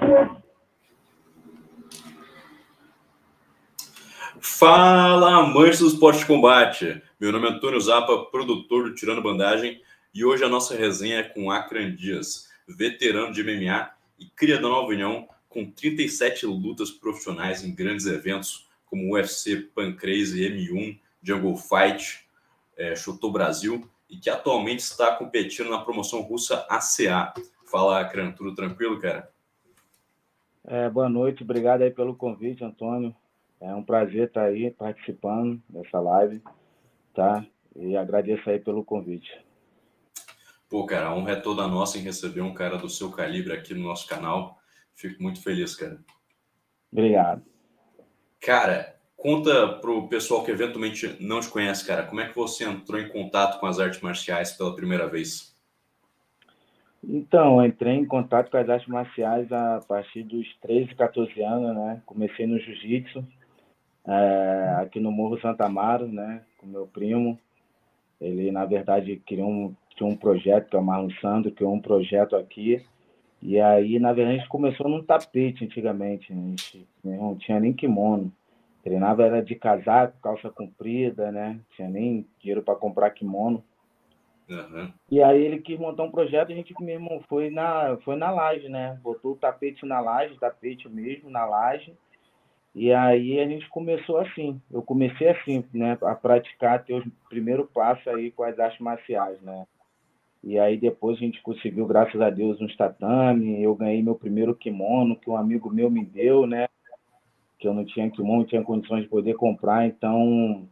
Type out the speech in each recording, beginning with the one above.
Fala, amantes do esporte de combate! Meu nome é Antônio Zappa, produtor do Tirando Bandagem, e hoje a nossa resenha é com Akran Dias, veterano de MMA e cria da Nova União, com 37 lutas profissionais em grandes eventos como UFC, Pancrase, M1, Jungle Fight, Chutou Brasil, e que atualmente está competindo na promoção russa ACA. Fala, Akran, tudo tranquilo, cara? Boa noite, obrigado aí pelo convite, Antônio. É um prazer estar aí participando dessa live, tá? E agradeço aí pelo convite. Pô, cara, a honra é toda nossa em receber um cara do seu calibre aqui no nosso canal. Fico muito feliz, cara. Obrigado. Cara, conta pro pessoal que eventualmente não te conhece, cara, como é que você entrou em contato com as artes marciais pela primeira vez? Então, eu entrei em contato com as artes marciais a partir dos 13, 14 anos, né? Comecei no jiu-jitsu, aqui no Morro Santa Amaro, né? Com meu primo. Ele, na verdade, tinha um projeto, que é o Marlon Sandro, criou um projeto aqui. E aí, na verdade, a gente começou num tapete antigamente. A gente não tinha nem kimono. Treinava era de casaco, calça comprida, né? Não tinha nem dinheiro para comprar kimono. Uhum. E aí ele quis montar um projeto, a gente mesmo foi na laje, né? Botou o tapete na laje, tapete mesmo na laje. E aí a gente começou assim. Eu comecei assim, né? A praticar, ter os primeiros passos aí com as artes marciais, né? E aí depois a gente conseguiu, graças a Deus, uns tatame. Eu ganhei meu primeiro kimono, que um amigo meu me deu, né? Que eu não tinha kimono, não tinha condições de poder comprar. Então,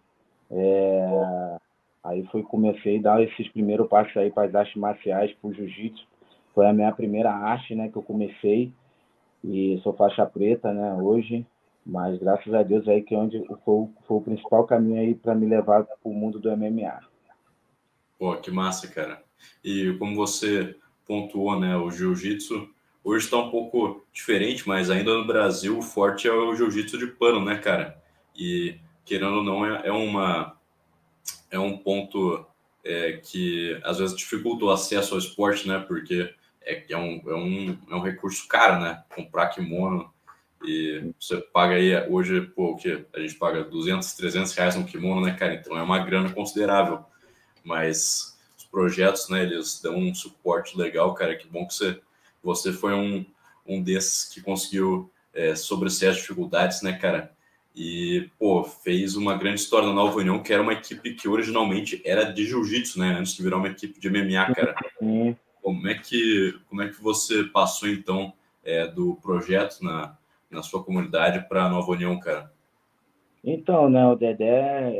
aí comecei a dar esses primeiros passos aí para as artes marciais, para o jiu-jitsu. Foi a minha primeira arte, né, que eu comecei. E sou faixa preta, né, hoje. Mas graças a Deus aí que foi o principal caminho aí para me levar para o mundo do MMA. Pô, que massa, cara. E como você pontuou, né, o jiu-jitsu hoje está um pouco diferente, mas ainda no Brasil o forte é o jiu-jitsu de pano, né, cara? E querendo ou não, é um ponto que às vezes dificulta o acesso ao esporte, né? Porque é um recurso caro, né? Comprar kimono e você paga aí hoje, pô, o que a gente paga 200, 300 reais no kimono, né, cara? Então é uma grana considerável. Mas os projetos, né? Eles dão um suporte legal, cara. Que bom que você foi um desses que conseguiu sobressair as dificuldades, né, cara? E, pô, fez uma grande história na Nova União, que era uma equipe que originalmente era de jiu-jitsu, né? Antes de virar uma equipe de MMA, cara. Sim. Como é que você passou, então, do projeto na sua comunidade para a Nova União, cara? Então, né, o Dedé,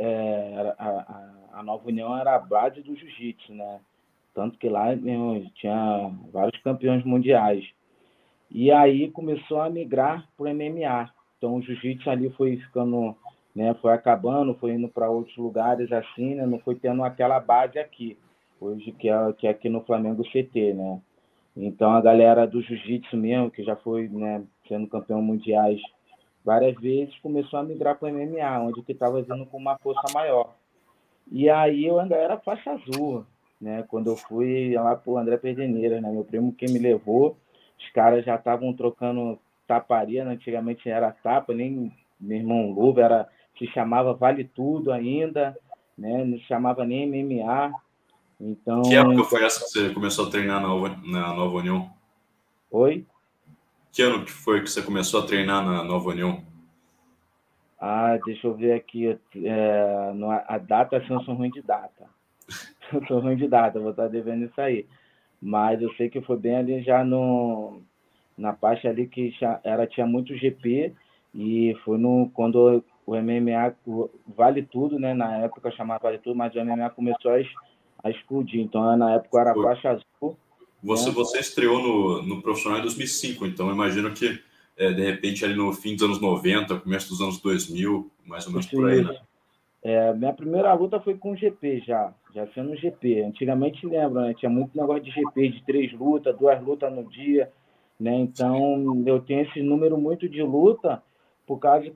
a Nova União era a base do jiu-jitsu, né? Tanto que lá meu, tinha vários campeões mundiais. E aí começou a migrar para o MMA. Então o jiu-jitsu ali foi ficando, né, foi acabando, foi indo para outros lugares assim, né, não foi tendo aquela base aqui, hoje que é aqui no Flamengo CT, né? Então a galera do jiu-jitsu mesmo, que já foi, né, sendo campeão mundiais várias vezes, começou a migrar para o MMA, onde que estava vindo com uma força maior. E aí eu ainda era faixa azul, né? Quando eu fui lá pro André Perdeneiras, né? Meu primo que me levou, os caras já estavam trocando taparia, né? Antigamente era tapa, nem meu irmão Luva, se chamava Vale Tudo ainda, né? Não se chamava nem MMA. Que Então, época foi essa que você começou a treinar na Nova União? oi? Que ano que foi que você começou a treinar na Nova União? Ah, deixa eu ver aqui. A data, assim, eu sou ruim de data. Eu sou ruim de data, vou estar devendo isso aí. Mas eu sei que foi bem ali já na parte ali que tinha muito GP e foi quando o MMA, Vale Tudo, né? Na época chamava Vale Tudo, mas o MMA começou a explodir. Então, na época era a faixa azul, né? Você estreou no profissional em 2005, então eu imagino que, de repente, ali no fim dos anos 90, começo dos anos 2000, mais ou menos por aí, né? Isso. Minha primeira luta foi com GP já sendo GP. Antigamente, lembra, né? Tinha muito negócio de GP, de 3 lutas, 2 lutas no dia, né? Então, eu tenho esse número muito de luta por causa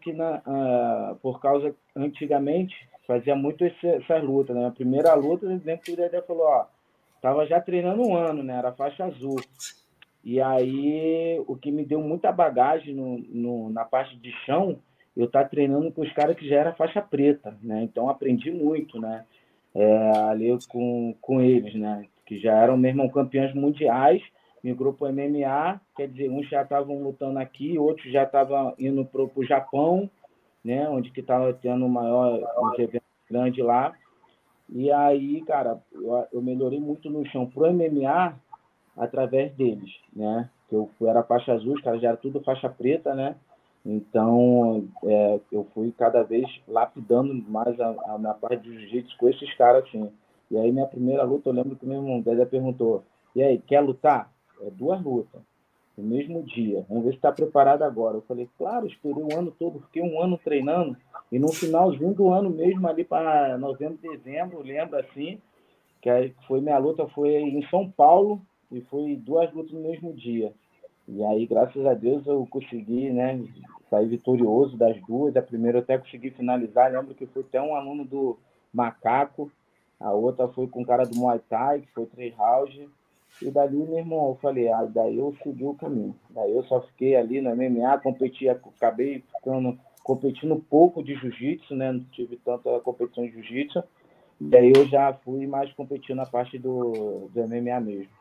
antigamente fazia muito essas lutas, né? A primeira luta, eu lembro que o Dedé falou, ó, tava já treinando um ano, né? Era faixa azul. E aí, o que me deu muita bagagem na parte de chão, eu estar treinando com os caras que já era faixa preta, né? Então, aprendi muito, né? Ali com eles, né? Que já eram mesmo campeões mundiais, migrou para o MMA, quer dizer, uns já estavam lutando aqui, outros já estavam indo para o Japão, né? Onde que estava tendo uns eventos grandes lá. E aí, cara, eu melhorei muito no chão pro MMA através deles, né? Era faixa azul, os caras já eram tudo faixa preta, né? Então, eu fui cada vez lapidando mais a minha parte de jiu-jitsu com esses caras, assim. E aí, minha primeira luta, eu lembro que o meu irmão Dedé perguntou, e aí, quer lutar? 2 lutas, no mesmo dia. Vamos ver se está preparado agora. Eu falei, claro, esperei o ano todo, fiquei um ano treinando, e no finalzinho do ano mesmo, ali para novembro, dezembro, lembro assim, que aí minha luta foi em São Paulo e foi 2 lutas no mesmo dia. E aí, graças a Deus, eu consegui, né, sair vitorioso das duas. A primeira eu até consegui finalizar, lembro que foi até um aluno do Macaco, a outra foi com um cara do Muay Thai, que foi 3 rounds. E dali, meu irmão, eu falei, daí eu segui o caminho. Daí eu só fiquei ali no MMA, acabei competindo pouco de jiu-jitsu, né, não tive tanta competição de jiu-jitsu. E aí eu já fui mais competindo na parte do MMA mesmo.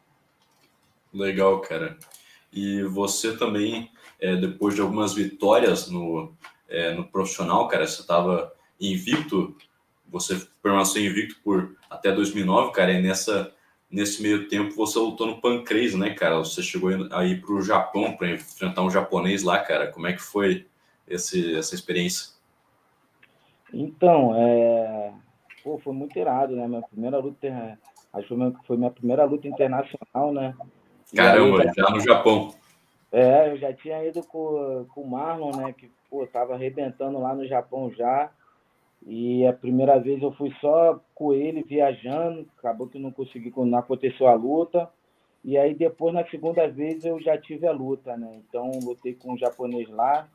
Legal, cara. E você também, depois de algumas vitórias no profissional, cara, você estava invicto, você permaneceu invicto por até 2009, cara, e nesse meio tempo você lutou no Pancrase, né, cara? Você chegou aí para o Japão para enfrentar um japonês lá, cara. Como é que foi essa experiência? Então, foi muito irado, né? Minha primeira luta, acho que foi minha primeira luta internacional, né? E aí Caramba, já no Japão. eu já tinha ido com o Marlon, né? Que, pô, tava arrebentando lá no Japão já. E a primeira vez eu fui só com ele viajando, acabou que não aconteceu a luta. E aí depois, na segunda vez, eu já tive a luta, né? Então, lutei com um japonês lá.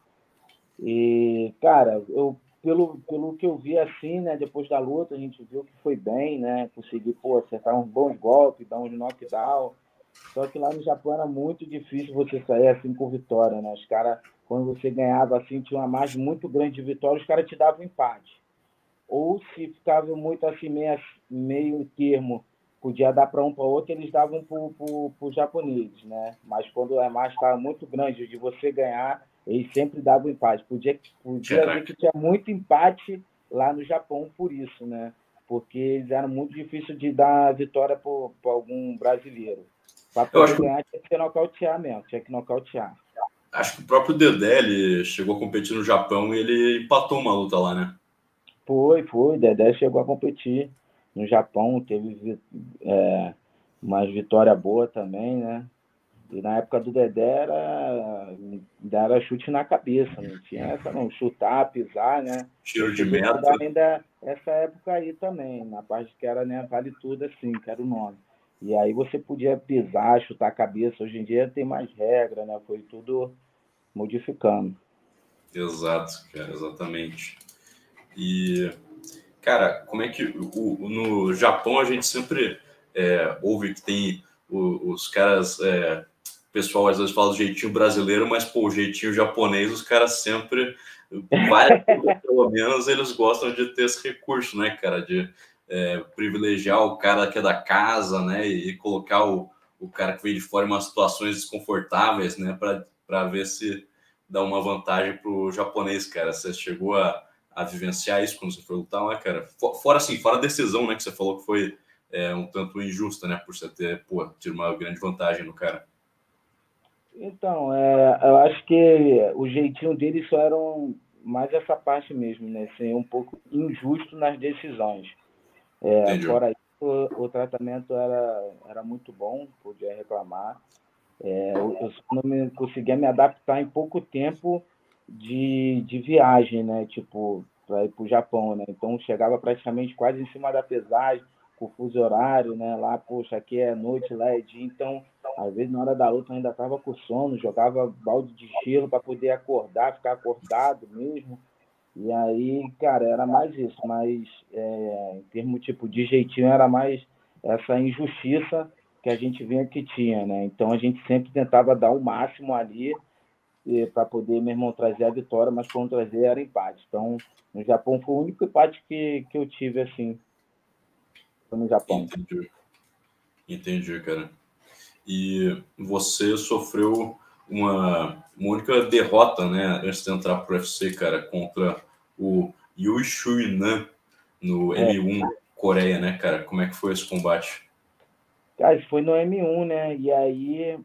E, cara, pelo que eu vi assim, né, depois da luta, a gente viu que foi bem, né? Consegui, pô, acertar uns bons golpes, dar uns knockdown. Só que lá no Japão era muito difícil você sair assim com vitória, né? Os caras, quando você ganhava assim, tinha uma margem muito grande de vitória, os caras te davam empate. Ou se ficava muito assim, meio termo, podia dar para um para outro, eles davam para os japoneses, né? Mas quando a margem estava muito grande de você ganhar, eles sempre davam empate. Podia ver Caraca. que tinha muito empate lá no Japão por isso, né? Porque eles eram muito difíceis de dar vitória para algum brasileiro. Para Eu poder acho que, ganhar, tinha que nocautear mesmo, tinha que nocautear. acho que o próprio Dedé, ele chegou a competir no Japão e ele empatou uma luta lá, né? Foi. Dedé chegou a competir no Japão, teve umas vitórias boas também, né? E na época do Dedé ainda era chute na cabeça, não tinha essa não, chutar, pisar, né? Tiro de Esse Dedé meta. ainda, essa época aí também, na parte que era, né, vale tudo assim, que era o nome. E aí você podia pisar, chutar a cabeça, hoje em dia tem mais regra, né? Foi tudo modificando. Exato, cara, exatamente. E, cara, como é que no Japão a gente sempre ouve que tem os caras, o pessoal às vezes fala do jeitinho brasileiro, mas pô, o jeitinho japonês, os caras sempre, várias vezes, pelo menos, eles gostam de ter esse recurso, né, cara, de privilegiar o cara que é da casa, né, e colocar o cara que vem de fora em umas situações desconfortáveis, né, para ver se dá uma vantagem pro japonês, cara. Você chegou a vivenciar isso quando você foi lutar, né, cara? Fora assim, fora a decisão, né, que você falou que foi um tanto injusta, né, por você ter, pô, tido uma grande vantagem no cara. Então, eu acho que o jeitinho deles só era mais essa parte mesmo, né? Ser um pouco injusto nas decisões. Entendi. Fora isso, o tratamento era muito bom, podia reclamar. Eu só não conseguia me adaptar em pouco tempo de viagem, né? Tipo, para ir para o Japão, né? Então, chegava praticamente quase em cima da pesagem, com o fuso horário, né? Lá, poxa, aqui é noite, lá é dia. Então, às vezes, na hora da luta, eu ainda estava com sono, jogava balde de gelo para poder acordar, ficar acordado mesmo. E aí, cara, era mais isso. Mas, em termos tipo, de jeitinho, era mais essa injustiça que a gente via que tinha, né? Então a gente sempre tentava dar o máximo ali para poder, meu irmão, trazer a vitória, mas quando trazer era empate. Então, no Japão foi o único empate que eu tive, assim, foi no Japão. Entendi, cara. E você sofreu uma única derrota, né, antes de entrar pro UFC, cara, contra o Yui Shuinan no M1 Coreia, né, cara? Como é que foi esse combate? Cara, isso foi no M1, né? E aí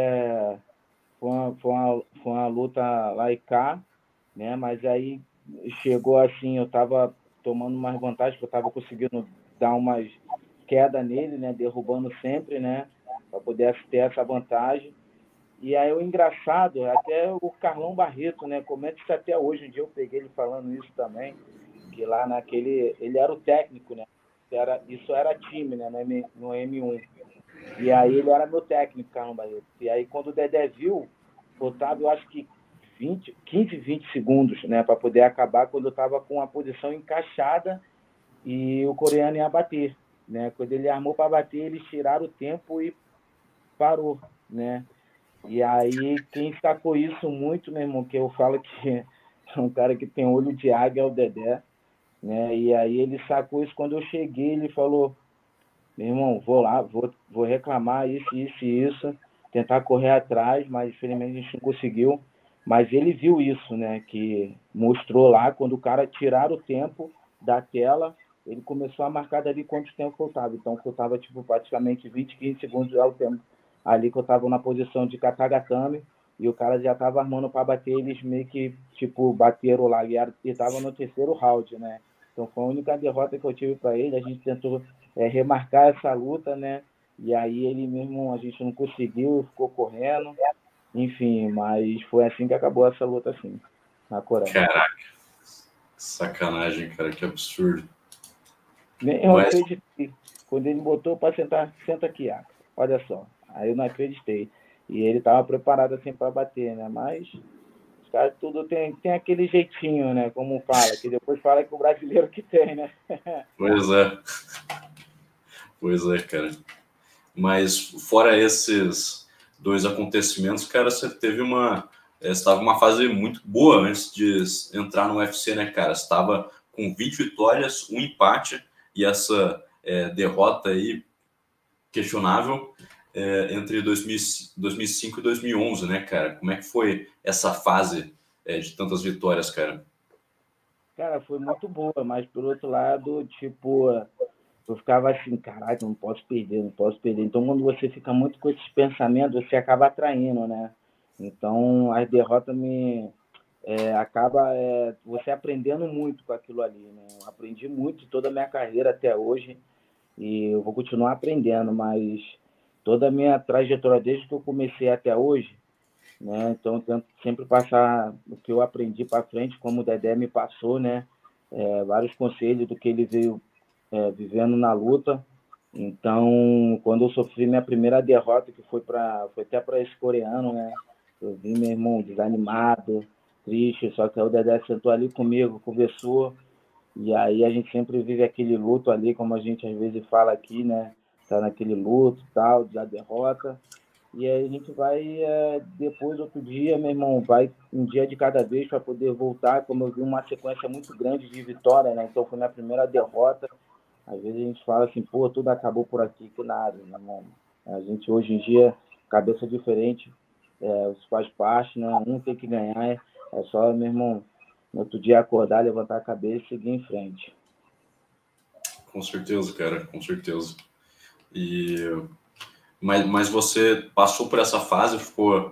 foi uma luta lá e cá, né? Mas aí chegou assim, eu tava tomando mais vantagem, porque eu tava conseguindo dar umas quedas nele, né? Derrubando sempre, né? Para poder ter essa vantagem. E aí o engraçado, até o Carlão Barreto, né? Comenta isso até hoje, um dia eu peguei ele falando isso também, que lá naquele. Ele era o técnico, né? Isso era time, né? No M1. E aí ele era meu técnico, Carlão Barreto. E aí quando o Dedé viu, faltava, eu acho que 15, 20 segundos, né? Para poder acabar quando eu estava com a posição encaixada e o coreano ia bater. Né? Quando ele armou para bater, eles tiraram o tempo e parou, né? E aí, quem sacou isso muito, meu irmão, que eu falo que é um cara que tem olho de águia, é o Dedé, né? E aí ele sacou isso quando eu cheguei, ele falou, meu irmão, vou lá, vou reclamar isso, isso e isso, tentar correr atrás, mas infelizmente a gente não conseguiu. Mas ele viu isso, né? Que mostrou lá, quando o cara tirar o tempo da tela, ele começou a marcar dali quanto tempo faltava. Então faltava, tipo, praticamente 20, 15 segundos ao tempo ali que eu estava na posição de katagatame e o cara já estava armando para bater, eles meio que, tipo, bateram lá e estava no terceiro round, né? Então foi a única derrota que eu tive para ele. A gente tentou remarcar essa luta, né? E aí ele mesmo, a gente não conseguiu, ficou correndo, enfim, mas foi assim que acabou essa luta, assim, na Coreia. Caraca, sacanagem, cara, que absurdo. Nem eu Mas, acreditei. Quando ele botou para sentar, senta aqui, Aca. Olha só. Aí eu não acreditei. E ele estava preparado assim para bater, né? Mas os caras tudo tem aquele jeitinho, né? Como fala, que depois fala que o brasileiro que tem, né? pois é, cara. Mas fora esses dois acontecimentos, cara, você teve estava uma fase muito boa antes de entrar no UFC, né, cara? Você estava com 20 vitórias, um empate e essa derrota aí questionável entre 2005 e 2011, né, cara? Como é que foi essa fase de tantas vitórias, cara? Cara, foi muito boa, mas pelo outro lado, tipo, eu ficava assim, caraca, não posso perder, não posso perder. Então, quando você fica muito com esses pensamentos, você acaba atraindo, né? Então, as derrotas acaba você aprendendo muito com aquilo ali, né? Eu aprendi muito toda a minha carreira até hoje e eu vou continuar aprendendo, mas toda a minha trajetória desde que eu comecei até hoje, né? Então, eu tento sempre passar o que eu aprendi para frente, como o Dedé me passou, né? Vários conselhos do que ele veio vivendo na luta. Então, quando eu sofri minha primeira derrota, que foi até para esse coreano, né? Eu vi meu irmão desanimado, triste, só que aí o Dedé sentou ali comigo, conversou, e aí a gente sempre vive aquele luto ali, como a gente às vezes fala aqui, né? Tá naquele luto, tal, da derrota. E aí a gente vai, depois, outro dia, meu irmão, vai um dia de cada vez para poder voltar, como eu vi uma sequência muito grande de vitória, né? Então foi minha primeira derrota. Às vezes a gente fala assim, pô, tudo acabou por aqui, que nada, meu irmão. A gente hoje em dia, cabeça diferente, isso faz parte, né? Um tem que ganhar, é só, meu irmão, no outro dia acordar, levantar a cabeça e seguir em frente. Com certeza, cara, com certeza. E mas você passou por essa fase, ficou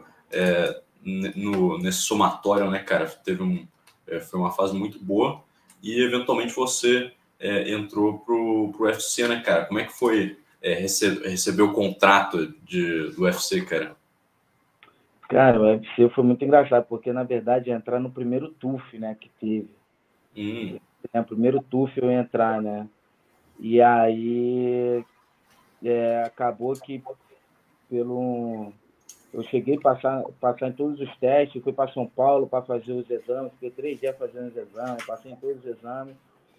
nesse somatório, né, cara? Foi uma fase muito boa e eventualmente você entrou pro UFC, né, cara? Como é que foi receber o contrato do UFC, cara? Cara, o UFC foi muito engraçado, porque na verdade ia entrar no primeiro TUF, né, que teve. O primeiro TUF eu ia entrar, né? E aí acabou que pelo eu cheguei a passar em todos os testes, fui para São Paulo para fazer os exames, fiquei 3 dias fazendo os exames, passei em todos os exames.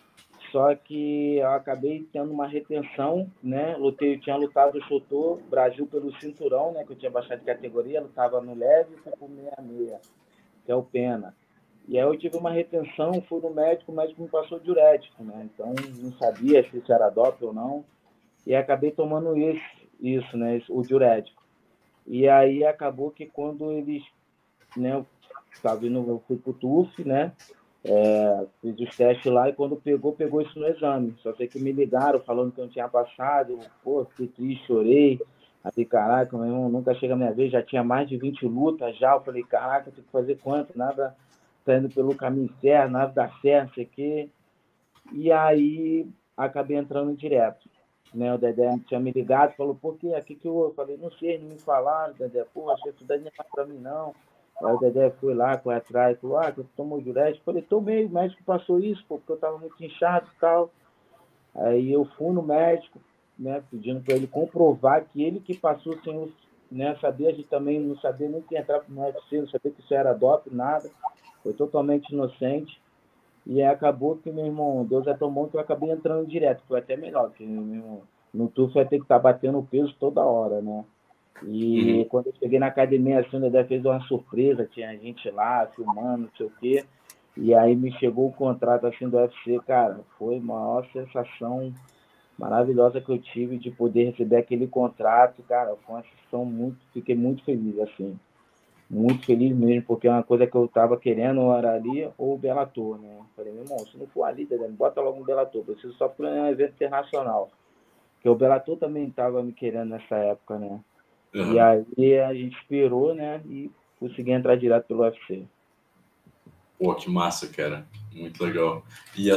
Só que eu acabei tendo uma retenção, né? Tinha lutado o Chotô Brasil pelo cinturão, né? Que eu tinha baixado de categoria, lutava no leve e fui pro 66, que é o Pena. E aí eu tive uma retenção, fui no médico, o médico me passou diurético, né? Então não sabia se isso era dope ou não. E acabei tomando isso, né? O diurético. E aí acabou que quando eles, né? Eu fui pro TUF, né? Fiz os testes lá e quando pegou isso no exame. Só sei que me ligaram falando que eu não tinha passado. Eu, pô, fiquei triste, chorei. Aí, caraca, meu irmão, nunca chega a minha vez, já tinha mais de 20 lutas já. Eu falei, caraca, tem que fazer quanto? Nada tá indo pelo caminho certo, nada dá certo, não sei o quê. E aí acabei entrando direto. Né? O Dedé tinha me ligado, falou, por quê? Aqui que eu falei, não sei, não me falaram, Dedé, pô, achei que isso daí não é pra mim, não. Aí o Dedé foi lá, foi atrás, falou, tu tomou diurético? Falei, tomei, o médico passou isso, pô, porque eu tava muito inchado e tal. Aí eu fui no médico, né, pedindo para ele comprovar que ele que passou sem, né, saber, a gente também não sabia nem que ia entrar no UFC, não sabia que isso era doping, nada. Foi totalmente inocente. E aí acabou que, meu irmão, Deus é tão bom que eu acabei entrando direto. Foi até melhor, porque, meu irmão, no TUF vai ter que estar batendo o peso toda hora, né? E Uhum. quando eu cheguei na academia, assim, o Dedé fez uma surpresa, tinha gente lá filmando, não sei o quê. E aí me chegou o contrato assim do UFC, cara, foi a maior sensação maravilhosa que eu tive de poder receber aquele contrato, cara, foi uma sensação fiquei muito feliz, assim, muito feliz mesmo, porque é uma coisa que eu tava querendo, ou era ali ou o Bellator, né? Falei, meu irmão, se não for ali, Dedé, bota logo no Bellator, preciso só para um evento internacional, porque o Bellator também tava me querendo nessa época, né? E Uhum. aí a gente esperou, né? E consegui entrar direto pelo UFC. Pô, que massa, cara. Muito legal. E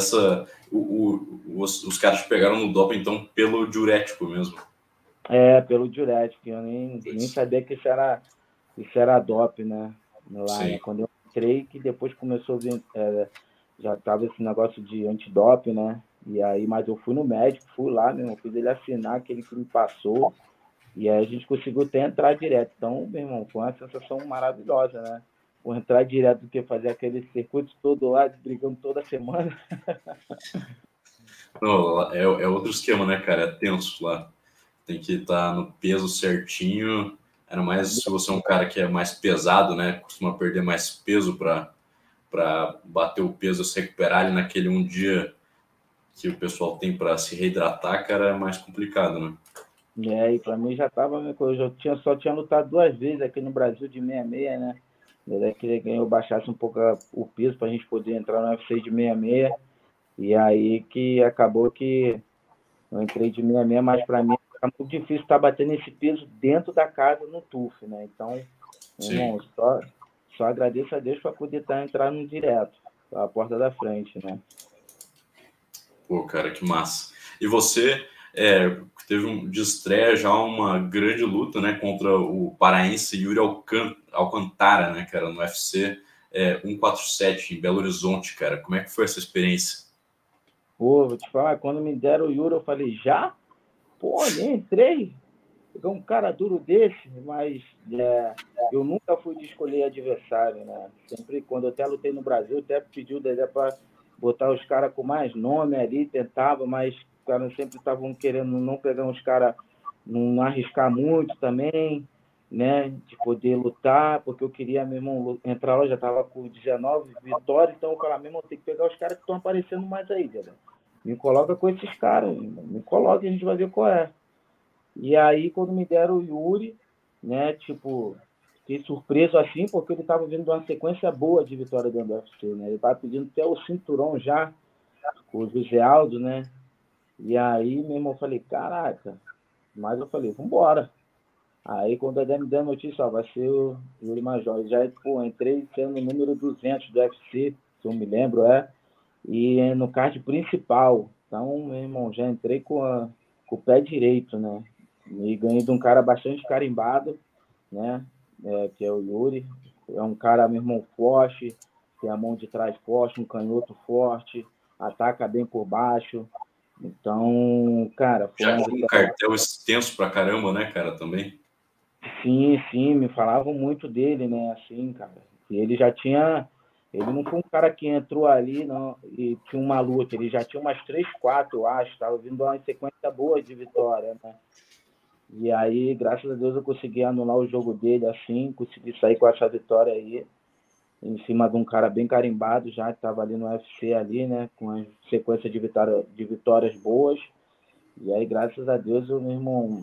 os caras pegaram no doping, então, pelo diurético mesmo. Pelo diurético, eu nem Pois. sabia que isso era dope, né? Lá, né? Sim. Quando eu entrei, que depois começou a vir, já tava esse negócio de antidoping, né? E aí, mas eu fui no médico, fui lá, meu irmão, fiz ele assinar aquele que me passou, e aí a gente conseguiu até entrar direto. Então, meu irmão, foi uma sensação maravilhosa, né? Por entrar direto do que fazer aquele circuito todo lá, brigando toda semana. Não, é outro esquema, né, cara? É tenso lá. Tem que estar no peso certinho. Era mais se você é um cara que é mais pesado, né? Costuma perder mais peso para bater o peso, se recuperar ali naquele um dia que o pessoal tem para se reidratar, cara, é mais complicado, né? E para mim já tava, eu só tinha lutado 2 vezes aqui no Brasil de 66, né? Ele queria que eu baixasse um pouco o peso para a gente poder entrar no UFC de 66. E aí que acabou que eu entrei de 66, mas para mim era muito difícil estar batendo esse peso dentro da casa no TUF, né? Então, meu Sim. irmão, só agradeço a Deus para poder estar entrando direto, pela porta da frente, né? Pô, cara, que massa. E você teve de estreia já uma grande luta, né, contra o paraense Yuri Alcantara, né, cara, no UFC 147 em Belo Horizonte, cara. Como é que foi essa experiência? Pô, vou te falar, quando me deram o Euro, eu falei, já? Pô, nem entrei. Pegar um cara duro desse, mas eu nunca fui de escolher adversário, né? Sempre, quando eu até lutei no Brasil, até pedi o Dedé para botar os caras com mais nome ali, tentava, mas os caras sempre estavam querendo não pegar uns caras, não arriscar muito também, né? De poder lutar, porque eu queria, meu irmão, entrar lá, já estava com 19 vitórias, então eu falava, meu irmão, tem que pegar os caras que estão aparecendo mais aí, Dedé. Me coloca com esses caras, me coloca e a gente vai ver qual é. E aí, quando me deram o Yuri, né, tipo, fiquei surpreso assim, porque ele estava vindo de uma sequência boa de vitória dentro do UFC, né? Ele estava pedindo até o cinturão já, com o José Aldo, né? E aí, meu irmão, eu falei, caraca. Mas eu falei, vambora. Aí, quando a Dedé me deu a notícia, ó, vai ser o Yuri Major. Já, pô, entrei sendo o número 200 do UFC, se eu me lembro, e no card principal. Então, meu irmão, já entrei com o pé direito, né? E ganhei de um cara bastante carimbado, né? Que é o Yuri. É um cara, meu irmão, forte, tem a mão de trás forte, um canhoto forte, ataca bem por baixo. Então, cara, foi Já uma tinha um vitória. cartel extenso pra caramba, né, cara, também? Sim, sim, me falavam muito dele, né? Assim, cara. E ele já tinha. Ele não foi um cara que entrou ali não, e tinha uma luta, ele já tinha umas 3, 4, eu acho, estava vindo uma sequência boa de vitória, né? E aí, graças a Deus, eu consegui anular o jogo dele assim, consegui sair com essa vitória aí, em cima de um cara bem carimbado já, que estava ali no UFC ali, né? Com uma sequência de vitórias boas. E aí, graças a Deus, eu mesmo,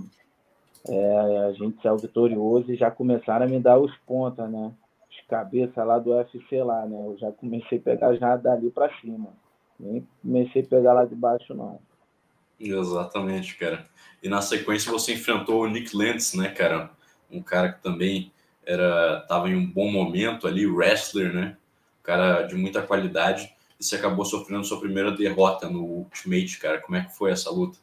a gente saiu vitorioso e já começaram a me dar os pontas, né? Os cabeças lá do UFC lá, né? Eu já comecei a pegar já dali para cima. Nem comecei a pegar lá de baixo, não. Exatamente, cara. E na sequência você enfrentou o Nick Lentz, né, cara? Um cara que também tava em um bom momento ali, wrestler, né? Um cara de muita qualidade. E você acabou sofrendo sua primeira derrota no Ultimate, cara. Como é que foi essa luta?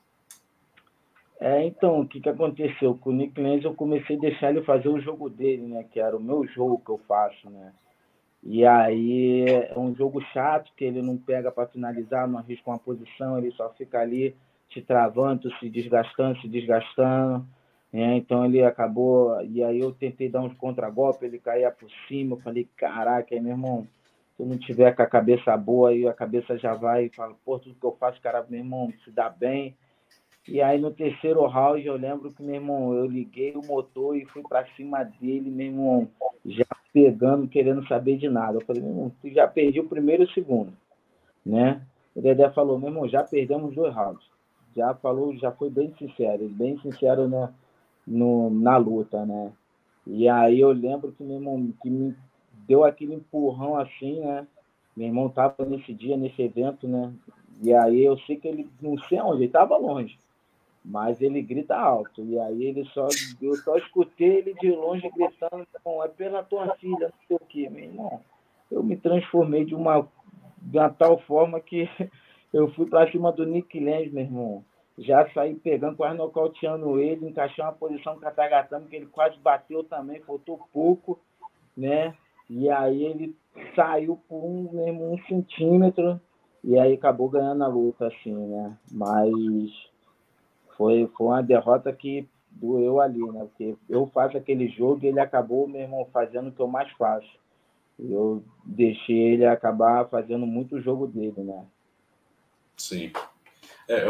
Então, o que que aconteceu? Com o Nick Lenz eu comecei a deixar ele fazer o jogo dele, né? Que era o meu jogo que eu faço, né? E aí é um jogo chato, que ele não pega para finalizar, não arrisca uma posição, ele só fica ali te travando, se desgastando, se desgastando. Né? Então ele acabou. E aí eu tentei dar uns contragolpes, ele caía por cima. Eu falei, caraca, aí, meu irmão, se eu não tiver com a cabeça boa, aí a cabeça já vai e fala, pô, tudo que eu faço, cara, meu irmão, se dá bem. E aí no terceiro round eu lembro que, meu irmão, eu liguei o motor e fui para cima dele, meu irmão, já pegando, querendo saber de nada. Eu falei, meu irmão, tu já perdi o primeiro e o segundo, né? O Dedé falou, meu irmão, já perdemos 2 rounds. Já falou, já foi bem sincero, né, na luta, né? E aí eu lembro que, meu irmão, que me deu aquele empurrão assim, né? Meu irmão tava nesse dia, nesse evento, né? E aí eu sei que ele, não sei onde, ele tava longe, mas ele grita alto. E aí eu só escutei ele de longe gritando, é pela tua filha, não sei o quê, meu irmão. Eu me transformei de uma tal forma que eu fui para cima do Nick Lenz, meu irmão. Já saí pegando, quase nocauteando ele, encaixei uma posição catagatame, que ele quase bateu também, faltou pouco, né? E aí ele saiu por mesmo 1 centímetro, e aí acabou ganhando a luta, assim, né? Mas foi uma derrota que doeu ali, né? Porque eu faço aquele jogo e ele acabou, meu irmão, fazendo o que eu mais faço. Eu deixei ele acabar fazendo muito o jogo dele, né? Sim. É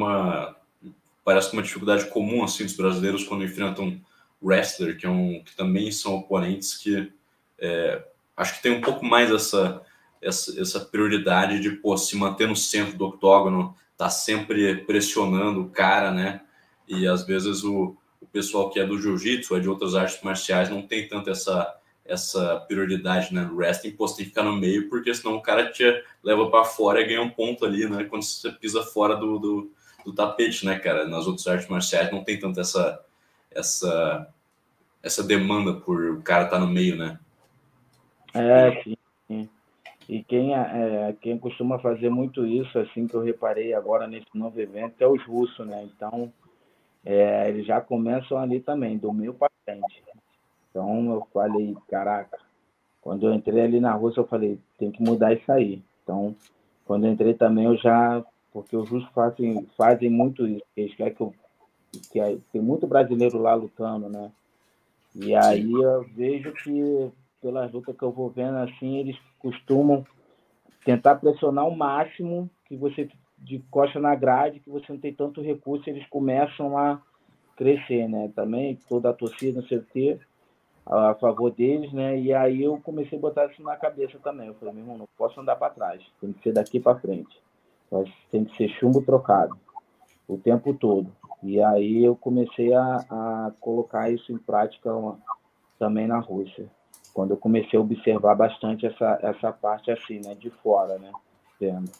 parece uma dificuldade comum assim dos brasileiros quando enfrentam wrestler, que também são oponentes que acho que tem um pouco mais essa prioridade de pô, se manter no centro do octógono, tá sempre pressionando o cara, né? E às vezes o pessoal que é do jiu-jitsu, é de outras artes marciais, não tem tanto essa prioridade, né? No wrestling, pô, você tem que ficar no meio, porque senão o cara te leva para fora e ganha um ponto ali, né? Quando você pisa fora do tapete, né, cara? Nas outras artes marciais não tem tanto essa, essa demanda por o cara estar no meio, né? Sim, sim. E quem costuma fazer muito isso, assim, que eu reparei agora nesse novo evento, é os russos, né? Então, eles já começam ali também, do meio para frente. Então, eu falei, caraca, quando eu entrei ali na Rússia, eu falei, tem que mudar isso aí. Então, quando eu entrei também, eu já. Porque os russos fazem muito isso. Eles querem tem muito brasileiro lá lutando, né? E Sim. aí eu vejo que, pelas lutas que eu vou vendo, assim, eles costumam tentar pressionar o máximo, que você de costa na grade, que você não tem tanto recurso, eles começam a crescer, né? Também toda a torcida, não sei o quê, a favor deles, né? E aí eu comecei a botar isso na cabeça também. Eu falei, meu irmão, não posso andar para trás, tem que ser daqui para frente. Tem que ser chumbo trocado o tempo todo. E aí eu comecei a colocar isso em prática também na Rússia. Quando eu comecei a observar bastante essa parte assim, né? De fora, né? Vendo.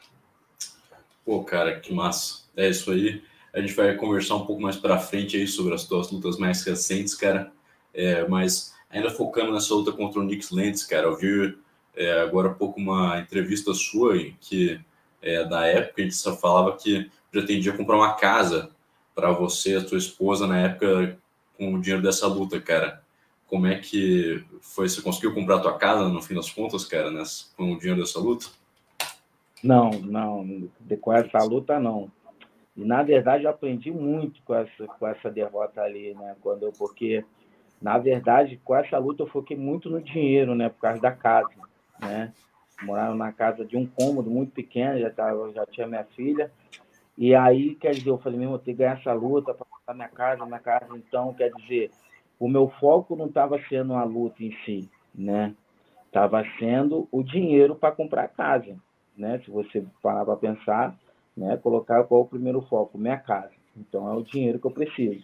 Pô, cara, que massa. É isso aí. A gente vai conversar um pouco mais pra frente aí sobre as tuas lutas mais recentes, cara. Mas ainda focando nessa luta contra o Nick Lentz, cara, eu vi agora há pouco uma entrevista sua em que, da época, a gente só falava que pretendia comprar uma casa para você e a tua esposa na época com o dinheiro dessa luta, cara. Como é que foi? Você conseguiu comprar a tua casa no fim das contas, cara, com o dinheiro dessa luta? Não, não, com essa luta não. E na verdade eu aprendi muito com essa derrota ali, né? Porque na verdade com essa luta eu foquei muito no dinheiro, né? Por causa da casa. né? Morava numa casa de um cômodo muito pequeno, já tinha minha filha. E aí, quer dizer, eu falei, mesmo, eu tenho que ganhar essa luta para comprar minha casa, minha casa. Então, quer dizer, o meu foco não estava sendo a luta em si, né? Estava sendo o dinheiro para comprar a casa, né? Se você parar para pensar, né? Colocar qual é o primeiro foco? Minha casa. Então, é o dinheiro que eu preciso.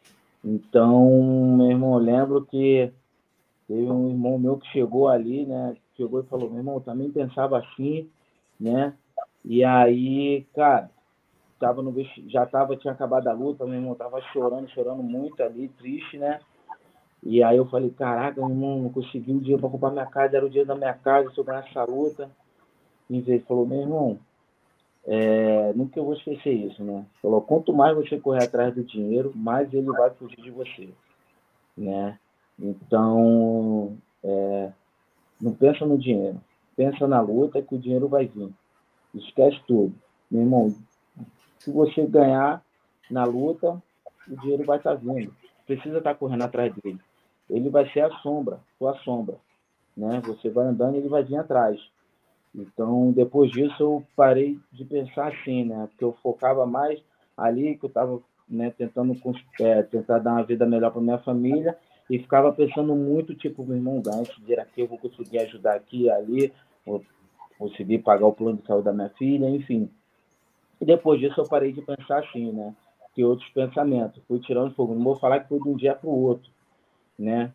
Então, meu irmão, eu lembro que teve um irmão meu que chegou ali, né? Chegou e falou, meu irmão, eu também pensava assim, né? E aí, cara, tinha acabado a luta, meu irmão, tava chorando, chorando muito ali, triste, né? E aí eu falei, caraca, meu irmão, não consegui o dinheiro para comprar minha casa, era o dia da minha casa, se eu ganhar essa luta. E ele falou, meu irmão, nunca eu vou esquecer isso, né? Falou, quanto mais você correr atrás do dinheiro, mais ele vai fugir de você, né? Então, não pensa no dinheiro, pensa na luta que o dinheiro vai vir. Esquece tudo. Meu irmão, se você ganhar na luta, o dinheiro vai estar vindo. Precisa estar correndo atrás dele. Ele vai ser a sombra, sua sombra, né? Você vai andando e ele vai vir atrás. Então, depois disso, eu parei de pensar assim, né? Porque eu focava mais ali, que eu estava, né, tentar dar uma vida melhor para minha família, e ficava pensando muito, tipo, meu irmão, ganhar esse dinheiro aqui, eu vou conseguir ajudar aqui, ali, vou conseguir pagar o plano de saúde da minha filha, enfim. E depois disso, eu parei de pensar assim, né? Que outros pensamentos. Fui tirando fogo. Não vou falar que foi de um dia para o outro, né?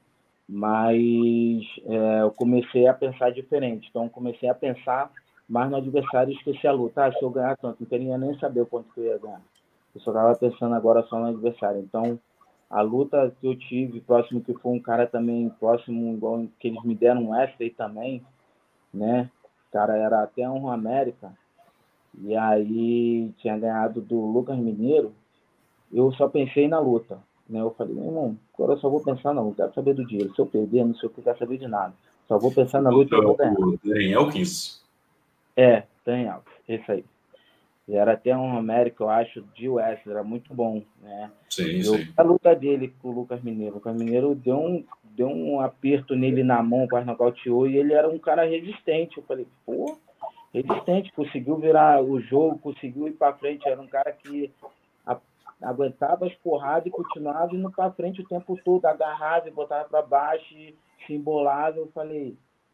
Mas eu comecei a pensar diferente. Então, comecei a pensar mais no adversário e esqueci a luta. Ah, se eu ganhar tanto, não queria nem saber o quanto que eu ia ganhar. Eu só estava pensando agora só no adversário. Então, a luta que eu tive, próximo que foi um cara também próximo, igual que eles me deram um Wesley também, né? O cara era até um América. E aí tinha ganhado do Lucas Mineiro. Eu só pensei na luta, né? Eu falei, meu irmão, agora eu só vou pensar na luta, quero saber do dinheiro. Se eu perder, não sei o que, quero saber de nada. Só vou pensar Foi na luta e contra eu vou ganhar. o Darren Elkins? Tem algo, isso aí. E era até um América, eu acho, de Wesley, era muito bom, né? Sim, E eu vi sim. a luta dele com o Lucas Mineiro. O Lucas Mineiro deu um aperto nele na mão, quase nocauteou, e ele era um cara resistente. Eu falei, pô, resistente, conseguiu virar o jogo, conseguiu ir para frente. Era um cara que a, aguentava as porradas e continuava indo para frente o tempo todo, agarrava e botava para baixo e se embolava. Eu falei,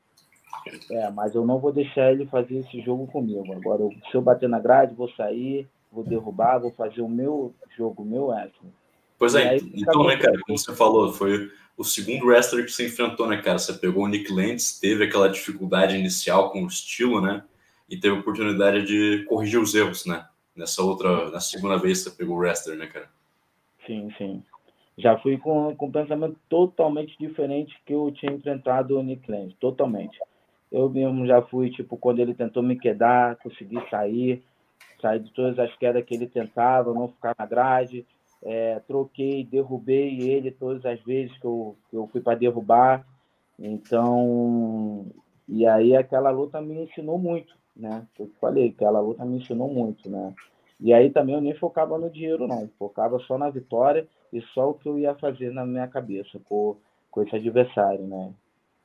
mas eu não vou deixar ele fazer esse jogo comigo. Agora, se eu bater na grade, vou sair, vou derrubar, vou fazer o meu jogo, o meu wrestling. Pois E é, aí, o que então, né, cara, acontece? como você falou, foi o segundo wrestler que você enfrentou, né, cara? Você pegou o Nick Lentz, teve aquela dificuldade inicial com o estilo, né? E teve a oportunidade de corrigir os erros, né? Na segunda vez que você pegou o wrestler, né, cara? Sim, sim. Já fui com um pensamento totalmente diferente que eu tinha enfrentado o Nick Lance, totalmente. Eu mesmo já fui, tipo, quando ele tentou me quedar, consegui sair de todas as quedas que ele tentava, não ficar na grade. Troquei, derrubei ele todas as vezes que eu fui para derrubar. Então, e aí aquela luta me ensinou muito, né? Eu te falei, aquela luta me ensinou muito, né? E aí também eu nem focava no dinheiro, não. Focava só na vitória e só o que eu ia fazer na minha cabeça com esse adversário, né?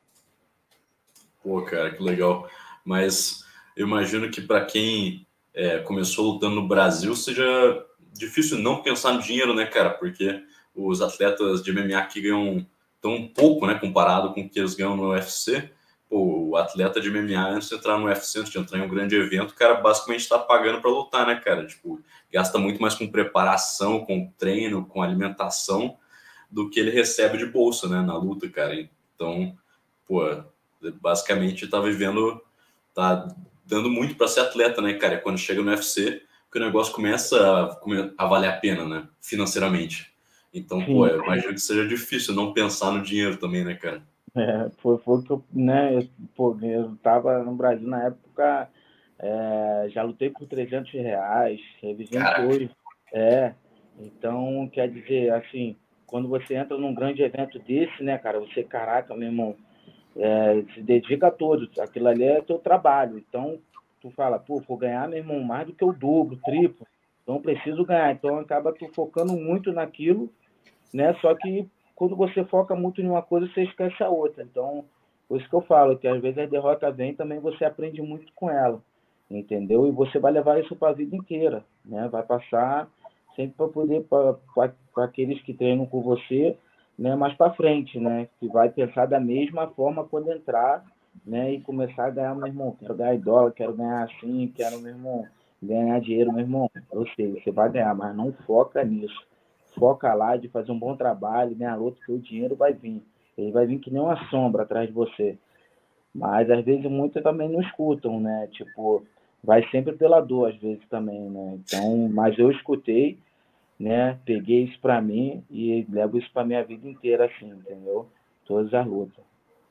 Pô, cara, que legal. Mas eu imagino que para quem começou lutando no Brasil seja difícil não pensar no dinheiro, né, cara? Porque os atletas de MMA que ganham tão pouco, né, comparado com o que eles ganham no UFC. Pô, o atleta de MMA, antes de entrar no UFC, antes de entrar em um grande evento, o cara basicamente está pagando para lutar, né, cara? Tipo, gasta muito mais com preparação, com treino, com alimentação, do que ele recebe de bolsa, né, na luta, cara. Então, pô, basicamente tá vivendo, tá dando muito para ser atleta, né, cara? Quando chega no UFC, que o negócio começa a valer a pena, né, financeiramente. Então, pô, Sim, eu imagino que seja difícil não pensar no dinheiro também, né, cara? foi que eu, né? Eu tava no Brasil na época, já lutei por R$ 300, teve gente Caraca. hoje, então quer dizer, assim, quando você entra num grande evento desse, né, cara, você, caraca, meu irmão, se dedica a todos, aquilo ali é teu trabalho, então tu fala, pô, vou ganhar, meu irmão, mais do que o dobro, o triplo, então preciso ganhar, então acaba tu focando muito naquilo, né? Só que quando você foca muito em uma coisa, você esquece a outra. Então, Por isso que eu falo que às vezes a derrota vem também você aprende muito com ela, entendeu? E você vai levar isso para a vida inteira, né? Vai passar sempre para poder para aqueles que treinam com você, né? Mais para frente, né? Que vai pensar da mesma forma quando entrar, né? E começar a ganhar, meu irmão. Quero ganhar em dólar, quero ganhar assim, quero, meu irmão, ganhar dinheiro, meu irmão. Eu sei, você vai ganhar, mas não foca nisso. Foca lá de fazer um bom trabalho, ganhar luta, que o dinheiro vai vir. Ele vai vir que nem uma sombra atrás de você. Mas às vezes muitos também não escutam, né? Tipo, vai sempre pela dor, às vezes também, né? Então, mas eu escutei, né? Peguei isso pra mim e levo isso pra minha vida inteira, assim, entendeu? Todas as lutas.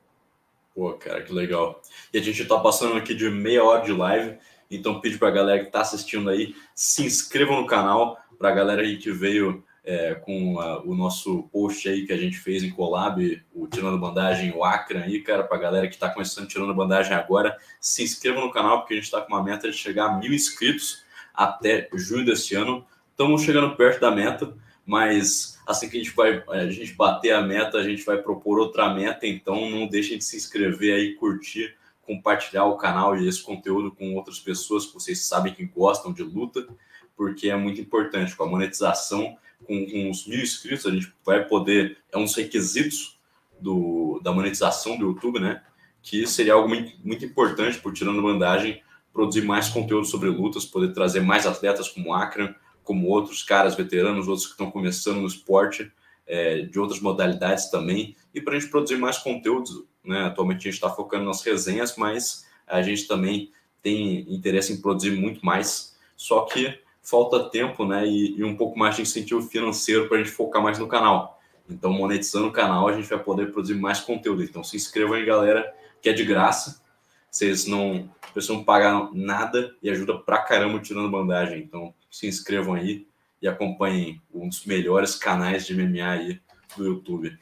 Pô, cara, que legal. E a gente tá passando aqui de meia hora de live, então pedi pra galera que tá assistindo aí, se inscrevam no canal, pra galera aí que veio com o nosso post aí que a gente fez em collab, o Tirando Bandagem, o Akran aí, cara, pra galera que tá começando Tirando Bandagem agora, se inscrevam no canal, porque a gente tá com uma meta de chegar a 1.000 inscritos até junho desse ano. Estamos chegando perto da meta, mas assim que a gente bater a meta, a gente vai propor outra meta, então não deixem de se inscrever aí, curtir, compartilhar o canal e esse conteúdo com outras pessoas que vocês sabem que gostam de luta, porque é muito importante. Com a monetização, com os 1.000 inscritos, a gente vai poder, é um dos requisitos da monetização do YouTube, né? Que seria algo muito, muito importante por Tirando Bandagem, produzir mais conteúdo sobre lutas, poder trazer mais atletas como o Akran, como outros caras veteranos, outros que estão começando no esporte, de outras modalidades também, e para a gente produzir mais conteúdos, né? Atualmente a gente está focando nas resenhas, mas a gente também tem interesse em produzir muito mais, só que falta tempo, né? E um pouco mais de incentivo financeiro para a gente focar mais no canal. Então, monetizando o canal, a gente vai poder produzir mais conteúdo. Então, se inscrevam aí, galera, que é de graça. Vocês não precisam pagar nada e ajuda pra caramba Tirando Bandagem. Então, se inscrevam aí e acompanhem um dos melhores canais de MMA aí do YouTube.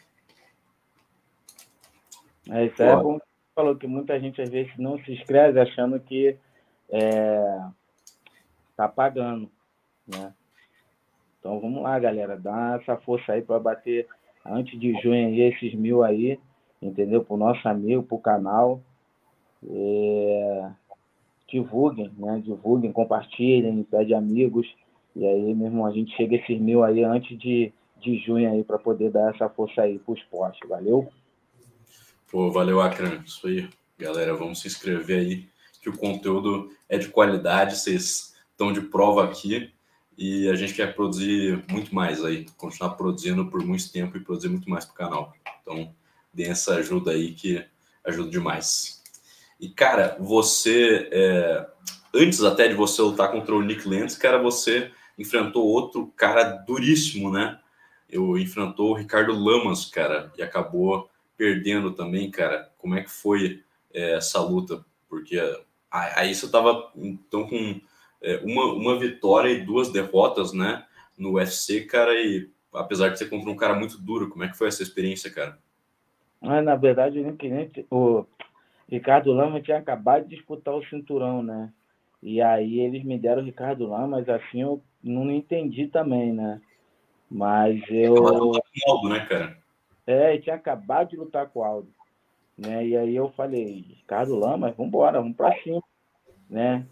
Isso é bom. Falou que muita gente às vezes não se inscreve achando que tá pagando, né? Então vamos lá, galera, dá essa força aí para bater antes de junho aí, esses 1.000 aí, entendeu? Pro nosso amigo, pro canal. Divulguem, né? Divulguem, compartilhem, pede amigos. E aí, meu irmão, a gente chega a esses 1.000 aí antes de junho aí para poder dar essa força aí pro esporte. Valeu? Pô, valeu, Akran. Isso aí, galera. Vamos se inscrever aí, que o conteúdo é de qualidade. Vocês estão de prova aqui e a gente quer produzir muito mais aí, continuar produzindo por muito tempo e produzir muito mais para o canal. Então, deem essa ajuda aí que ajuda demais. E, cara, você, antes até de você lutar contra o Nick Lentz, cara, você enfrentou outro cara duríssimo, né? Enfrentou o Ricardo Lamas, cara, e acabou perdendo também, cara. Como é que foi essa luta? Porque aí você tava, então, com uma vitória e 2 derrotas, né? No UFC, cara, e apesar de ser contra um cara muito duro, como é que foi essa experiência, cara? Mas, na verdade, o Ricardo Lama tinha acabado de disputar o cinturão, né? E aí eles me deram o Ricardo Lamas, assim eu não entendi também, né? Mas Acabou de eu. lutar com o Aldo, né, cara? Tinha acabado de lutar com o Aldo, né? E aí eu falei, Ricardo Lamas, vambora, vamos pra cima, né?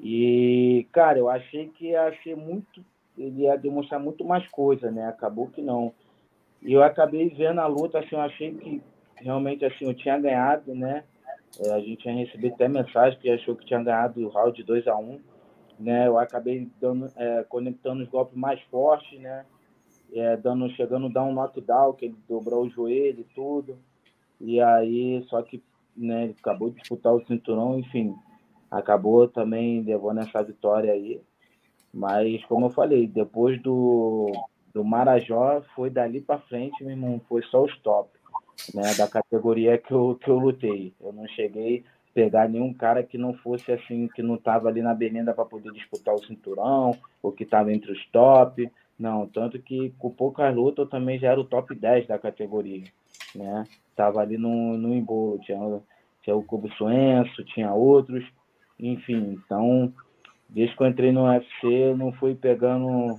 E, cara, eu achei que ia ser muito. Ele ia demonstrar muito mais coisa, né? Acabou que não. E eu acabei vendo a luta, assim, eu achei que realmente assim, eu tinha ganhado, né? A gente tinha recebido até mensagem que achou que tinha ganhado o round 2-1, né? Eu acabei conectando os golpes mais fortes, né? Chegando a dar um knockdown, que ele dobrou o joelho e tudo. E aí, só que, né, ele acabou de disputar o cinturão, enfim, acabou também levando essa vitória aí. Mas, como eu falei, depois do Marajó, foi dali para frente, meu irmão, foi só os top, né, da categoria que eu lutei. Eu não cheguei a pegar nenhum cara que não fosse assim, que não estava ali na berlinda para poder disputar o cinturão, ou que estava entre os top. Não, tanto que com poucas lutas eu também já era o top 10 da categoria, né? Tava ali no embolo, tinha o Cubo Suenço, tinha outros, enfim, então desde que eu entrei no UFC, eu não fui pegando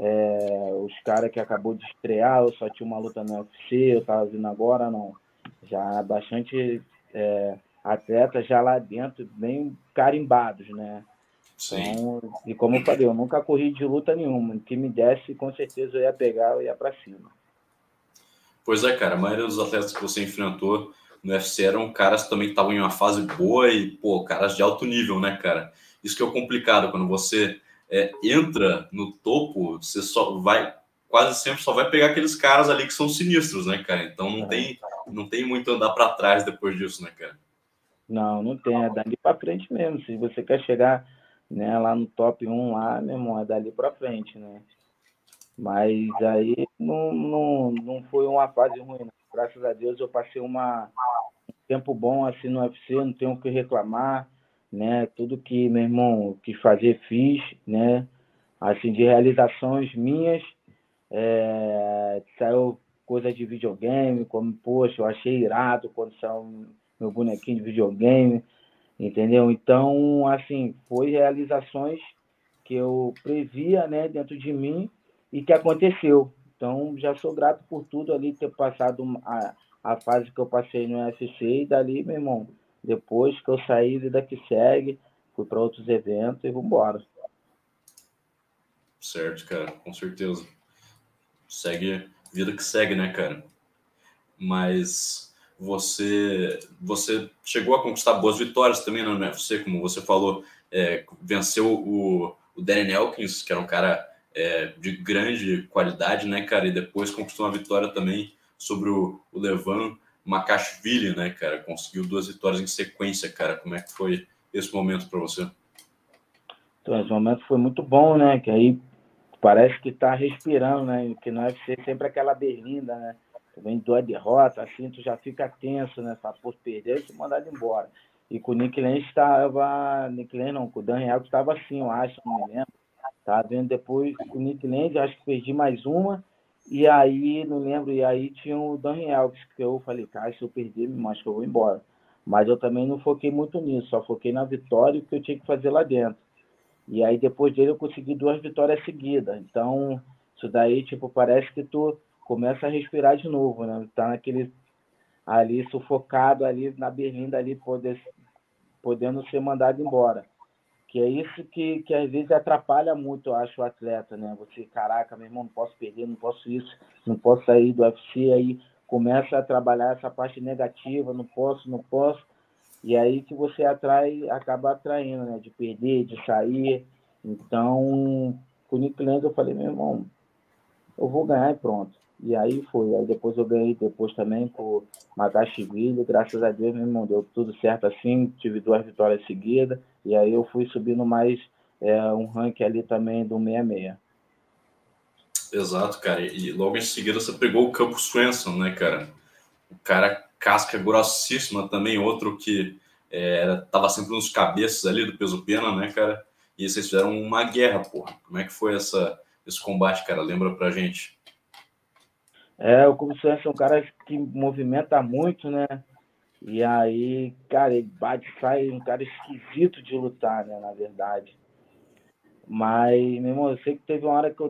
os caras que acabou de estrear, eu só tinha uma luta no UFC, eu tava vindo agora, não. Já bastante atletas já lá dentro, bem carimbados, né? Sim. Então, e como eu falei, eu nunca corri de luta nenhuma. O que me desse, com certeza eu ia pegar, eu ia para cima. Pois é, cara, a maioria dos atletas que você enfrentou no UFC eram caras também que estavam em uma fase boa e, pô, caras de alto nível, né, cara? Isso que é o complicado, quando você entra no topo, você só vai, quase sempre só vai pegar aqueles caras ali que são sinistros, né, cara? Então não tem muito andar para trás depois disso, né, cara? Não, não tem, é dali para frente mesmo. Se você quer chegar, né, lá no top 1 lá, meu irmão, é dali para frente, né? Mas aí não foi uma fase ruim, não. Graças a Deus eu passei um tempo bom assim no UFC, não tenho o que reclamar, né? Tudo que meu irmão quis fazer, fiz, né? Assim, de realizações minhas, saiu coisa de videogame, como, poxa, eu achei irado quando saiu meu bonequinho de videogame, entendeu? Então, assim, foi realizações que eu previa, né, dentro de mim e que aconteceu. Então, já sou grato por tudo ali, ter passado a fase que eu passei no UFC e dali, meu irmão, depois que eu saí, vida que segue, fui para outros eventos e vamos embora. Certo, cara, com certeza. Segue, vida que segue, né, cara? Mas você chegou a conquistar boas vitórias também no UFC, como você falou, venceu o Darren Elkins, que era um cara de grande qualidade, né, cara, e depois conquistou uma vitória também sobre o Levan Makashvili, né, cara, conseguiu 2 vitórias em sequência, cara. Como é que foi esse momento para você? Então, esse momento foi muito bom, né? Que aí parece que tá respirando, né? Que no UFC sempre aquela berlinda, né? Tu vem de 2 derrotas, assim, tu já fica tenso, né? Fala, pô, perder e ser mandado embora. E com o Nick Lane estava. Nick Lane não, com o Dan Real estava assim, eu acho, não me lembro. Tava vendo depois com o Nick Lane, acho que perdi mais uma. E aí, não lembro, e aí tinha o Dan Elks, que eu falei, cara, se eu perder, me acho que eu vou embora. Mas eu também não foquei muito nisso, só foquei na vitória e o que eu tinha que fazer lá dentro. E aí depois dele eu consegui 2 vitórias seguidas. Então, isso daí, tipo, parece que tu começa a respirar de novo, né? Tá naquele ali sufocado ali na berlinda ali, podendo ser mandado embora. Que é isso que às vezes atrapalha muito, eu acho, o atleta, né? Você, caraca, meu irmão, não posso perder, não posso isso, não posso sair do UFC, aí começa a trabalhar essa parte negativa, não posso, não posso. E aí que você acaba atraindo, né? De perder, de sair. Então, com o Nick Lenz eu falei, meu irmão, eu vou ganhar e pronto. E aí foi. Aí depois eu ganhei depois também por Magashvili. Graças a Deus, meu irmão, deu tudo certo assim. Tive 2 vitórias seguidas. E aí eu fui subindo mais um ranking ali também do 66. Exato, cara. E logo em seguida você pegou o Campos Swenson, né, cara? O cara casca grossíssima também, outro que tava sempre nos cabeças ali do peso pena, né, cara? E vocês fizeram uma guerra, porra. Como é que foi esse combate, cara? Lembra pra gente? O Cubo Swenson é um cara que movimenta muito, né? E aí, cara, ele bate, sai um cara esquisito de lutar, né? Na verdade. Mas, meu irmão, eu sei que teve uma hora que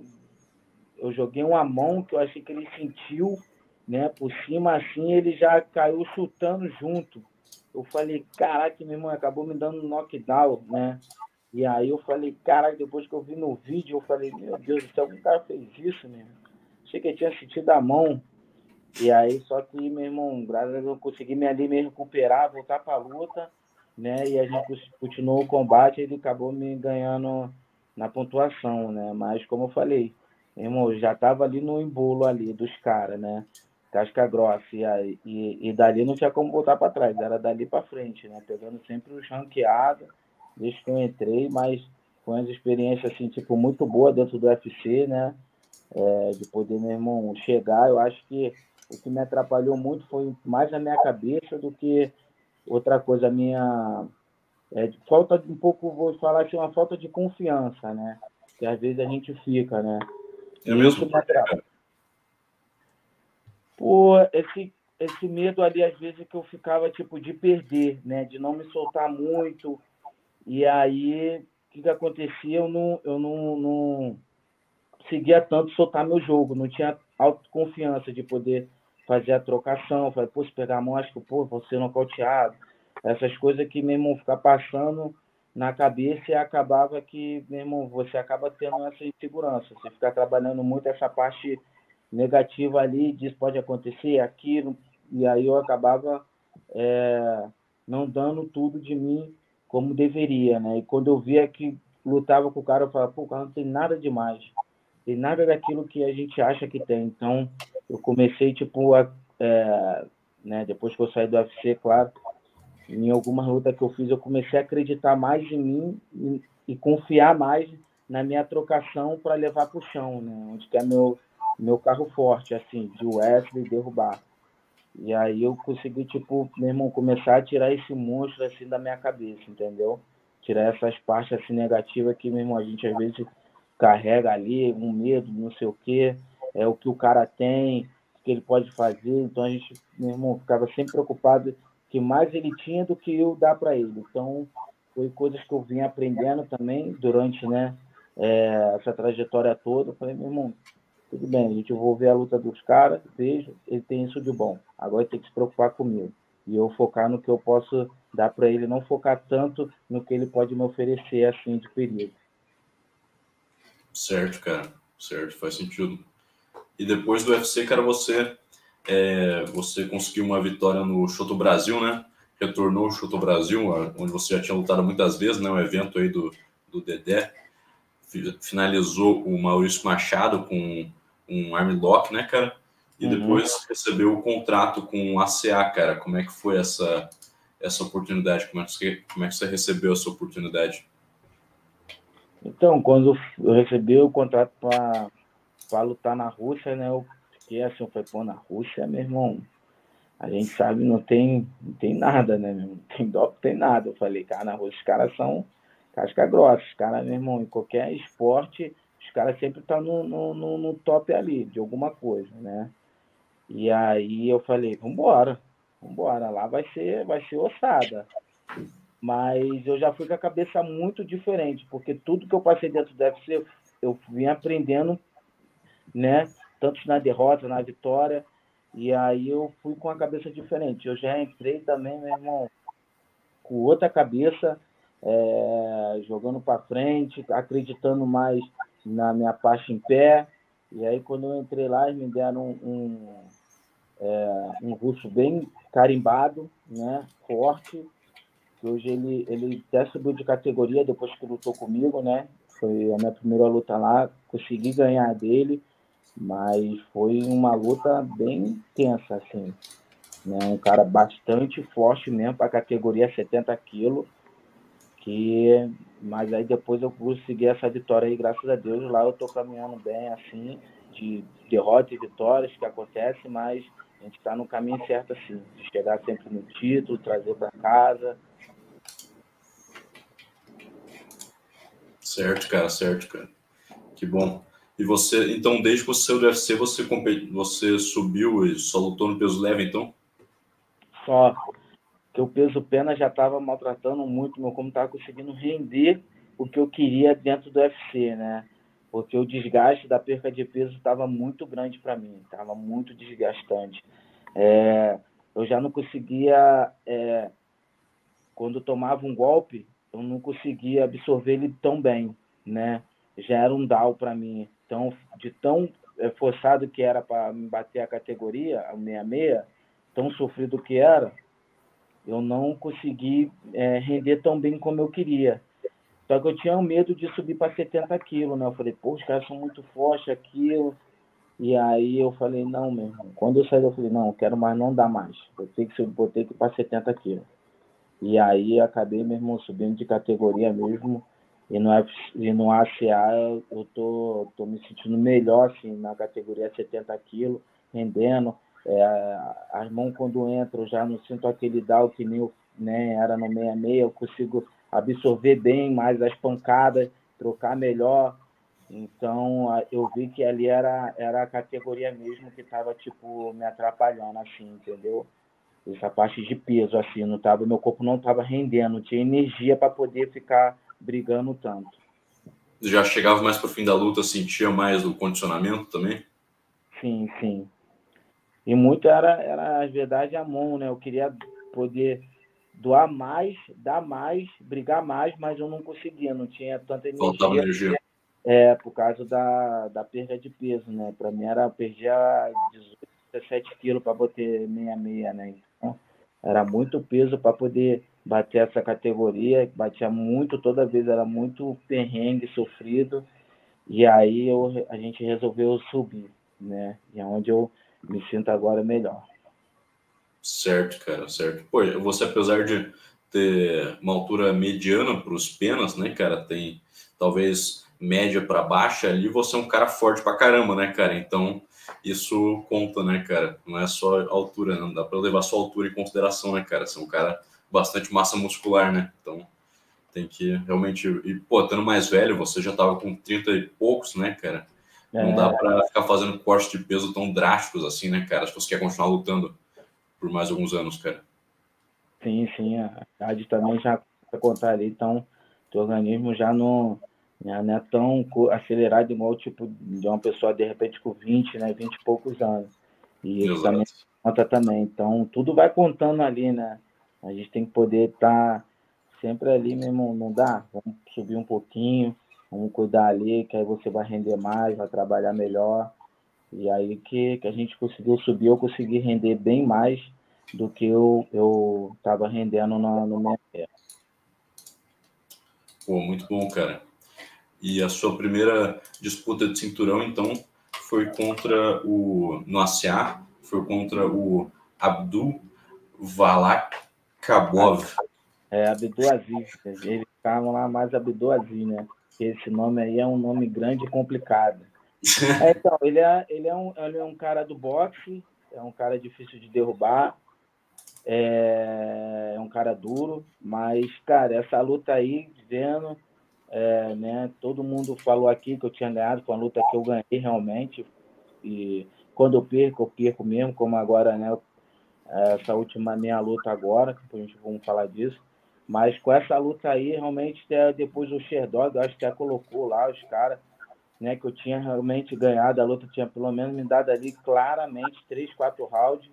eu joguei uma mão que eu achei que ele sentiu, né? Por cima assim, ele já caiu chutando junto. Eu falei, caraca, meu irmão, acabou me dando um knockdown, né? E aí eu falei, caraca, depois que eu vi no vídeo, eu falei, meu Deus do céu, algum cara fez isso, meu irmão. Achei que ele tinha sentido a mão. E aí, só que, meu irmão, graças a Deus eu consegui me ali me recuperar, voltar pra luta, né? E a gente continuou o combate, ele acabou me ganhando na pontuação, né? Mas como eu falei, meu irmão, eu já tava ali no embolo ali dos caras, né? Casca grossa. E dali não tinha como voltar para trás, era dali para frente, né? Pegando sempre os ranqueados, desde que eu entrei, mas foi uma experiência, assim, tipo, muito boa dentro do UFC, né? De poder, meu irmão, chegar. Eu acho que o que me atrapalhou muito foi mais a minha cabeça do que outra coisa, a minha falta de um pouco, vou falar assim, uma falta de confiança, né? Que às vezes a gente fica, né? É E mesmo? isso me atrapalha. Por esse medo ali, às vezes, que eu ficava, tipo, de perder, né? De não me soltar muito. E aí, o que acontecia? Eu não conseguia tanto soltar meu jogo, não tinha autoconfiança de poder fazer a trocação. Falei, pô, se pegar a mão, acho que, pô, vou ser nocauteado. Essas coisas que, meu irmão, ficar passando na cabeça e acabava que, meu irmão, você acaba tendo essa insegurança. Você fica trabalhando muito essa parte negativa ali, disso pode acontecer, aquilo, e aí eu acabava não dando tudo de mim como deveria, né? E quando eu via que lutava com o cara, eu falava, pô, o cara não tem nada demais, tem nada daquilo que a gente acha que tem. Então, eu comecei, tipo, né, depois que eu saí do UFC, claro, em algumas lutas que eu fiz, eu comecei a acreditar mais em mim e confiar mais na minha trocação para levar para o chão, né? Onde que é meu carro forte, assim, de Wesley derrubar. E aí eu consegui, tipo, meu irmão, começar a tirar esse monstro, assim, da minha cabeça, entendeu? Tirar essas partes, assim, negativas que, meu irmão, a gente às vezes carrega ali, um medo, não sei o quê, é o que o cara tem, o que ele pode fazer. Então a gente, meu irmão, ficava sempre preocupado que mais ele tinha do que eu dar para ele. Então foi coisas que eu vim aprendendo também durante, né, essa trajetória toda. Eu falei, meu irmão, tudo bem, a gente vou ver a luta dos caras, vejo, ele tem isso de bom. Agora ele tem que se preocupar comigo. E eu focar no que eu posso dar para ele, não focar tanto no que ele pode me oferecer, assim, de perigo. Certo, cara. Certo, faz sentido. E depois do UFC, cara, você conseguiu uma vitória no Shoto Brasil, né? Retornou ao Shoto Brasil, onde você já tinha lutado muitas vezes, né? Um evento aí do Dedé. Finalizou o Maurício Machado com um armlock, né, cara? E depois recebeu o contrato com o ACA, cara. Como é que foi essa oportunidade? Como é que você recebeu essa oportunidade? Então, quando eu recebi o contrato para lutar na Rússia, né? Eu fiquei assim, eu falei, pô, na Rússia, meu irmão, a gente sabe, não tem nada, né, meu irmão? Não tem dó, não tem nada. Eu falei, cara, na Rússia os caras são casca grossa. Os caras, meu irmão, em qualquer esporte, os caras sempre estão no top ali, de alguma coisa, né? E aí eu falei, vambora, lá vai ser ossada. Mas eu já fui com a cabeça muito diferente, porque tudo que eu passei dentro do UFC, eu vim aprendendo, né? Tanto na derrota, na vitória. E aí eu fui com a cabeça diferente. Eu já entrei também, meu irmão, com outra cabeça, jogando para frente, acreditando mais na minha parte em pé. E aí quando eu entrei lá, eles me deram um russo bem carimbado, né? Forte, que hoje ele até subiu de categoria depois que lutou comigo, né? Foi a minha primeira luta lá, consegui ganhar dele, mas foi uma luta bem tensa, assim, né? Um cara bastante forte mesmo para a categoria 70 quilos, mas aí depois eu consegui essa vitória aí, graças a Deus. Lá eu tô caminhando bem, assim, de derrota e vitórias que acontecem, mas a gente está no caminho certo, assim, de chegar sempre no título, trazer para casa. Certo, cara, certo, cara. Que bom. E você, então, desde que você saiu do UFC, você subiu e só lutou no peso leve, então? Só que o peso pena já estava maltratando muito, meu como estava conseguindo render o que eu queria dentro do UFC, né? Porque o desgaste da perca de peso estava muito grande para mim, estava muito desgastante. Eu já não conseguia, quando tomava um golpe, eu não conseguia absorver ele tão bem, né? Já era um down para mim. Então, de tão forçado que era para me bater a categoria, a 66, tão sofrido que era, eu não consegui render tão bem como eu queria. Só que eu tinha medo de subir para 70 quilos, né? Eu falei, pô, os caras são muito fortes, aquilo. E aí eu falei, não, meu irmão. Quando eu saí, eu falei, não, quero mais, não dá mais. Vou ter que ir para 70 quilos. E aí acabei, meu irmão, subindo de categoria mesmo. E no ACA eu tô me sentindo melhor, assim, na categoria 70 quilos, rendendo. As mãos quando entram, eu já não sinto aquele down que nem eu, né, era no 66, eu consigo absorver bem mais as pancadas, trocar melhor. Então eu vi que ali era a categoria mesmo que estava tipo me atrapalhando, assim, entendeu? Essa parte de peso, assim, não tava, meu corpo não estava rendendo, não tinha energia para poder ficar brigando tanto. Já chegava mais pro fim da luta, sentia mais o condicionamento também? Sim, sim. E muito era a verdade, a mão, né? Eu queria poder doar mais, dar mais, brigar mais, mas eu não conseguia, não tinha tanta Faltava energia, energia. por causa da perda de peso, né? Para mim era perder 18, 17 quilos para bater 66, né? Então, era muito peso para poder bater essa categoria, batia muito, toda vez era muito perrengue, sofrido, e aí a gente resolveu subir, né? E é onde eu me sinto agora melhor. Certo, cara, certo. Pô, você, apesar de ter uma altura mediana para os penas, né, cara, tem talvez média para baixa ali, você é um cara forte pra caramba, né, cara? Então, isso conta, né, cara? Não é só a altura, não dá para levar sua altura em consideração, né, cara? Você é um cara bastante massa muscular, né? Então, tem que realmente. E, pô, estando mais velho, você já tava com 30 e poucos, né, cara? Não dá É, para ficar fazendo cortes de peso tão drásticos assim, né, cara? Se você quer continuar lutando por mais alguns anos, cara. sim, sim, a idade também já começa a contar ali, então teu organismo já não é tão acelerado igual tipo de uma pessoa de repente com 20, né, 20 e poucos anos. E isso também Exato. conta também. Então tudo vai contando ali, né? A gente tem que poder estar sempre ali mesmo, não dá? Vamos subir um pouquinho, vamos cuidar ali, que aí você vai render mais, vai trabalhar melhor. E aí que a gente conseguiu subir, eu consegui render bem mais do que eu estava rendendo no meu pé. Pô, muito bom, cara. E a sua primeira disputa de cinturão, então, foi contra o no ACA, foi contra o Abdul Valakabov. Abdulaziz, eles ficavam lá mais Abdulaziz, né? Esse nome aí é um nome grande e complicado. Então, ele é um cara do boxe, é um cara difícil de derrubar, é um cara duro, mas, cara, essa luta aí, vendo, né, todo mundo falou aqui que eu tinha ganhado, foi uma luta que eu ganhei realmente, e quando eu perco mesmo, como agora, né, essa última minha luta agora, que a gente vamos falar disso, mas com essa luta aí, realmente, depois o Sherdog, eu acho que já colocou lá os caras, né, que eu tinha realmente ganhado a luta, tinha pelo menos me dado ali claramente 3, 4 rounds,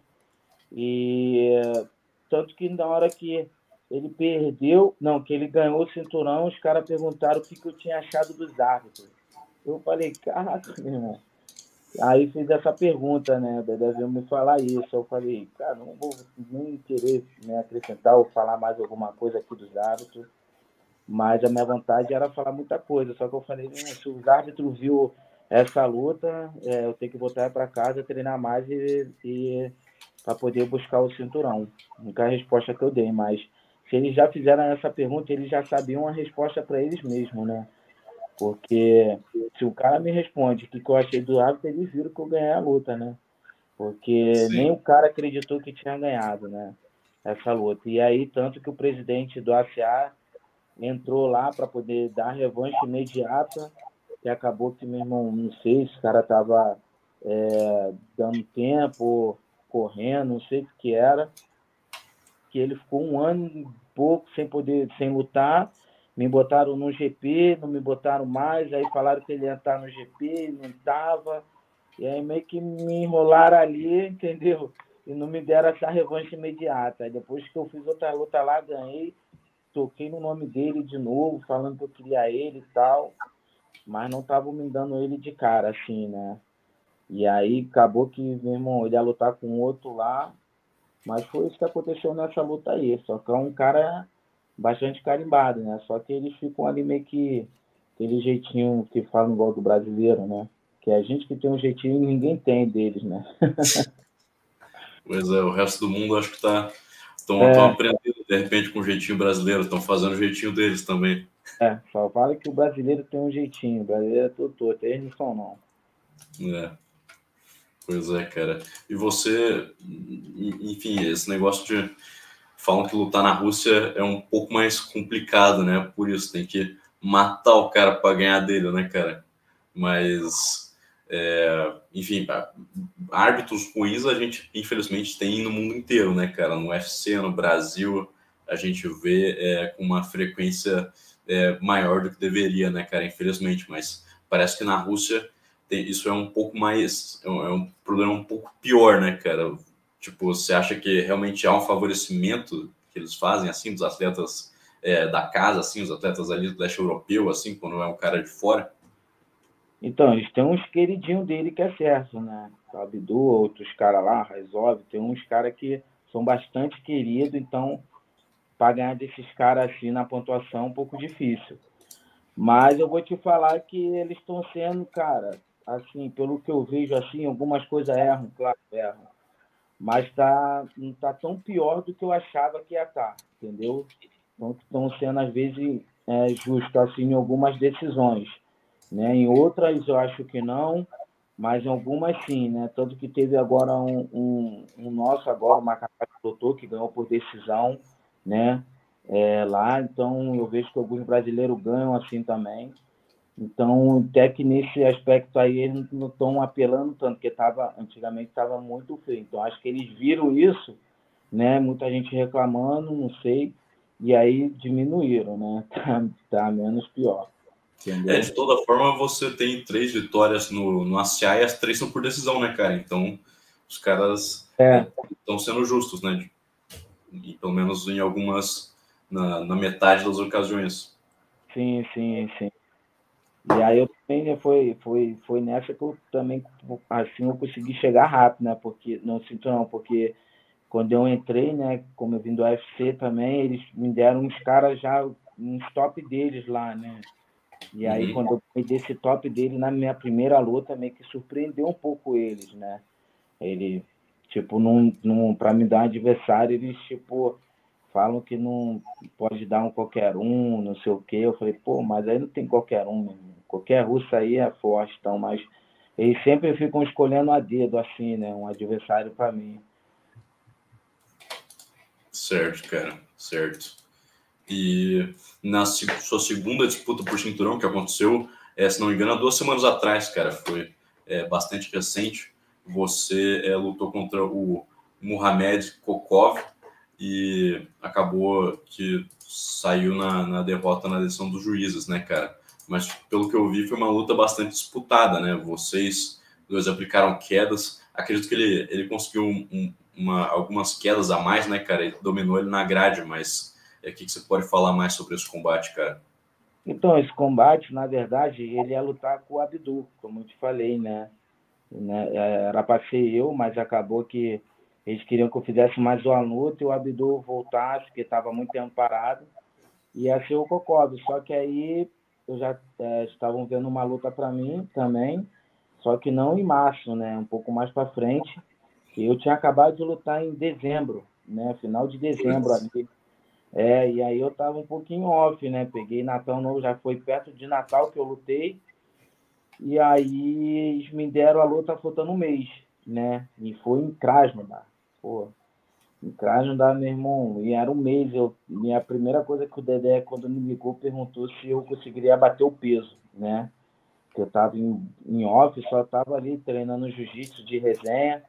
e tanto que na hora que ele perdeu, não, que ele ganhou o cinturão, os caras perguntaram o que eu tinha achado dos árbitros. Eu falei, caraca, meu irmão. Aí fiz essa pergunta, né? Deve me falar isso. Eu falei, cara, não vou nem querer, né, acrescentar ou falar mais alguma coisa aqui dos árbitros, mas a minha vontade era falar muita coisa. Só que eu falei, se os árbitros viu essa luta, eu tenho que voltar para casa, treinar mais e para poder buscar o cinturão. Nunca a resposta que eu dei, mas se eles já fizeram essa pergunta, eles já sabiam a resposta para eles mesmos, né? Porque se o cara me responde o que eu achei do árbitro, eles viram que eu ganhei a luta, né? Porque Sim. nem o cara acreditou que tinha ganhado, né? Essa luta. E aí, tanto que o presidente do ACA entrou lá para poder dar revanche imediata, e acabou que, meu irmão, não sei se o cara tava dando tempo, correndo, não sei o que era, que ele ficou um ano e pouco sem lutar, me botaram no GP, não me botaram mais, aí falaram que ele ia estar no GP, não estava, e aí meio que me enrolaram ali, entendeu? E não me deram essa revanche imediata. Aí depois que eu fiz outra luta lá, ganhei, toquei no nome dele de novo, falando que eu queria ele e tal, mas não estavam me dando ele de cara, assim, né? E aí acabou que, meu irmão, ele ia lutar com outro lá, mas foi isso que aconteceu nessa luta aí. Só que é um cara bastante carimbado, né? Só que eles ficam ali meio que aquele jeitinho que falam igual do brasileiro, né? Que é a gente que tem um jeitinho e ninguém tem deles, né? Pois é, o resto do mundo acho que estão É, aprendendo de repente com o jeitinho brasileiro, estão fazendo o jeitinho deles também. só fala que o brasileiro tem um jeitinho, o brasileiro é todo torto, eles não são não. É, pois é, cara. E você, enfim, esse negócio de falam que lutar na Rússia é um pouco mais complicado, né? Por isso tem que matar o cara para ganhar dele, né, cara? Mas, enfim, árbitros ruins a gente infelizmente tem no mundo inteiro, né, cara? No UFC, no Brasil, a gente vê com uma frequência maior do que deveria, né, cara? Infelizmente, mas parece que na Rússia isso é um pouco mais, é um problema um pouco pior, né, cara? Tipo, você acha que realmente há um favorecimento que eles fazem, assim, dos atletas da casa, assim, os atletas ali do leste europeu, assim, quando é um cara de fora? Então, eles têm uns queridinhos dele que é certo, né? O Abdu, outros caras lá, Raizov, tem uns caras que são bastante queridos, então, para ganhar desses caras assim na pontuação é um pouco difícil. Mas eu vou te falar que eles estão sendo, cara, assim, pelo que eu vejo, assim, algumas coisas erram, claro, erram. Mas não tá tão pior do que eu achava que ia estar, entendeu? Então, estão sendo, às vezes, justos, assim, em algumas decisões. Né? Em outras, eu acho que não, mas em algumas, sim, né? Tanto que teve agora um nosso, agora, o Macapá doutor, que ganhou por decisão, né? Lá, então, eu vejo que alguns brasileiros ganham assim também. Então, até que nesse aspecto aí eles não estão apelando tanto, porque antigamente estava muito feio. Então, acho que eles viram isso, né? Muita gente reclamando, não sei, e aí diminuíram, né? Tá menos pior, entendeu? De toda forma, você tem 3 vitórias no ACA e as 3 são por decisão, né, cara? Então, os caras É, estão sendo justos, né? E pelo menos em algumas, na metade das ocasiões. sim, sim, sim. E aí eu também, né, foi nessa que eu também, assim, eu consegui chegar rápido, né? Porque, não sinto não, porque quando eu entrei, né, como eu vim do UFC também, eles me deram uns caras já, uns top deles lá, né? E aí Uhum. quando eu fui desse top dele na minha primeira luta, meio que surpreendeu um pouco eles, né? Ele, tipo, para me dar um adversário, eles, tipo, falam que não pode dar um qualquer um, não sei o quê. Eu falei, pô, mas aí não tem qualquer um, meu irmão. Qualquer russo aí é forte, então, mas eles sempre ficam escolhendo a dedo, assim, né? Um adversário para mim. Certo, cara, certo. E na sua segunda disputa por cinturão, que aconteceu, se não me engano, há 2 semanas atrás, cara, foi bastante recente. Você lutou contra o Muhammad Kokov e acabou que saiu na derrota na decisão dos juízes, né, cara? Mas pelo que eu vi, foi uma luta bastante disputada, né? Vocês dois aplicaram quedas. Acredito que ele conseguiu algumas quedas a mais, né, cara? Ele dominou ele na grade, mas o que você pode falar mais sobre esse combate, cara? Então, esse combate, na verdade, ele ia lutar com o Abdul, como eu te falei, né? Era para ser eu, mas acabou que eles queriam que eu fizesse mais uma luta e o Abdul voltasse, porque estava muito tempo parado. Ia ser o Kokov, só que aí eu já estavam vendo uma luta para mim também, só que não em março, né? Um pouco mais para frente. E eu tinha acabado de lutar em dezembro, né? Final de dezembro ali. E aí eu tava um pouquinho off, né? Peguei Natal Novo, já foi perto de Natal que eu lutei. E aí eles me deram a luta faltando um mês, né? E foi em Krasnodar. Pô, em Krasnodar, meu irmão, e era um mês. Minha primeira coisa que o Dedé, quando me ligou, perguntou se eu conseguiria bater o peso, né? Que eu tava em off, só tava ali treinando jiu-jitsu de resenha.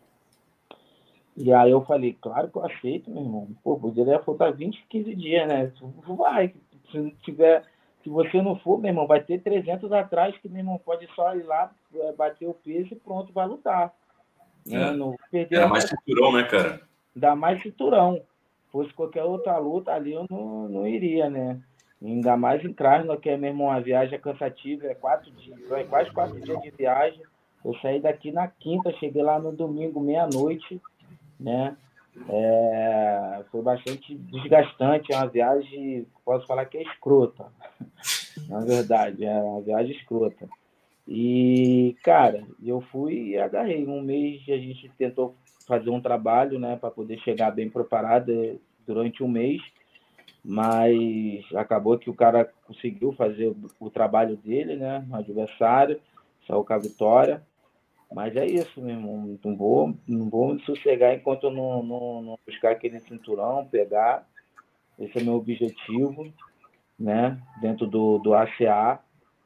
E aí eu falei, claro que eu aceito, meu irmão. Pô, poderia faltar 20, 15 dias, né? Vai, se não tiver, se você não for, meu irmão, vai ter 300 atrás que, meu irmão, pode só ir lá, bater o peso e pronto, vai lutar. Né? É. Não vou perder Era mais essa, cinturão, né, cara? ainda mais cinturão. Fosse qualquer outra luta ali, eu não iria, né? Ainda mais em Krasnodar, que é mesmo uma viagem cansativa, é 4 dias, quase 4 dias de viagem. Eu saí daqui na quinta, cheguei lá no domingo, meia-noite, né? Foi bastante desgastante, é uma viagem, posso falar que é escrota, na verdade, é uma viagem escrota. E, cara, eu fui e agarrei. Um mês a gente tentou fazer um trabalho, né, para poder chegar bem preparado durante um mês, mas acabou que o cara conseguiu fazer o trabalho dele, né, no adversário, saiu com a vitória. Mas é isso, meu irmão. Não vou me sossegar enquanto eu não buscar aquele cinturão, pegar. Esse é meu objetivo, né? Dentro do ACA.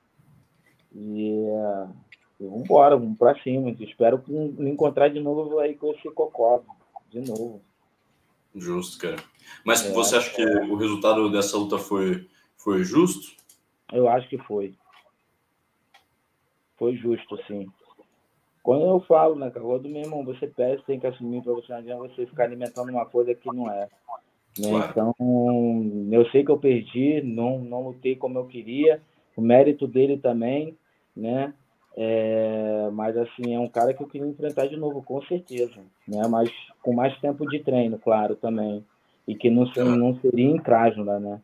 E vamos embora, vamos pra cima. Espero me encontrar de novo aí com esse Cocó. De novo. Justo, cara. Mas É, você acha que o resultado dessa luta foi justo? eu acho que foi. foi justo, sim. Quando eu falo, né, cara, quando meu irmão, você perde, tem que assumir para você, não adianta você ficar alimentando uma coisa que não é. Né? Claro. Então, eu sei que eu perdi, não lutei como eu queria, o mérito dele também, né? Mas assim, é um cara que eu queria enfrentar de novo, com certeza, né? Mas com mais tempo de treino, claro, também. E que não seria em Krasnodar, né?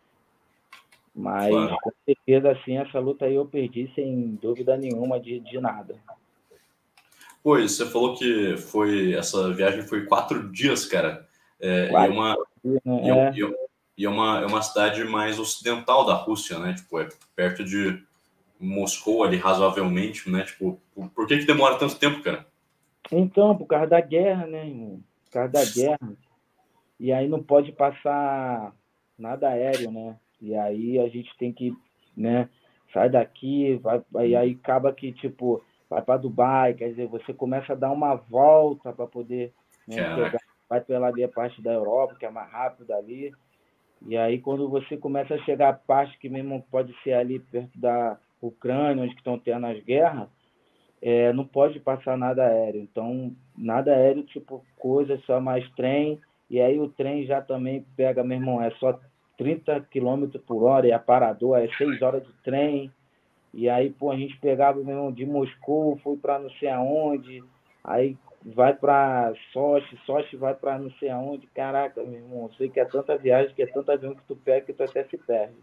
Mas Claro. com certeza, assim, essa luta aí eu perdi sem dúvida nenhuma de nada. Pois, você falou que essa viagem foi 4 dias, cara. E é Quase, uma, e é, né? é uma cidade mais ocidental da Rússia, né? Tipo, é perto de Moscou ali, razoavelmente, né? Tipo, por que demora tanto tempo, cara? Então, por causa da guerra, né, irmão? Por causa da guerra. E aí não pode passar nada aéreo, né? E aí a gente tem que, né, sai daqui, e aí acaba que, tipo, vai para Dubai, quer dizer, você começa a dar uma volta para poder, né, chegar, Caraca, vai pela ali a parte da Europa, que é mais rápido ali, e aí quando você começa a chegar à parte que mesmo pode ser ali perto da Ucrânia, onde estão tendo as guerras, não pode passar nada aéreo. Então, nada aéreo, tipo, coisa, só mais trem. E aí o trem já também pega, meu irmão, é só 30 quilômetros por hora, e a parador é 6 horas de trem. E aí, pô, a gente pegava, meu irmão, de Moscou, foi para não sei aonde, aí vai para Sochi, Sochi vai para não sei aonde. Caraca, meu irmão, eu sei que é tanta viagem, que é tanto avião que tu pega que tu até se perde.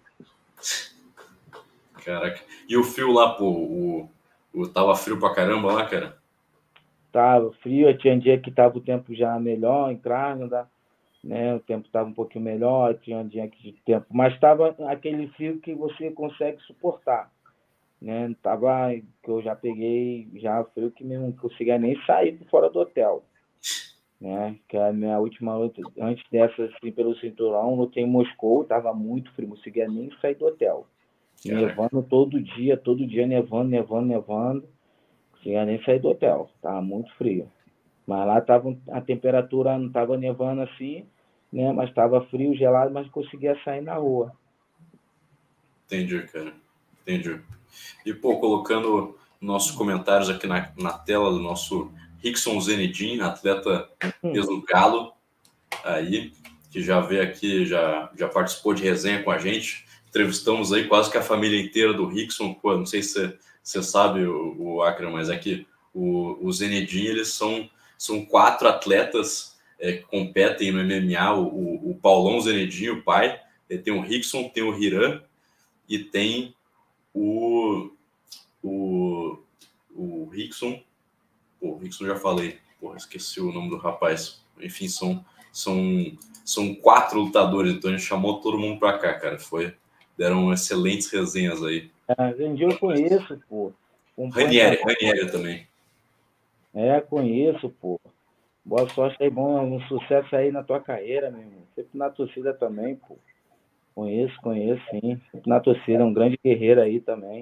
caraca. E o frio lá, pô, tava frio pra caramba lá, cara? Tava frio, tinha dia que tava o tempo já melhor em Krasnodar, né? O tempo estava um pouquinho melhor, tinha um dia de tempo, mas estava aquele frio que você consegue suportar, né? Tava que eu já peguei já frio que mesmo não conseguia nem sair de fora do hotel, né? Que a minha última luta antes dessa assim, pelo cinturão, lutei em Moscou, tava muito frio, não conseguia nem sair do hotel. Caraca, Nevando todo dia nevando, nevando, nevando, não conseguia nem sair do hotel, tava muito frio. Mas lá tava, a temperatura não estava nevando assim, né? Mas estava frio, gelado, mas conseguia sair na rua. entendi, cara. Entendi. E, pô, colocando nossos comentários aqui na tela do nosso Rickson Zenedin, atleta peso galo, aí, que já veio aqui, já participou de resenha com a gente. Entrevistamos aí quase que a família inteira do Rickson. Pô, não sei se você sabe, o Acra, mas é que o Zenedin, eles são 4 atletas que competem no MMA. O Paulão Zenedin, o pai, ele tem o Rickson, tem o Hiran e tem o, o, o Rickson. Pô, o Rickson já falei. Porra, esqueci o nome do rapaz. Enfim, são, são 4 lutadores, então a gente chamou todo mundo pra cá, cara. Deram excelentes resenhas aí. Vendi eu conheço, pô. Completamente. Ranieri também. Conheço, pô. Boa sorte aí, bom, um sucesso aí na tua carreira, meu irmão. Sempre na torcida também, pô. Conheço, sim. Sempre na torcida, um grande guerreiro aí também.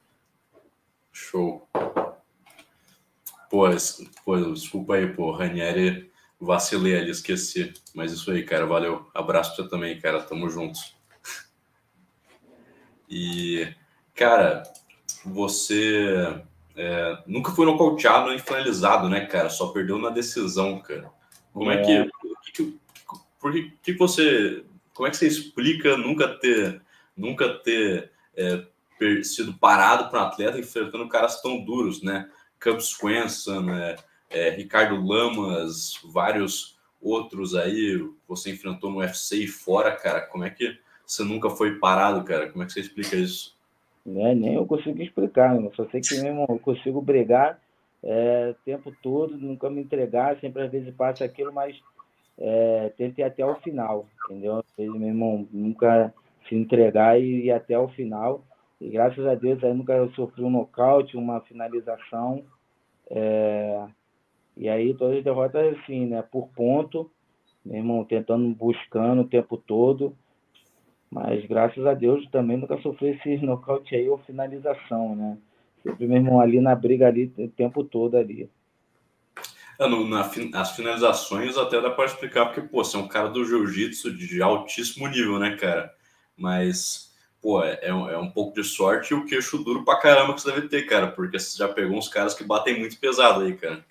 Show. Pô, desculpa aí, pô. Ranieri, vacilei ali, esqueci. Mas isso aí, cara, valeu. Abraço pra você também, cara. Tamo juntos. E, cara, você nunca foi nocauteado nem finalizado, né, cara? Só perdeu na decisão, cara. Como é É, que. Por que você. Como é que você explica nunca ter sido parado para um atleta enfrentando caras tão duros, né? Cub Swanson, Ricardo Lamas, vários outros aí. Você enfrentou no UFC e fora, cara. Como é que você nunca foi parado, cara? Como é que você explica isso? nem eu consigo explicar, né? Só sei que mesmo eu consigo brigar o tempo todo, nunca me entregar, sempre às vezes passa aquilo, mas tentei até o final, entendeu? Às vezes, meu irmão, nunca se entregar e ir até o final. E graças a Deus aí nunca sofri um nocaute, uma finalização. E aí todas as derrotas assim, né? Por ponto, meu irmão, tentando, buscando o tempo todo. Mas graças a Deus também nunca sofri esse nocaute aí ou finalização, né? Sempre, meu irmão, ali na briga ali o tempo todo ali. As finalizações até dá para explicar, porque, pô, você é um cara do jiu-jitsu de altíssimo nível, né, cara? Mas pô, é um pouco de sorte e o queixo duro pra caramba que você deve ter, cara, porque você já pegou uns caras que batem muito pesado aí, cara.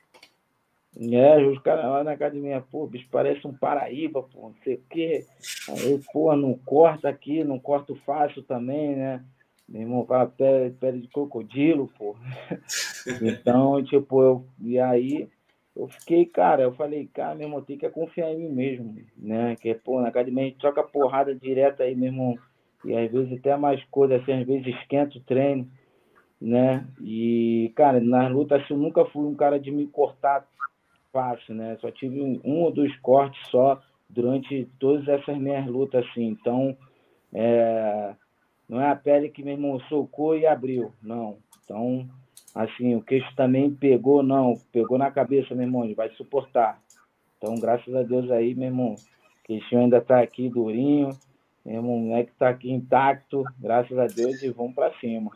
Os caras lá na academia, pô, bicho, parece um Paraíba, pô, não sei o quê. Aí, pô, não corta aqui, não corto fácil também, né? Meu irmão fala pele de crocodilo, pô. Então, tipo, e aí eu fiquei, cara, eu falei, cara, meu irmão, tem que confiar em mim mesmo, né? Que, pô, na academia a gente troca porrada direta aí, meu irmão. E às vezes até mais coisa, assim, às vezes esquenta o treino, né? E, cara, nas lutas, assim, eu nunca fui um cara de me cortar fácil, né? Só tive um ou dois cortes só durante todas essas minhas lutas, assim. Então, é, não é a pele que meu irmão socou e abriu, não. Então, assim, o queixo também pegou, não. Pegou na cabeça, meu irmão, ele vai suportar. Então, graças a Deus aí, meu irmão, o queixinho ainda tá aqui durinho. Meu irmão, o moleque tá aqui intacto, graças a Deus, e vamos pra cima.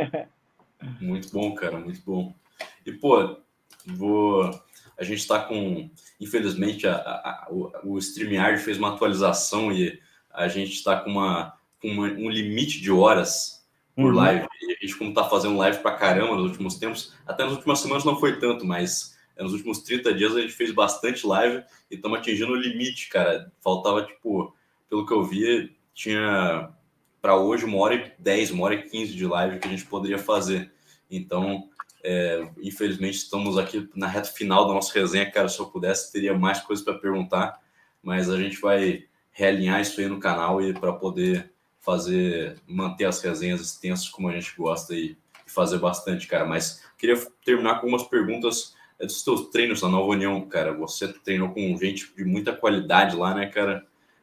Muito bom, cara, muito bom. E, pô, vou. A gente está com. Infelizmente, o StreamYard fez uma atualização e a gente está um limite de horas por Uhum. live. E a gente, como está fazendo live pra caramba nos últimos tempos, até nas últimas semanas não foi tanto, mas nos últimos 30 dias a gente fez bastante live e estamos atingindo o limite, cara. Faltava, tipo, pelo que eu vi, tinha para hoje 1h10, 1h15 de live que a gente poderia fazer. Então, infelizmente, estamos aqui na reta final da nossa resenha. Cara, se eu pudesse, teria mais coisas para perguntar, mas a gente vai realinhar isso aí no canal e para poder manter as resenhas extensas como a gente gosta e fazer bastante, cara. Mas queria terminar com algumas perguntas dos teus treinos na Nova União, cara. Você treinou com gente de muita qualidade lá, né, cara?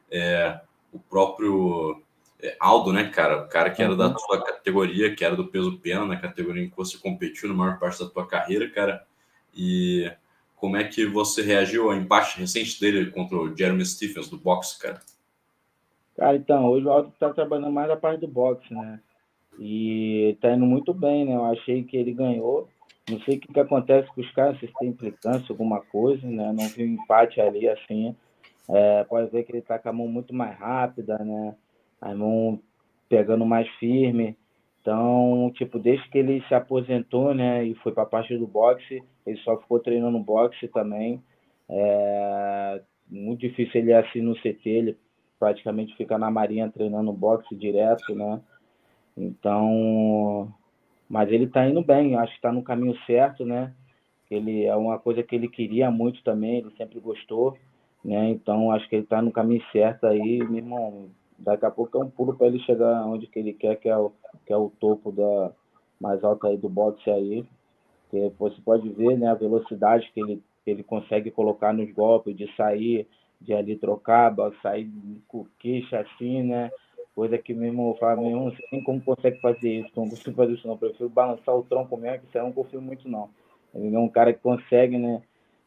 O próprio Aldo, né, cara? O cara que era da Uhum. tua categoria, que era do peso pena, na categoria em que você competiu na maior parte da tua carreira, cara. E como é que você reagiu ao empate recente dele contra o Jeremy Stephens do boxe, cara? Cara, então, hoje o Aldo tá trabalhando mais a parte do boxe, né? E tá indo muito bem, né? Eu achei que ele ganhou. Não sei o que acontece com os caras, se tem implicância, alguma coisa, né? Não vi um empate ali assim. Pode ver que ele tá com a mão muito mais rápida, né? A mão pegando mais firme. Então, tipo, desde que ele se aposentou, né, e foi para a parte do boxe, ele só ficou treinando boxe também. Muito difícil ele ir assim no CT, ele praticamente fica na marinha treinando boxe direto, né? Então, mas ele está indo bem, acho que está no caminho certo, né? Ele é uma coisa que ele queria muito também, ele sempre gostou, né? Então acho que ele está no caminho certo aí, meu irmão. Daqui a pouco é um pulo para ele chegar onde que ele quer, que é o topo da mais alto aí do boxe aí. Que você pode ver, né, a velocidade que ele consegue colocar nos golpes, de sair, de ali trocar, sair com queixa assim, né? Coisa que mesmo eu falo, meu irmão, não sei nem como consegue fazer isso, não consigo fazer isso não. Eu prefiro balançar o tronco mesmo, que isso aí eu não confio muito não. Ele é um cara que consegue, né,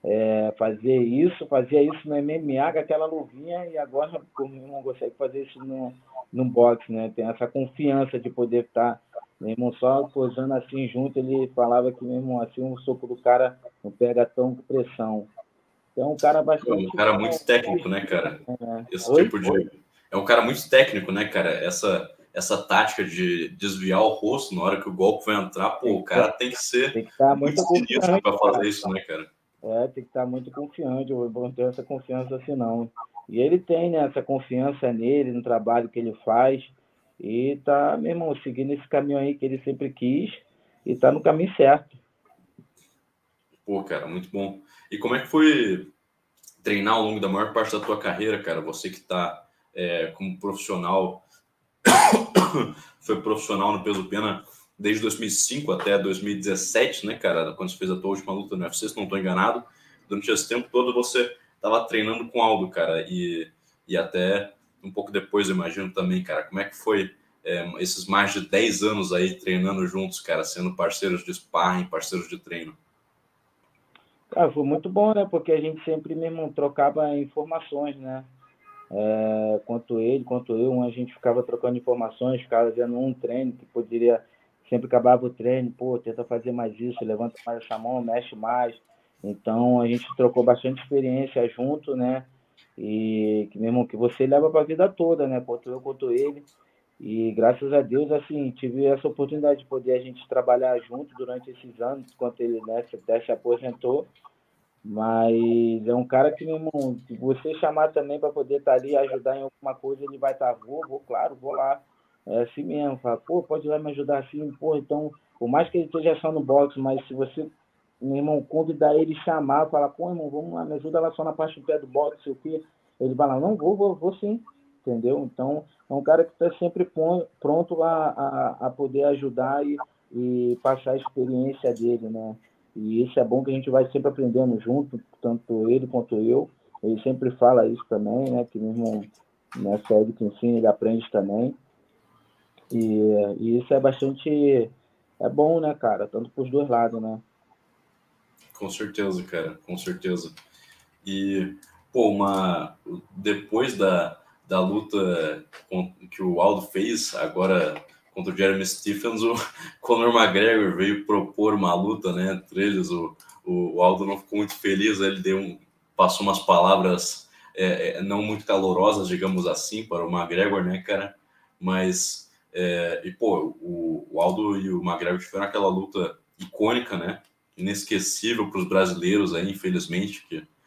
fazia isso no MMA com aquela luvinha e agora o meu irmão consegue fazer isso no boxe, né? Tem essa confiança de poder estar meu irmão só posando assim junto, ele falava que, meu irmão, assim, o soco do cara não pega tão com pressão. Então, um cara É um bastante cara bom. muito técnico, né, cara? Né? Esse Oi? tipo de. É um cara muito técnico, né, cara? Essa tática de desviar o rosto na hora que o golpe vai entrar, pô, Tem o que tá, cara tem que ser tem que estar muito muito sinistro confiante, para fazer cara. isso, né, cara? Tem que estar muito confiante. Eu não tenho essa confiança assim, não. E ele tem, né, essa confiança nele, no trabalho que ele faz. E tá, meu irmão, seguindo esse caminho aí que ele sempre quis. E tá no caminho certo. Pô, cara, muito bom. E como é que foi treinar ao longo da maior parte da tua carreira, cara? Você que tá como profissional, foi profissional no peso pena desde 2005 até 2017, né, cara? Quando você fez a tua última luta no UFC, se não estou enganado. Durante esse tempo todo você estava treinando com o Aldo, cara, e até um pouco depois, eu imagino também, cara. Como é que foi esses mais de 10 anos aí treinando juntos, cara, sendo parceiros de sparring, parceiros de treino? Cara, foi muito bom, né? Porque a gente sempre mesmo trocava informações, né? Quanto ele, quanto eu, a gente ficava trocando informações, ficava vendo um treino que poderia, sempre acabava o treino, pô, tenta fazer mais isso, levanta mais essa mão, mexe mais. Então a gente trocou bastante experiência junto, né? E que mesmo que você leva para a vida toda, né? Quanto eu, quanto ele. E graças a Deus, assim, tive essa oportunidade de poder a gente trabalhar junto durante esses anos, enquanto ele, né, até se aposentou. Mas é um cara que, meu irmão, se você chamar também para poder estar ali e ajudar em alguma coisa, ele vai estar, vou, claro, vou lá. É assim mesmo, fala, pô, pode ir lá me ajudar assim, pô, então, por mais que ele esteja só no boxe, mas se você, meu irmão, convidar ele, chamar, falar, pô, irmão, vamos lá, me ajuda lá só na parte do pé do boxe, o quê? Ele vai lá, não, vou sim, entendeu? Então, é um cara que está sempre pronto a poder ajudar e passar a experiência dele, né? E isso é bom que a gente vai sempre aprendendo junto, tanto ele quanto eu. Ele sempre fala isso também, né? Que mesmo nessa ele que ensina, ele aprende também. E isso é bastante. É bom, né, cara? Tanto para os dois lados, né? Com certeza, cara, com certeza. E, pô, depois da luta que o Aldo fez, agora contra o Jeremy Stephens, o Conor McGregor veio propor uma luta, né, entre eles. O Aldo não ficou muito feliz, ele passou umas palavras não muito calorosas, digamos assim, para o McGregor, né, cara? Mas, e pô, o Aldo e o McGregor tiveram aquela luta icônica, né? Inesquecível para os brasileiros aí, infelizmente,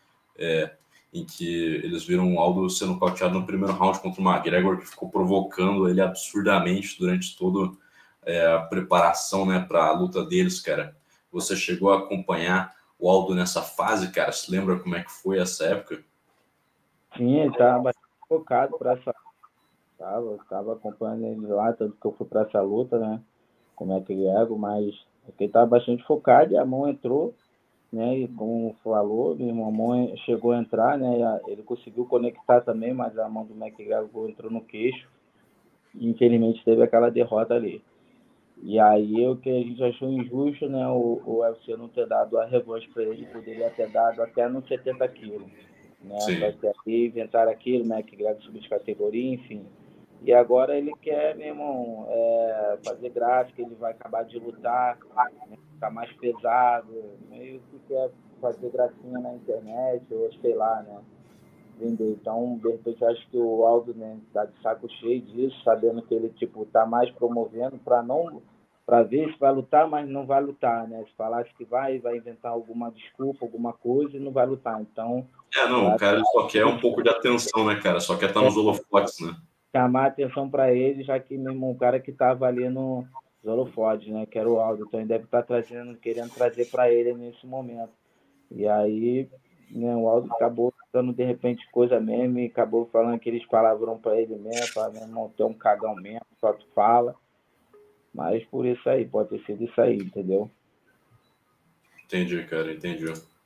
em que eles viram o Aldo sendo nocauteado no primeiro round contra o McGregor, que ficou provocando ele absurdamente durante toda a preparação, né, para a luta deles, cara. Você chegou a acompanhar o Aldo nessa fase, cara? Se lembra como é que foi essa época? Sim, ele estava bastante focado para essa. Tava acompanhando ele lá, tanto que eu fui para essa luta, né? Como é que ele é, mas ele estava bastante focado e a mão entrou, né? E como falou, meu irmão chegou a entrar, né? Ele conseguiu conectar também, mas a mão do McGregor entrou no queixo. E infelizmente teve aquela derrota ali. E aí o que a gente achou injusto, né? O UFC não ter dado a revanche para ele, poderia ter dado até nos 70 quilos, né? Só Sim. que aí inventaram aquilo, né? Que McGregor subiu de categoria, enfim. E agora ele quer, meu irmão, fazer gráfica, ele vai acabar de lutar, né, ficar mais pesado, meio que quer fazer gracinha na internet, ou sei lá, né? Vender. Então, de repente, eu acho que o Aldo, né, tá de saco cheio disso, sabendo que ele, tipo, tá mais promovendo para ver se vai lutar, mas não vai lutar, né? Se falasse que vai inventar alguma desculpa, alguma coisa e não vai lutar. Então, eu Não, o acho cara só quer um pouco que de atenção, né, cara? Só quer estar nos holofotes, né? chamar a atenção para ele, já que mesmo o cara que estava ali no holofotes, né, que era o Aldo, então ele deve estar querendo trazer para ele nesse momento. E aí, né, o Aldo acabou dando de repente coisa mesmo e acabou falando aqueles palavrão para ele mesmo, para meu irmão ter um cagão mesmo, só tu fala. Mas por isso aí, pode ter sido isso aí, entendeu? Entendi, cara, entendi.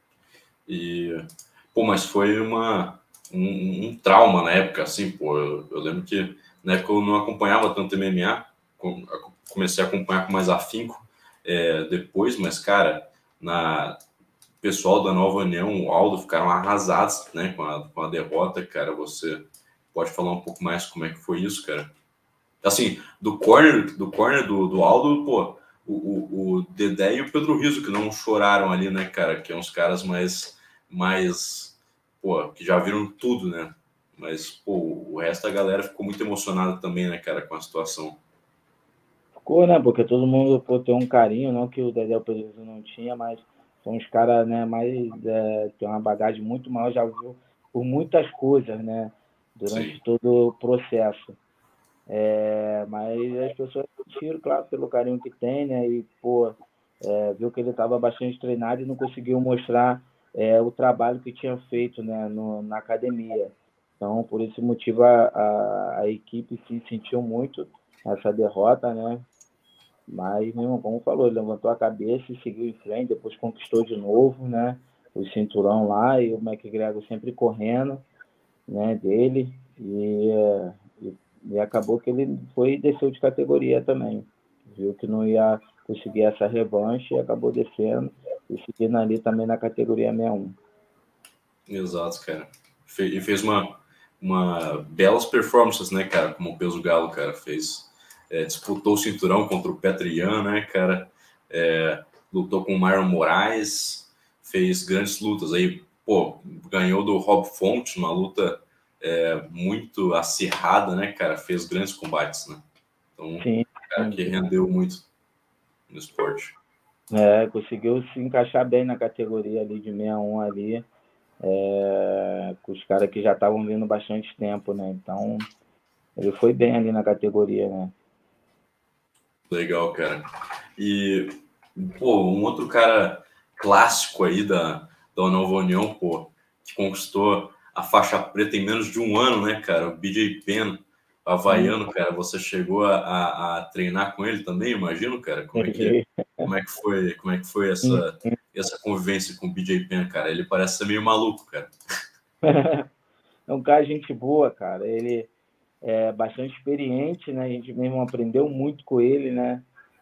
E, pô, mas foi um trauma na época, assim, pô. Eu lembro que na época eu não acompanhava tanto MMA, comecei a acompanhar com mais afinco depois, mas, cara, o pessoal da Nova União, o Aldo, ficaram arrasados, né, com a derrota, cara. Você pode falar um pouco mais como é que foi isso, cara? Assim, do corner do Aldo, pô, o Dedé e o Pedro Rizzo, que não choraram ali, né, cara? Que é uns caras pô, que já viram tudo, né? Mas, pô, o resto da galera ficou muito emocionada também, né, cara, com a situação. Ficou, né? Porque todo mundo pô, tem um carinho, não que o Dedé Pedroso não tinha, mas são os caras, né, tem uma bagagem muito maior, já viu por muitas coisas, né? Durante Sim. todo o processo. Mas as pessoas sentiram, claro, pelo carinho que tem, né? E, pô, viu que ele estava bastante treinado e não conseguiu mostrar o trabalho que tinha feito, né, na academia. Então, por esse motivo, a equipe se sentiu muito essa derrota, né? Mas, meu irmão, como falou, ele levantou a cabeça e seguiu em frente, depois conquistou de novo, né? O cinturão lá e o McGregor sempre correndo, né, dele. E acabou que ele foi e desceu de categoria também. Viu que não ia conseguir essa revanche e acabou descendo e seguindo ali também na categoria 61. Exato, cara. E fez uma belas performances, né, cara? Como o peso galo, cara, fez. Disputou o cinturão contra o Petr Yan, né, cara? Lutou com o Myron Moraes, fez grandes lutas aí. Pô, ganhou do Rob Font, uma luta muito acirrada, né, cara? Fez grandes combates, né? Então, Sim, cara sim, que sim. rendeu muito no esporte. Conseguiu se encaixar bem na categoria ali de 61 ali, com os caras que já estavam vindo bastante tempo, né? Então, ele foi bem ali na categoria, né? Legal, cara. E, pô, um outro cara clássico aí da Nova União, pô, que conquistou a faixa preta em menos de um ano, né, cara? O BJ Penn, Sim, havaiano, cara. Você chegou a treinar com ele também, imagino, cara? entendi. Como é que foi essa convivência com o BJ Penn, cara? Ele parece ser meio maluco, cara. É um cara gente boa, cara. Ele é bastante experiente, né? A gente mesmo aprendeu muito com ele, né?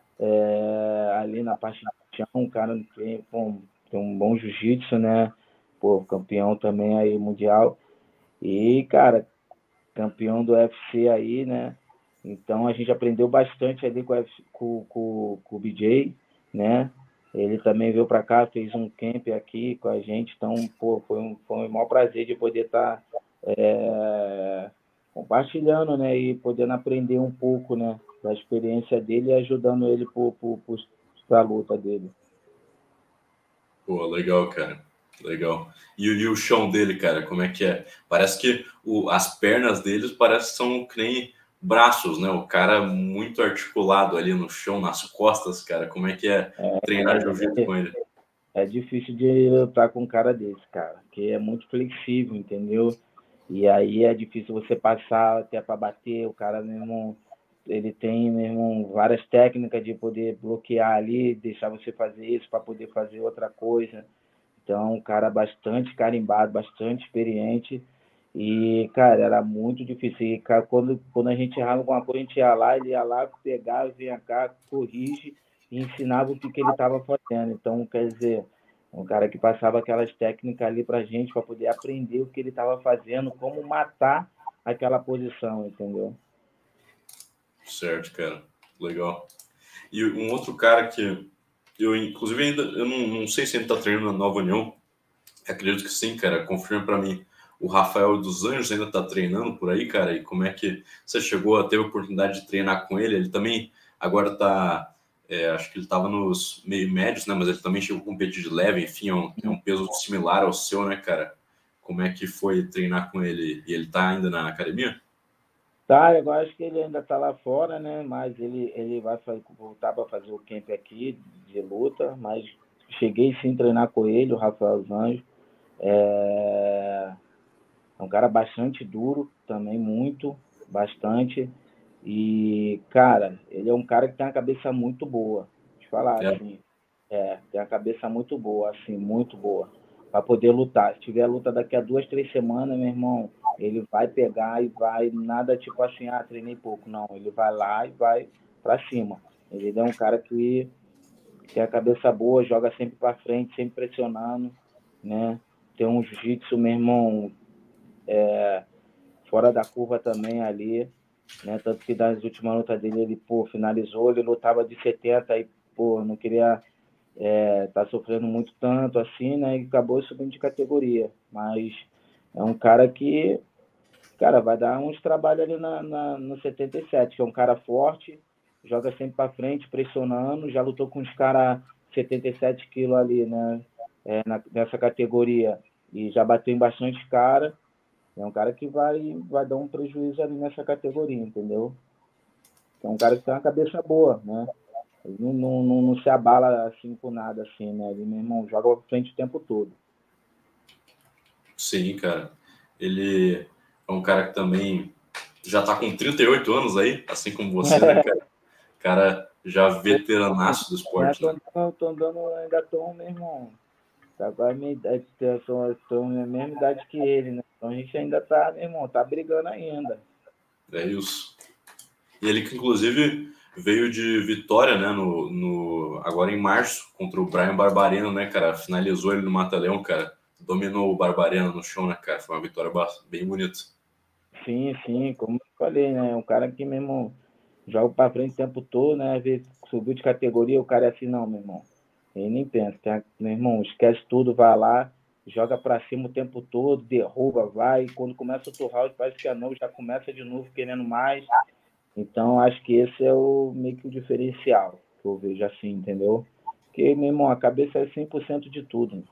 Ali na parte de chão, um cara tem um bom jiu-jitsu, né? Pô, campeão também aí mundial. E, cara, campeão do UFC aí, né? Então a gente aprendeu bastante ali com o BJ, né? Ele também veio para cá, fez um camp aqui com a gente, então, pô, foi um maior prazer de poder estar compartilhando, né? E podendo aprender um pouco, né? Da experiência dele e ajudando ele para a luta dele. Pô, legal, cara. Legal. E o chão dele, cara, como é que é? Parece que as pernas deles parecem que são que nem braços, né? O cara muito articulado ali no chão, nas costas, cara. Como é que é treinar jiu-jitsu com ele? É difícil de lutar com um cara desse, cara, que é muito flexível, entendeu? E aí é difícil você passar até para bater, o cara mesmo, ele tem mesmo várias técnicas de poder bloquear ali, deixar você fazer isso para poder fazer outra coisa. Então, um cara bastante carimbado, bastante experiente. E, cara, era muito difícil. E, cara, quando a gente errava alguma coisa, a gente ia lá, ele ia lá, pegava, vinha cá, corrige e ensinava o que ele estava fazendo. Então, quer dizer, um cara que passava aquelas técnicas ali pra gente para poder aprender o que ele estava fazendo, como matar aquela posição, entendeu? Certo, cara. Legal. E um outro cara que eu, inclusive, ainda eu não sei se ele tá treinando na Nova União. Acredito que sim, cara. Confirma pra mim. O Rafael dos Anjos ainda tá treinando por aí, cara? E como é que você chegou a ter a oportunidade de treinar com ele? Ele também agora tá. Acho que ele tava nos meio médios, né? Mas ele também chegou a competir de leve, enfim, é um peso similar ao seu, né, cara? Como é que foi treinar com ele? E ele tá ainda na academia? Tá, eu acho que ele ainda está lá fora, né? Mas ele vai voltar para fazer o camp aqui de luta. Mas cheguei sim a treinar com ele, o Rafael Zanjo. É um cara bastante duro, também muito, bastante. E, cara, ele é um cara que tem uma cabeça muito boa. Deixa eu falar, É, assim, tem uma cabeça muito boa, assim, muito boa, para poder lutar. Se tiver luta daqui a 2, 3 semanas, meu irmão, ele vai pegar e vai, nada tipo assim, treinei pouco. Não, ele vai lá e vai para cima. Ele é um cara que tem a cabeça boa, joga sempre para frente, sempre pressionando, né? Tem um jiu-jitsu, meu irmão, fora da curva também ali, né? Tanto que das últimas lutas dele, ele, pô, finalizou, ele lutava de 70 e, pô, não queria tá sofrendo muito tanto assim, né? E acabou subindo de categoria. Mas é um cara que, cara, vai dar uns trabalhos ali no 77, que é um cara forte, joga sempre para frente, pressionando, já lutou com os caras 77 quilos ali, né? Nessa categoria. E já bateu em bastante cara. É um cara que vai dar um prejuízo ali nessa categoria, entendeu? É um cara que tem uma cabeça boa, né? Ele não se abala assim por nada, assim, né? Ele, meu irmão, joga pra frente o tempo todo. sim, cara. Ele é um cara que também já tá com 38 anos aí, assim como você, né, cara? Cara já veteranaço do É, esporte, né? tô andando, ainda tô, meu irmão. Tá com a minha idade, tô na mesma idade que ele, né? Então a gente ainda tá, meu irmão, tá brigando ainda. É isso. E ele que inclusive veio de vitória, né, agora em março, contra o Brian Barbareno, né, cara? Finalizou ele no Mata-Leão, cara. Dominou o Barbareno no chão, né, cara? Foi uma vitória bem bonita. Sim, sim, como eu falei, né? Um cara que, meu irmão, joga pra frente o tempo todo, né? Às vezes subiu de categoria, o cara é assim, não, meu irmão. Ele nem pensa, meu irmão, esquece tudo, vai lá, joga pra cima o tempo todo, derruba, vai. E quando começa o outro round, parece que a novo já começa de novo querendo mais. Então, acho que esse é meio que o diferencial que eu vejo assim, entendeu? Porque, meu irmão, a cabeça é 100% de tudo.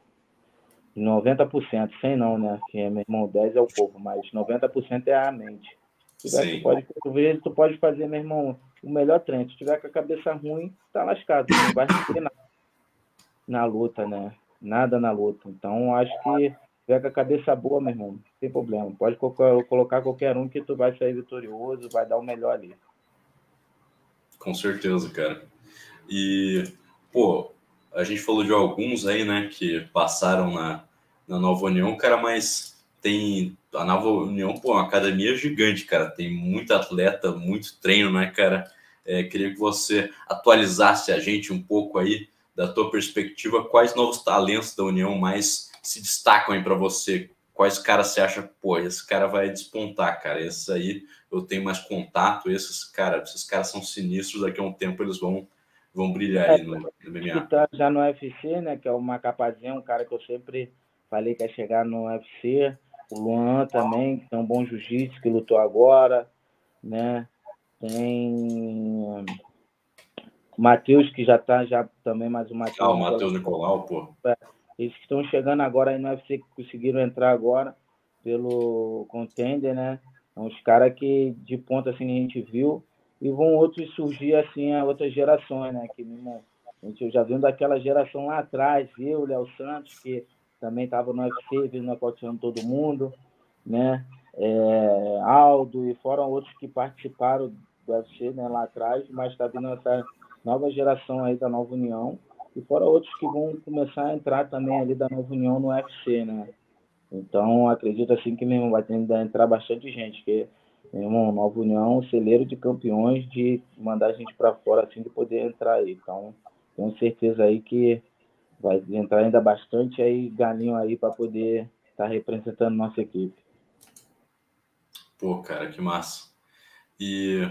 90%, 100 não, né? Que, meu irmão, 10 é o corpo, mas 90% é a mente. Se tiver, tu Sim, pode, por vezes, tu pode fazer, meu irmão, o melhor treino. Se tiver com a cabeça ruim, tá lascado. Tu não vai render nada na luta, né? Nada na luta. Então, acho que se tiver com a cabeça boa, meu irmão, não tem problema. Pode colocar qualquer um que tu vai sair vitorioso, vai dar o melhor ali. com certeza, cara. E, pô, a gente falou de alguns aí, né, que passaram na Nova União, cara, mas tem a Nova União, pô, é uma academia gigante, cara. Tem muito atleta, muito treino, né, cara? Queria que você atualizasse a gente um pouco aí da tua perspectiva, quais novos talentos da União mais se destacam aí para você? Quais caras você acha, pô, esse cara vai despontar, cara? Esses aí eu tenho mais contato, esses caras são sinistros, daqui a um tempo eles vão brilhar É, aí no que MMA. tá já no UFC, né? Que é o Macapazinho, um cara que eu sempre falei que ia chegar no UFC. O Luan também, que tem um bom jiu-jitsu, que lutou agora, né? Tem o Matheus, que já tá já também, mas o Ah, Matheus o Nicolau. Matheus Nicolau, pô. Eles que estão chegando agora aí no UFC, que conseguiram entrar agora pelo Contender, né? São os caras que de ponta assim a gente viu. E vão outros surgir assim, a outras gerações, né? Que mesmo, a gente já viu daquela geração lá atrás, eu, Léo Santos, que também estava no UFC, vindo nocauteando todo mundo, né? Aldo, e foram outros que participaram do UFC, né, lá atrás, mas está vindo essa nova geração aí da Nova União, e fora outros que vão começar a entrar também ali da Nova União no UFC, né? Então, acredito assim que mesmo vai ter que entrar bastante gente, que, meu irmão, Nova União, celeiro de campeões de mandar a gente para fora assim de poder entrar aí. Então, tenho certeza aí que vai entrar ainda bastante aí galinho aí para poder estar representando nossa equipe. Pô, cara, que massa. E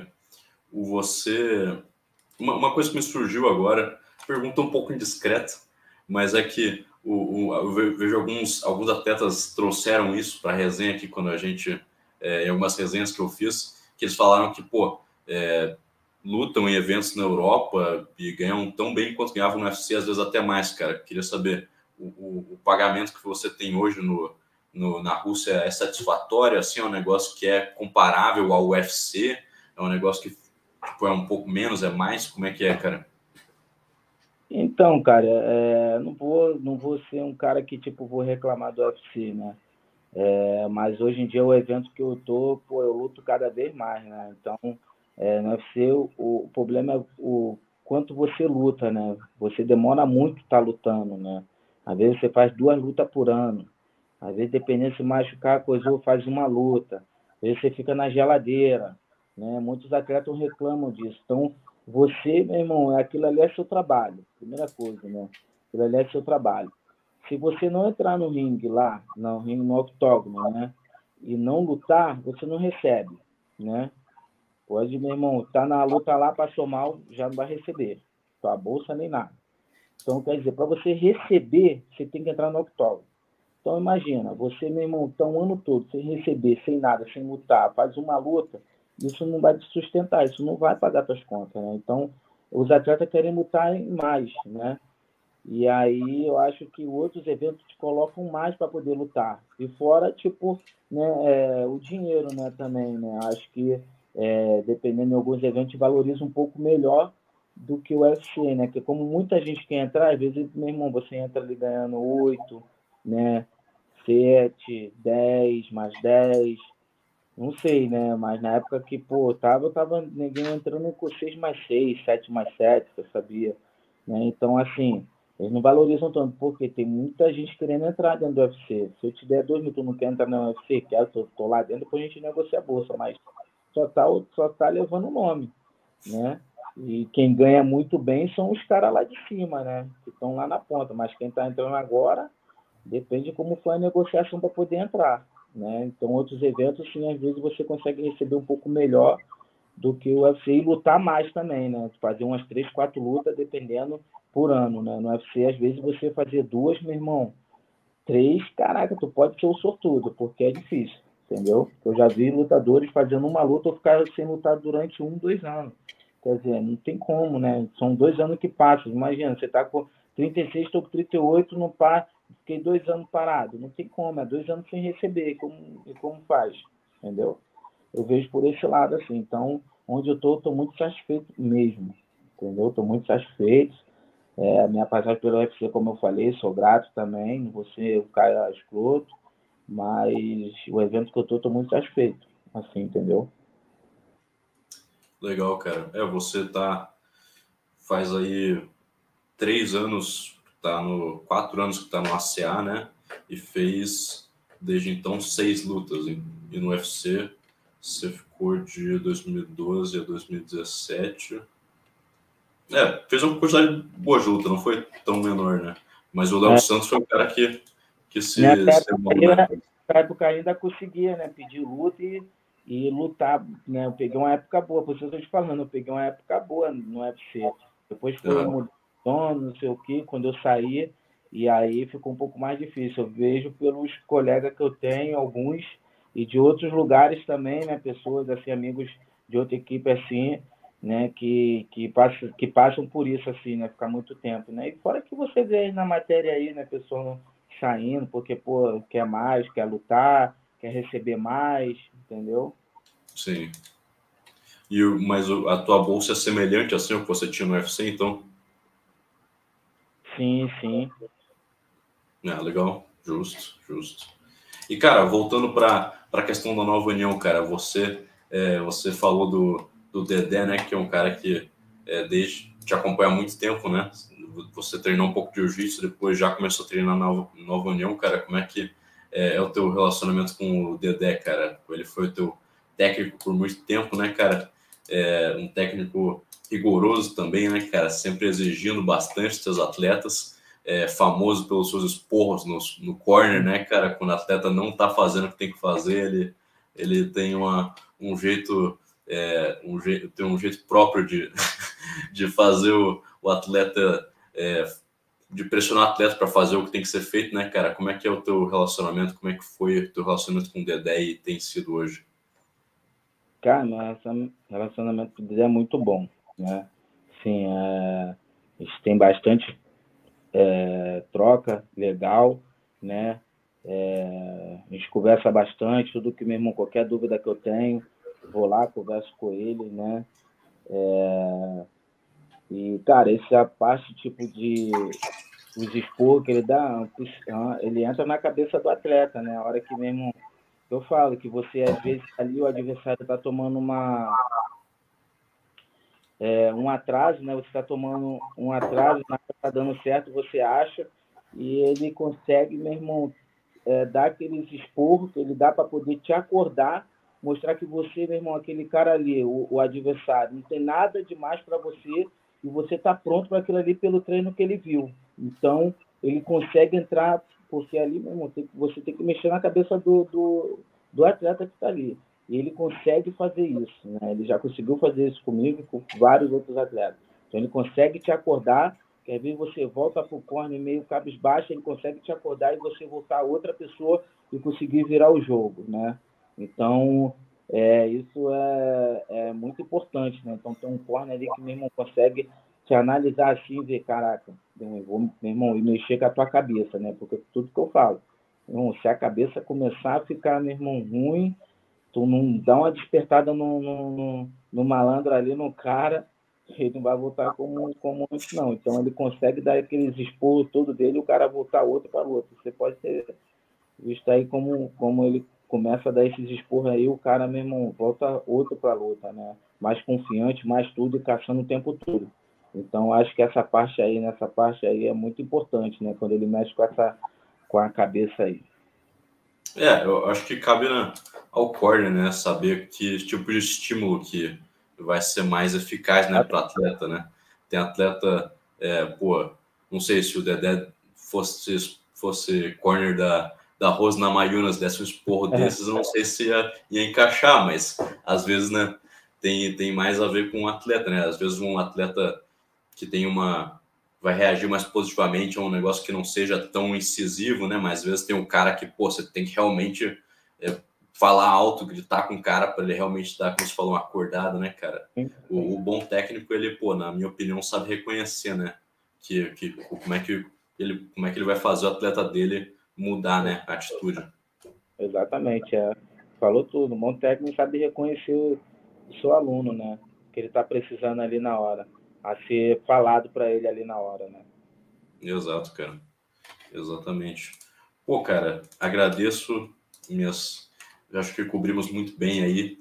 você. Uma coisa que me surgiu agora, pergunta um pouco indiscreta, mas é que eu vejo alguns atletas trouxeram isso para a resenha aqui quando a gente, em algumas resenhas que eu fiz, que eles falaram que, pô, lutam em eventos na Europa e ganham tão bem quanto ganhavam no UFC, às vezes até mais, cara. Queria saber, o pagamento que você tem hoje na Rússia é satisfatório, assim, é um negócio que é comparável ao UFC, é um negócio que tipo, é um pouco menos, é mais, como é que é, cara? Então, cara, não vou ser um cara que, tipo, vou reclamar do UFC, né? Mas hoje em dia o evento que eu tô, pô, eu luto cada vez mais, né? Então, no UFC o problema é o quanto você luta, né? Você demora muito estar lutando, né? Às vezes você faz 2 lutas por ano. Às vezes, dependendo se machucar, coisa, faz uma luta. Às vezes você fica na geladeira, né? Muitos atletas reclamam disso. Então, você, meu irmão, aquilo ali é seu trabalho. Primeira coisa, né? Aquilo ali é seu trabalho. Se você não entrar no ringue lá, no ringue, no octógono, né? E não lutar, você não recebe, né? Pode, meu irmão, tá na luta lá, passou mal, já não vai receber. Tua bolsa nem nada. Então, quer dizer, para você receber, você tem que entrar no octógono. Então imagina, você, meu irmão, tá um ano todo sem receber, sem nada, sem lutar, faz uma luta, isso não vai te sustentar, isso não vai pagar suas contas, né? Então, os atletas querem lutar mais, né? E aí eu acho que outros eventos te colocam mais para poder lutar. E fora, tipo, né, o dinheiro, né, também, né? Acho que dependendo de alguns eventos valoriza um pouco melhor do que o UFC, né? Que como muita gente quer entrar, às vezes, meu irmão, você entra ali ganhando 8, né? 7, 10, mais 10, não sei, né? Mas na época que, pô, eu tava ninguém entrando com 6 mais 6, 7 mais 7, eu sabia, né? Então, assim, eles não valorizam tanto, porque tem muita gente querendo entrar dentro do UFC. Se eu te der 2 mil, tu não quer entrar no UFC, quero, tô lá dentro, depois a gente negocia a bolsa, mas só tá levando o nome, né? E quem ganha muito bem são os caras lá de cima, né? Que estão lá na ponta, mas quem tá entrando agora depende de como foi a negociação para poder entrar, né? Então, outros eventos, sim, às vezes você consegue receber um pouco melhor do que o UFC e lutar mais também, né? Fazer umas 3, 4 lutas, dependendo, por ano, né? No UFC, às vezes, você fazer 2, meu irmão, 3, caraca, tu pode ser o sortudo, porque é difícil. entendeu? Eu já vi lutadores fazendo uma luta ou ficar sem lutar durante 1, 2 anos. Quer dizer, não tem como, né? São 2 anos que passam. Imagina, você tá com 36, estou com 38, não pá, fiquei 2 anos parado. Não tem como, é 2 anos sem receber. Como faz? Entendeu? Eu vejo por esse lado assim. Então, onde eu estou muito satisfeito mesmo. Entendeu? Estou muito satisfeito. A minha passagem pelo UFC, como eu falei, sou grato também. Não vou ser o cara escroto. Mas o evento que eu estou muito satisfeito. Assim, entendeu? Legal, cara. Você faz aí 3 anos, 4 anos que tá no ACA, né? E fez desde então 6 lutas. E no UFC você ficou de 2012 a 2017. Fez uma quantidade boa de luta, não foi tão menor, né? Mas o Léo É, Santos foi o cara que se nessa bom, né? época ainda conseguia, né? Pedir luta e lutar, né? Eu peguei uma época boa, por isso eu estou te falando, eu peguei uma época boa no UFC. Depois foi Aham. mudando, não sei o quê, quando eu saí, e aí ficou um pouco mais difícil. Eu vejo pelos colegas que eu tenho, alguns, e de outros lugares também, né? Pessoas, assim, amigos de outra equipe, assim, né? Que passam por isso, assim, né? Ficar muito tempo, né? E fora que você vê aí na matéria aí, né? Pessoal saindo porque, pô, quer mais, quer lutar, quer receber mais, entendeu? Sim. Mas a tua bolsa é semelhante assim ao que você tinha no UFC, então? Sim, sim. Legal. Justo, justo. E, cara, voltando para a questão da nova união, cara, você falou do Dedé, né, que é um cara que te acompanha há muito tempo, né? Você treinou um pouco de jiu-jitsu, depois já começou a treinar na nova união, cara. Como é que é o teu relacionamento com o Dedé, cara? Ele foi o teu técnico por muito tempo, né, cara? Um técnico rigoroso também, né, cara? Sempre exigindo bastante dos seus atletas. Famoso pelos seus esporros no corner, né, cara? Quando o atleta não tá fazendo o que tem que fazer, ele tem um jeito, tem um jeito próprio de fazer o atleta, de pressionar o atleta para fazer o que tem que ser feito, né, cara? Como é que é o teu relacionamento? Como é que foi o teu relacionamento com o Dedé e tem sido hoje? Cara, meu relacionamento dele é muito bom, né? Sim, a gente tem bastante troca legal, né? A gente conversa bastante, tudo que mesmo, qualquer dúvida que eu tenho, vou lá, converso com ele, né? E, cara, esse é a parte, tipo, os expor que ele dá, ele entra na cabeça do atleta, né? A hora que mesmo eu falo que você, às vezes, ali o adversário está tomando um atraso, né? Você está tomando um atraso, nada está dando certo, você acha, e ele consegue, meu irmão, dar aqueles esporros que ele dá para poder te acordar, mostrar que você, meu irmão, aquele cara ali, o adversário, não tem nada demais para você e você está pronto para aquilo ali pelo treino que ele viu. Então, ele consegue entrar, porque ali, meu irmão, você tem que mexer na cabeça do atleta que está ali. E ele consegue fazer isso, né? Ele já conseguiu fazer isso comigo e com vários outros atletas. Então, ele consegue te acordar, que às vezes você volta para o corner meio cabisbaixo, ele consegue te acordar e você voltar a outra pessoa e conseguir virar o jogo, né? Então, isso é muito importante, né? Então, tem um corner ali que mesmo consegue te analisar assim e ver, caraca, meu irmão, e mexer com a tua cabeça, né? Porque tudo que eu falo, meu irmão, se a cabeça começar a ficar, meu irmão, ruim, tu não dá uma despertada no malandro ali, no cara, ele não vai voltar como antes, não. Então, ele consegue dar aqueles esporros todo dele e o cara voltar outro para outro. Você pode ter visto aí como ele começa a dar esses esporros aí, o cara mesmo volta outro para a luta, né? Mais confiante, mais tudo e caçando o tempo todo. Então, acho que nessa parte aí é muito importante, né? Quando ele mexe com a cabeça aí. Eu acho que cabe ao corner, né, saber que tipo de estímulo que vai ser mais eficaz, né, para o atleta, né? Tem atleta, pô, não sei se o Dedé fosse corner da Rose Namajunas, desse um esporro desses, eu não sei se ia encaixar, mas às vezes, né, tem mais a ver com o atleta, né? Às vezes um atleta que vai reagir mais positivamente a um negócio que não seja tão incisivo, né? Mas às vezes tem um cara que, pô, você tem que realmente falar alto, gritar com o cara para ele realmente dar, como você falou, uma acordada, né, cara? Sim. O bom técnico, ele, pô, na minha opinião, sabe reconhecer, né? Como é que ele vai fazer o atleta dele mudar, né, a atitude. Exatamente, falou tudo. Um bom técnico sabe reconhecer o seu aluno, né? Que ele está precisando ali na hora, a ser falado para ele ali na hora, né? Exato, cara. Exatamente. Pô, cara, agradeço acho que cobrimos muito bem aí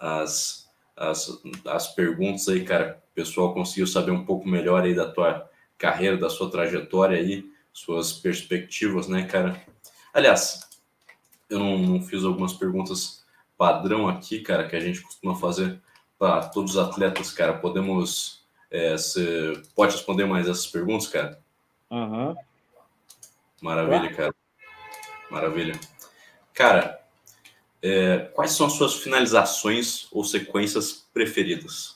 as perguntas aí, cara. O pessoal conseguiu saber um pouco melhor aí da tua carreira, da sua trajetória aí, suas perspectivas, né, cara? Aliás, eu não fiz algumas perguntas padrão aqui, cara, que a gente costuma fazer para todos os atletas, cara. Você pode responder mais essas perguntas, cara? Uhum. Maravilha, Claro. cara. Maravilha. Cara, quais são as suas finalizações ou sequências preferidas?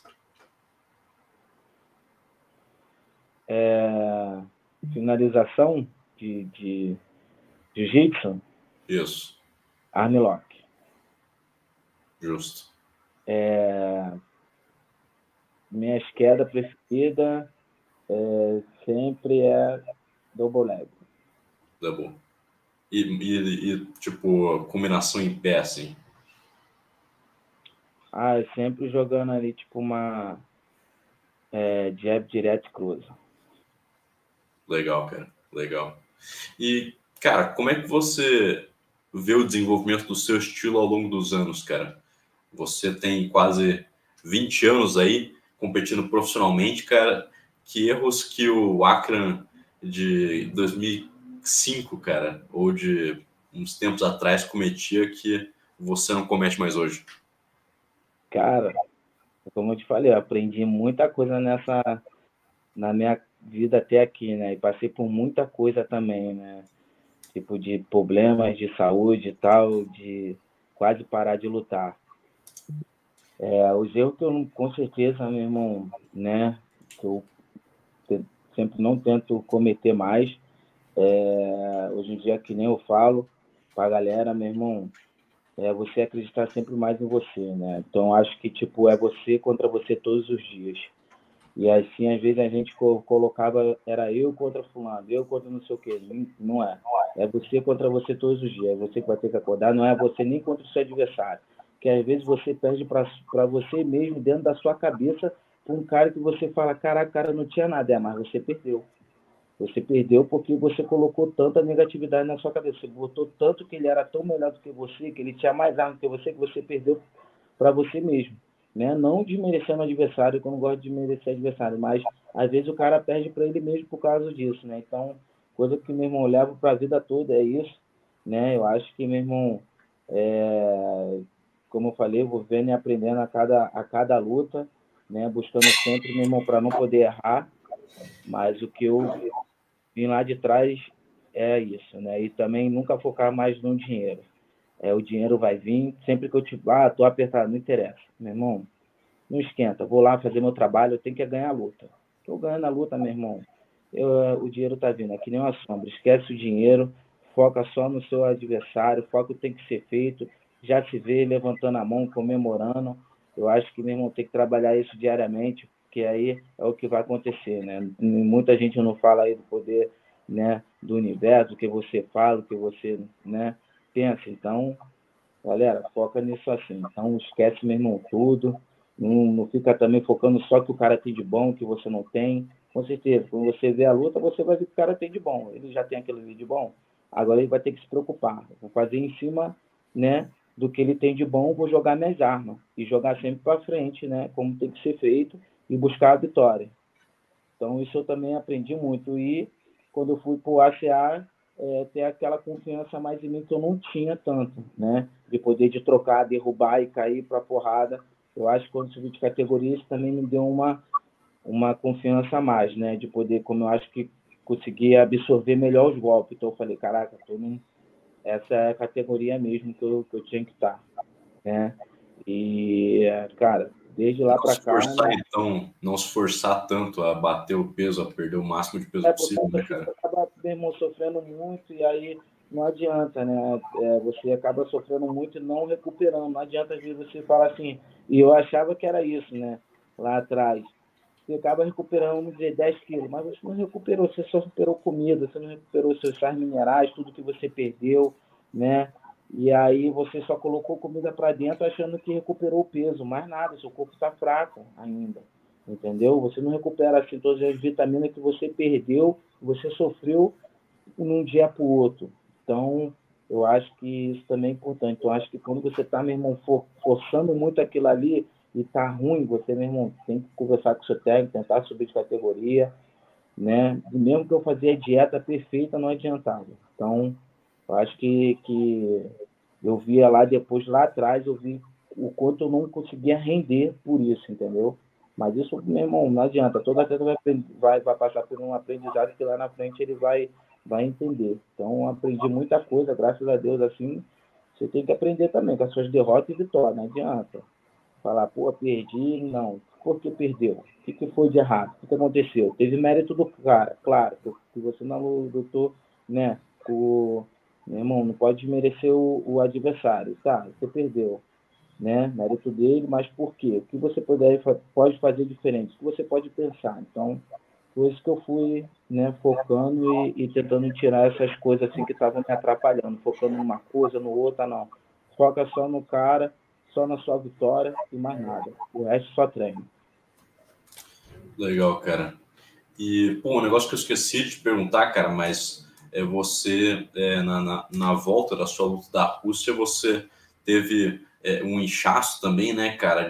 Finalização de jiu-jitsu, Isso, armlock. justo. Minha queda preferida sempre é double leg. Tá bom. Tipo, combinação em pé, assim. Sempre jogando ali, tipo, uma jab direto e cruza. Legal, cara. Legal. E, cara, como é que você vê o desenvolvimento do seu estilo ao longo dos anos, cara? Você tem quase 20 anos aí competindo profissionalmente, cara. Que erros que o Akran de 2005, cara, ou de uns tempos atrás cometia que você não comete mais hoje? Cara, como eu te falei, eu aprendi muita coisa na minha vida até aqui, né? E passei por muita coisa também, né? Tipo de problemas de saúde e tal, de quase parar de lutar. Os erros que eu, com certeza, meu irmão, né? Que eu sempre não tento cometer mais. Hoje em dia, que nem eu falo pra galera, meu irmão, você acreditar sempre mais em você, né? Então, acho que, tipo, é você contra você todos os dias. E assim, às vezes a gente colocava, era eu contra fulano, eu contra não sei o quê. Não é. É você contra você todos os dias. É você que vai ter que acordar, não é você nem contra o seu adversário. Que às vezes você perde para você mesmo, dentro da sua cabeça, para um cara que você fala, caraca, cara, não tinha nada, mas você perdeu. Você perdeu porque você colocou tanta negatividade na sua cabeça. Você botou tanto que ele era tão melhor do que você, que ele tinha mais arma que você perdeu para você mesmo. Né? Não desmerecendo o adversário, que eu não gosto de desmerecer o adversário, mas às vezes o cara perde para ele mesmo por causa disso. Né? Então, coisa que meu irmão leva para a vida toda é isso. Né? Eu acho que, meu irmão, como eu falei, eu vou vendo e aprendendo a cada luta, né? Buscando sempre, meu irmão, para não poder errar. Mas o que eu vim lá de trás é isso, né? E também nunca focar mais no dinheiro. O dinheiro vai vir, sempre que eu tô apertado, não interessa. Meu irmão, não esquenta, vou lá fazer meu trabalho, eu tenho que ganhar a luta. Eu ganho na luta, meu irmão, o dinheiro tá vindo, é que nem uma sombra. Esquece o dinheiro, foca só no seu adversário, foca o que tem que ser feito, já se vê levantando a mão, comemorando. Eu acho que, meu irmão, tem que trabalhar isso diariamente, porque aí é o que vai acontecer, né? Muita gente não fala aí do poder, né, do universo, o que você fala, o que você, né, pensa. Então, galera, foca nisso assim. Então, esquece, meu irmão, tudo. Não fica também focando só que o cara tem de bom, que você não tem. Com certeza, quando você vê a luta, você vai ver que o cara tem de bom. Ele já tem aquilo ali de bom. Agora ele vai ter que se preocupar. Vou fazer em cima, né, do que ele tem de bom, vou jogar minhas armas. E jogar sempre para frente, né, como tem que ser feito, e buscar a vitória. Então, isso eu também aprendi muito. E quando eu fui para o ACA, ter aquela confiança mais em mim que eu não tinha tanto, né? De poder de trocar, derrubar e cair para porrada. Eu acho que quando subi de categoria, isso também me deu uma confiança a mais, né? De poder, como eu acho que consegui absorver melhor os golpes. Então eu falei, caraca, essa é a categoria mesmo que eu tinha que estar, né? E, cara, desde lá Não para se cá, forçar, né? então, não se forçar tanto a bater o peso, a perder o máximo de peso Porque possível, né, você cara? acaba, meu irmão, sofrendo muito, e aí não adianta, né? Você acaba sofrendo muito e não recuperando. Não adianta, às vezes, você falar assim, e eu achava que era isso, né? Lá atrás. Você acaba recuperando, vamos dizer, 10 quilos, mas você não recuperou, você só recuperou comida, você não recuperou seus sais minerais, tudo que você perdeu, né? E aí você só colocou comida para dentro achando que recuperou o peso, mais nada, seu corpo está fraco ainda, entendeu? Você não recupera assim todas as vitaminas que você perdeu, você sofreu num dia para o outro. Então, eu acho que isso também é importante. Então, eu acho que quando você está, meu irmão, forçando muito aquilo ali e tá ruim, você, meu irmão, tem que conversar com o seu técnico, tentar subir de categoria, né? E mesmo que eu fazia a dieta perfeita, não adiantava. Então, eu acho que eu via lá depois, lá atrás, eu vi o quanto eu não conseguia render por isso, entendeu? Mas isso, meu irmão, não adianta. Todo atleta vai passar por um aprendizado que lá na frente ele vai entender. Então, eu aprendi muita coisa, graças a Deus, assim. Você tem que aprender também com as suas derrotas e vitórias, não adianta. Falar, pô, perdi, não. Por que perdeu? O que foi de errado? O que aconteceu? Teve mérito do cara, claro, que você não lutou, né? Meu irmão, não pode desmerecer o adversário. Tá, você perdeu, né? Mérito dele, mas por quê? O que você pode fazer diferente? O que você pode pensar? Então, foi isso que eu fui, né, focando e tentando tirar essas coisas assim que estavam me atrapalhando, focando numa coisa, no outra, não. Foca só no cara, só na sua vitória e mais nada. O resto só treino. Legal, cara. E, pô, um negócio que eu esqueci de te perguntar, cara, mas você, na volta da sua luta da Rússia, você teve um inchaço também, né, cara,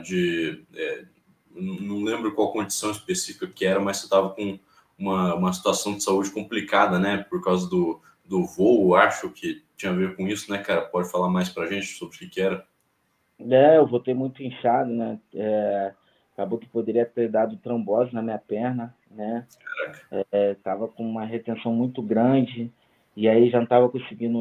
não lembro qual condição específica que era, mas você estava com uma situação de saúde complicada, né, por causa do voo, acho que tinha a ver com isso, né, cara? Pode falar mais pra gente sobre o que era? Eu voltei muito inchado, né? Acabou que poderia ter dado trombose na minha perna, né? Tava com uma retenção muito grande e aí já não estava conseguindo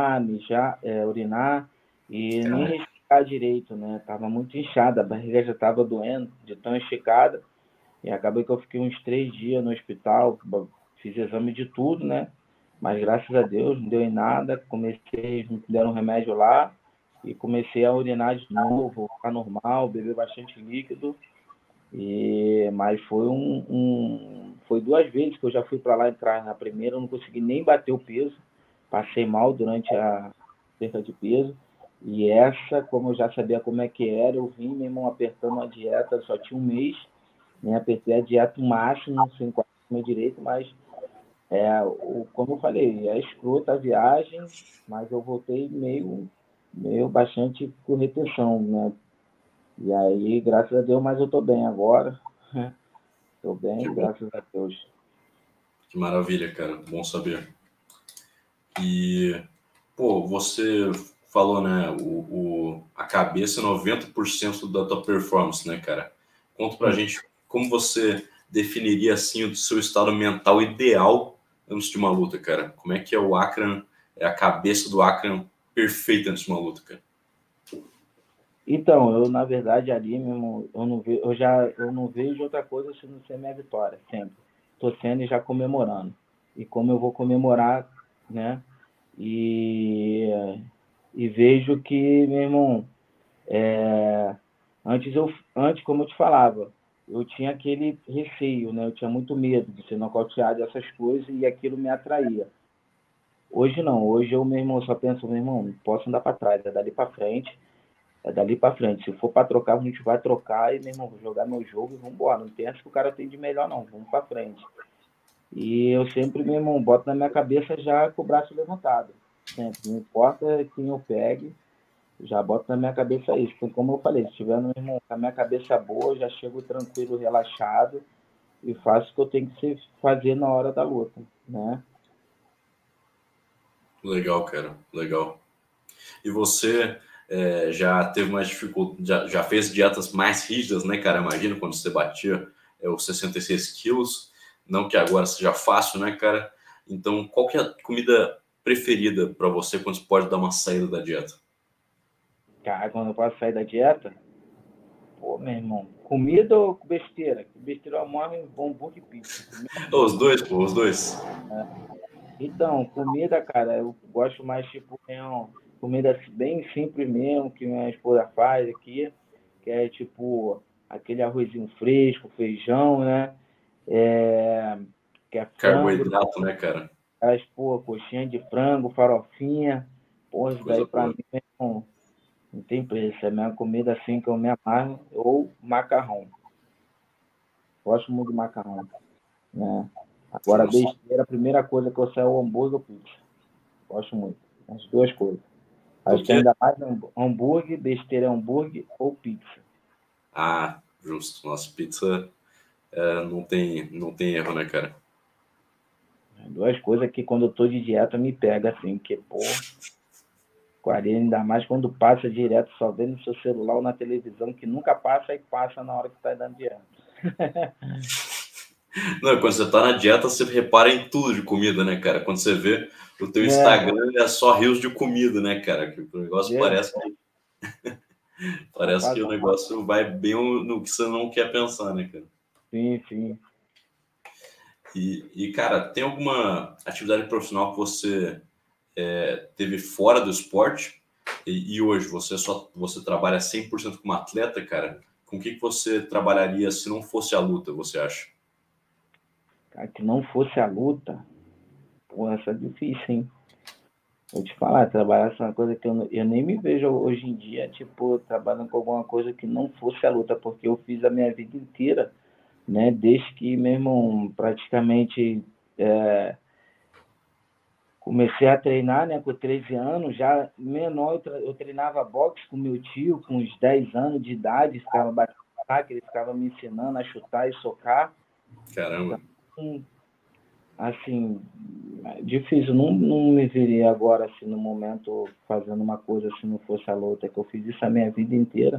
urinar e nem Cara, respirar direito, né? Tava muito inchada, a barriga já estava doendo de tão esticada e acabei que eu fiquei uns 3 dias no hospital, fiz exame de tudo, né? Mas graças a Deus não deu em nada, me deram um remédio lá e comecei a urinar de novo, ficar normal, beber bastante líquido mas foi 2 vezes que eu já fui para lá entrar. Na primeira eu não consegui nem bater o peso, passei mal durante a perda de peso. E essa, como eu já sabia como é que era, eu vim, meu irmão, apertando a dieta, só tinha um mês, né? Apertei a dieta o máximo, sem quase comer direito, mas como eu falei, é escrota a viagem, mas eu voltei meio bastante com retenção, né? E aí, graças a Deus, mas eu tô bem agora. Tô que bem, bom, graças a Deus. que maravilha, cara, bom saber. E, pô, você falou, né, a cabeça é 90% da tua performance, né, cara? Conta pra Sim. gente como você definiria, assim, o seu estado mental ideal antes de uma luta, cara. Como é que é o Akran, a cabeça do Akran perfeita antes de uma luta, cara? Então, eu, na verdade, ali mesmo, eu não vejo outra coisa se não ser minha vitória, sempre. Tô sendo e já comemorando. E como eu vou comemorar, né? E, e vejo que, meu irmão, é, antes, como eu te falava, eu tinha aquele receio, né? Eu tinha muito medo de ser nocauteado, essas coisas, e aquilo me atraía. Hoje não, hoje eu, meu irmão, só penso, meu irmão, não posso andar para trás, é dali para frente, é dali para frente. Se for para trocar, a gente vai trocar e, meu irmão, vou jogar meu jogo e vamos embora. Não pensa que o cara tem de melhor, não, vamos para frente. E eu sempre, meu irmão, boto na minha cabeça já com o braço levantado. Sempre, não importa quem eu pegue, já boto na minha cabeça isso. Porque, como eu falei, se tiver, meu irmão, com a minha cabeça boa, eu já chego tranquilo, relaxado e faço o que eu tenho que fazer na hora da luta, né? Legal, cara, legal. E você já teve mais dificuldade, já fez dietas mais rígidas, né, cara? Imagina quando você batia os 66 quilos, não que agora seja fácil, né, cara? Então, qual que é a comida preferida para você quando você pode dar uma saída da dieta? Cara, quando eu posso sair da dieta, pô, meu irmão, comida ou besteira? Besteira eu morro em hambúrguer e pizza. Comida, Os dois, pô, os dois. Então, comida, cara, eu gosto mais, tipo, comida bem simples mesmo, que minha esposa faz aqui, que é, tipo, aquele arrozinho fresco, feijão, né? É, que é frango, Carboidrato, né, cara? as, pô, coxinha de frango, farofinha. Pô, isso daí Coisa pra boa. mim não tem preço. É a minha comida assim que eu me amarro. Ou macarrão. Gosto muito de macarrão, né? Agora, Justo. besteira, a primeira coisa que eu sei é o hambúrguer ou pizza. Gosto muito. As duas coisas. Do Acho que quê? ainda mais hambúrguer, besteira é hambúrguer ou pizza. Ah, justo. Nossa, pizza não tem erro, né, cara? Duas coisas que quando eu tô de dieta me pega assim, porque, pô, 40, ainda mais quando passa direto, só vendo no seu celular ou na televisão, que nunca passa e passa na hora que tá dando dieta. Não, quando você tá na dieta, você repara em tudo de comida, né, cara? Quando você vê o teu É, Instagram, é só rios de comida, né, cara? Que o negócio é, só parece que o passa. negócio vai bem no que você não quer pensar, né, cara? Sim, sim. Cara, tem alguma atividade profissional que você teve fora do esporte e hoje você trabalha 100% como atleta, cara? Com o que você trabalharia se não fosse a luta, você acha? Cara, que não fosse a luta, pô, essa é difícil, hein? Vou te falar, trabalhar com uma coisa que eu nem me vejo hoje em dia, tipo, trabalhando com alguma coisa que não fosse a luta, porque eu fiz a minha vida inteira, né? Desde que, meu irmão, praticamente comecei a treinar, né? Com 13 anos, já menor, eu treinava boxe com meu tio, com uns 10 anos de idade, ficava batendo, ele ficava me ensinando a chutar e socar. Caramba. Então, assim, difícil, não me veria agora, assim, no momento, fazendo uma coisa se não fosse a luta, que eu fiz isso a minha vida inteira.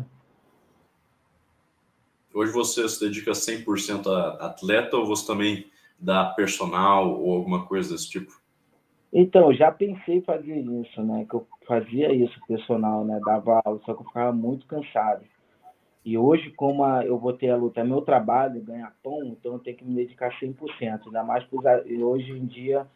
Hoje você se dedica 100% a atleta ou você também dá personal ou alguma coisa desse tipo? Então, eu já pensei em fazer isso, né? Que eu fazia isso, personal, né? Dava aula, só que eu ficava muito cansado. E hoje, como eu vou ter a luta, é meu trabalho, ganhar pão, então eu tenho que me dedicar 100%. Ainda mais hoje em dia,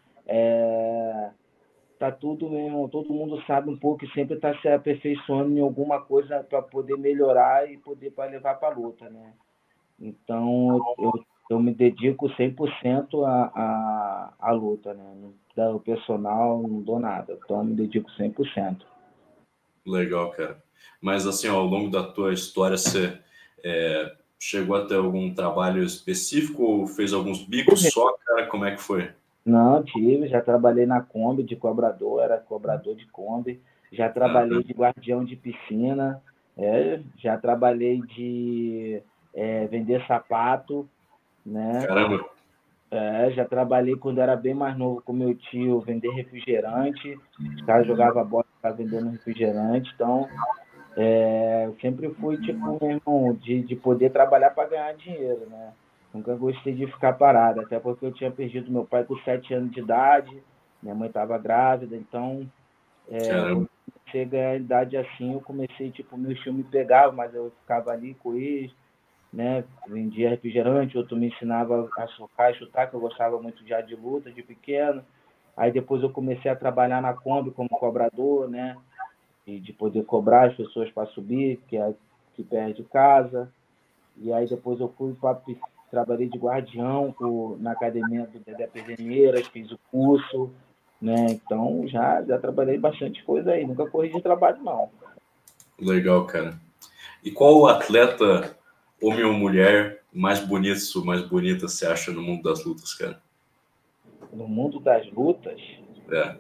tá tudo mesmo, todo mundo sabe um pouco que sempre está se aperfeiçoando em alguma coisa para poder melhorar e poder para levar para a luta, né? Então, eu me dedico 100% à luta, né? Não dá o personal, não dou nada. Então, eu me dedico 100%. Legal, cara. Mas assim, ó, ao longo da tua história, você chegou a ter algum trabalho específico ou fez alguns bicos só, cara? Como é que foi? Não, tive, já trabalhei na Kombi de cobrador, era cobrador de Kombi, já Ah, trabalhei de guardião de piscina, já trabalhei de vender sapato, né? caramba, Já trabalhei quando era bem mais novo com meu tio, vender refrigerante, os caras jogavam bola para vendendo refrigerante, então eu sempre fui tipo, meu irmão, de poder trabalhar para ganhar dinheiro, né? Nunca gostei de ficar parado, até porque eu tinha perdido meu pai com 7 anos de idade, minha mãe estava grávida, então caramba. quando eu comecei a ganhar a idade assim, eu comecei, tipo, meu tio me pegava, mas eu ficava ali com eles, né? Vendia refrigerante, outro me ensinava a socar e chutar, que eu gostava muito já de luta, de pequeno. Aí depois eu comecei a trabalhar na Kombi como cobrador, né? E de poder cobrar as pessoas para subir, que é aqui perto de casa. E aí depois eu fui para trabalhei de guardião na academia do Dedé Pederneiras, fiz o curso, né? Então já trabalhei bastante coisa aí, nunca corri de trabalho não. Legal, cara. E qual atleta, homem ou mulher, mais bonita você acha no mundo das lutas, cara? No mundo das lutas, É,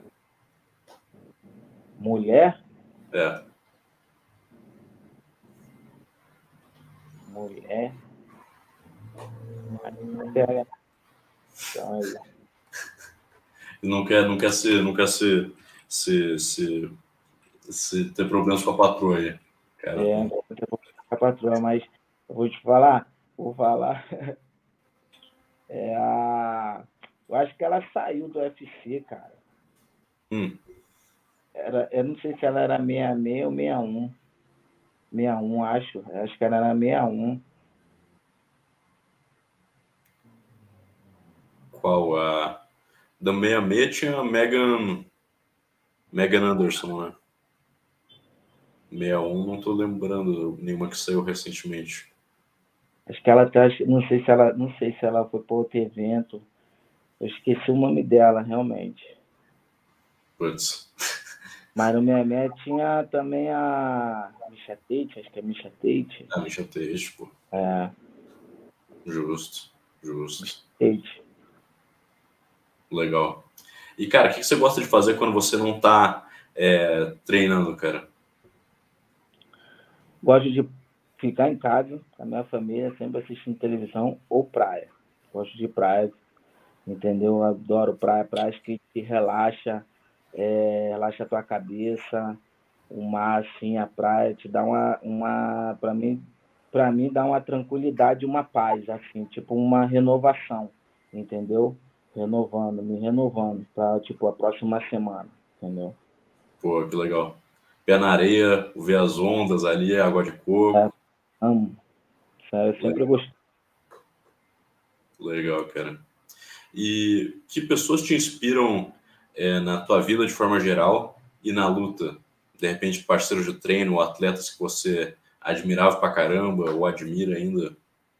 mulher, é. mulher, pega, então aí, E não quer ter problemas com a patroa aí. Cara, daqui a pouco a patroa, mas eu vou te falar, vou falar, eu acho que ela saiu do UFC, cara. hum, Eu não sei se ela era 66 ou 61. 61, acho. Acho que ela era 61. qual a Da 66 tinha a Megan Anderson, né? 61, não tô lembrando nenhuma que saiu recentemente. Acho que ela tá, não sei se ela foi para outro evento. Eu esqueci o nome dela, realmente. Putz, Mas no 66 tinha também a Misha Tate, acho que é Misha Tate. a Misha Tate, pô. É, Justo, justo. Tate. Legal. E, cara, o que você gosta de fazer quando você não tá treinando, cara? Gosto de ficar em casa com a minha família, sempre assistindo televisão ou praia. Gosto de praia, entendeu? Eu adoro praia, praias que te relaxa, relaxa a tua cabeça, o mar, assim, a praia te dá para mim dá uma tranquilidade, uma paz, assim, tipo uma renovação, entendeu? Me renovando para tipo a próxima semana, entendeu? Pô, que legal. Pé na areia, ver as ondas ali, água de É, coco. amo, sério, eu sempre Legal, gostei. legal, cara. E que pessoas te inspiram na tua vida de forma geral e na luta? De repente, parceiros de treino ou atletas que você admirava pra caramba ou admira ainda?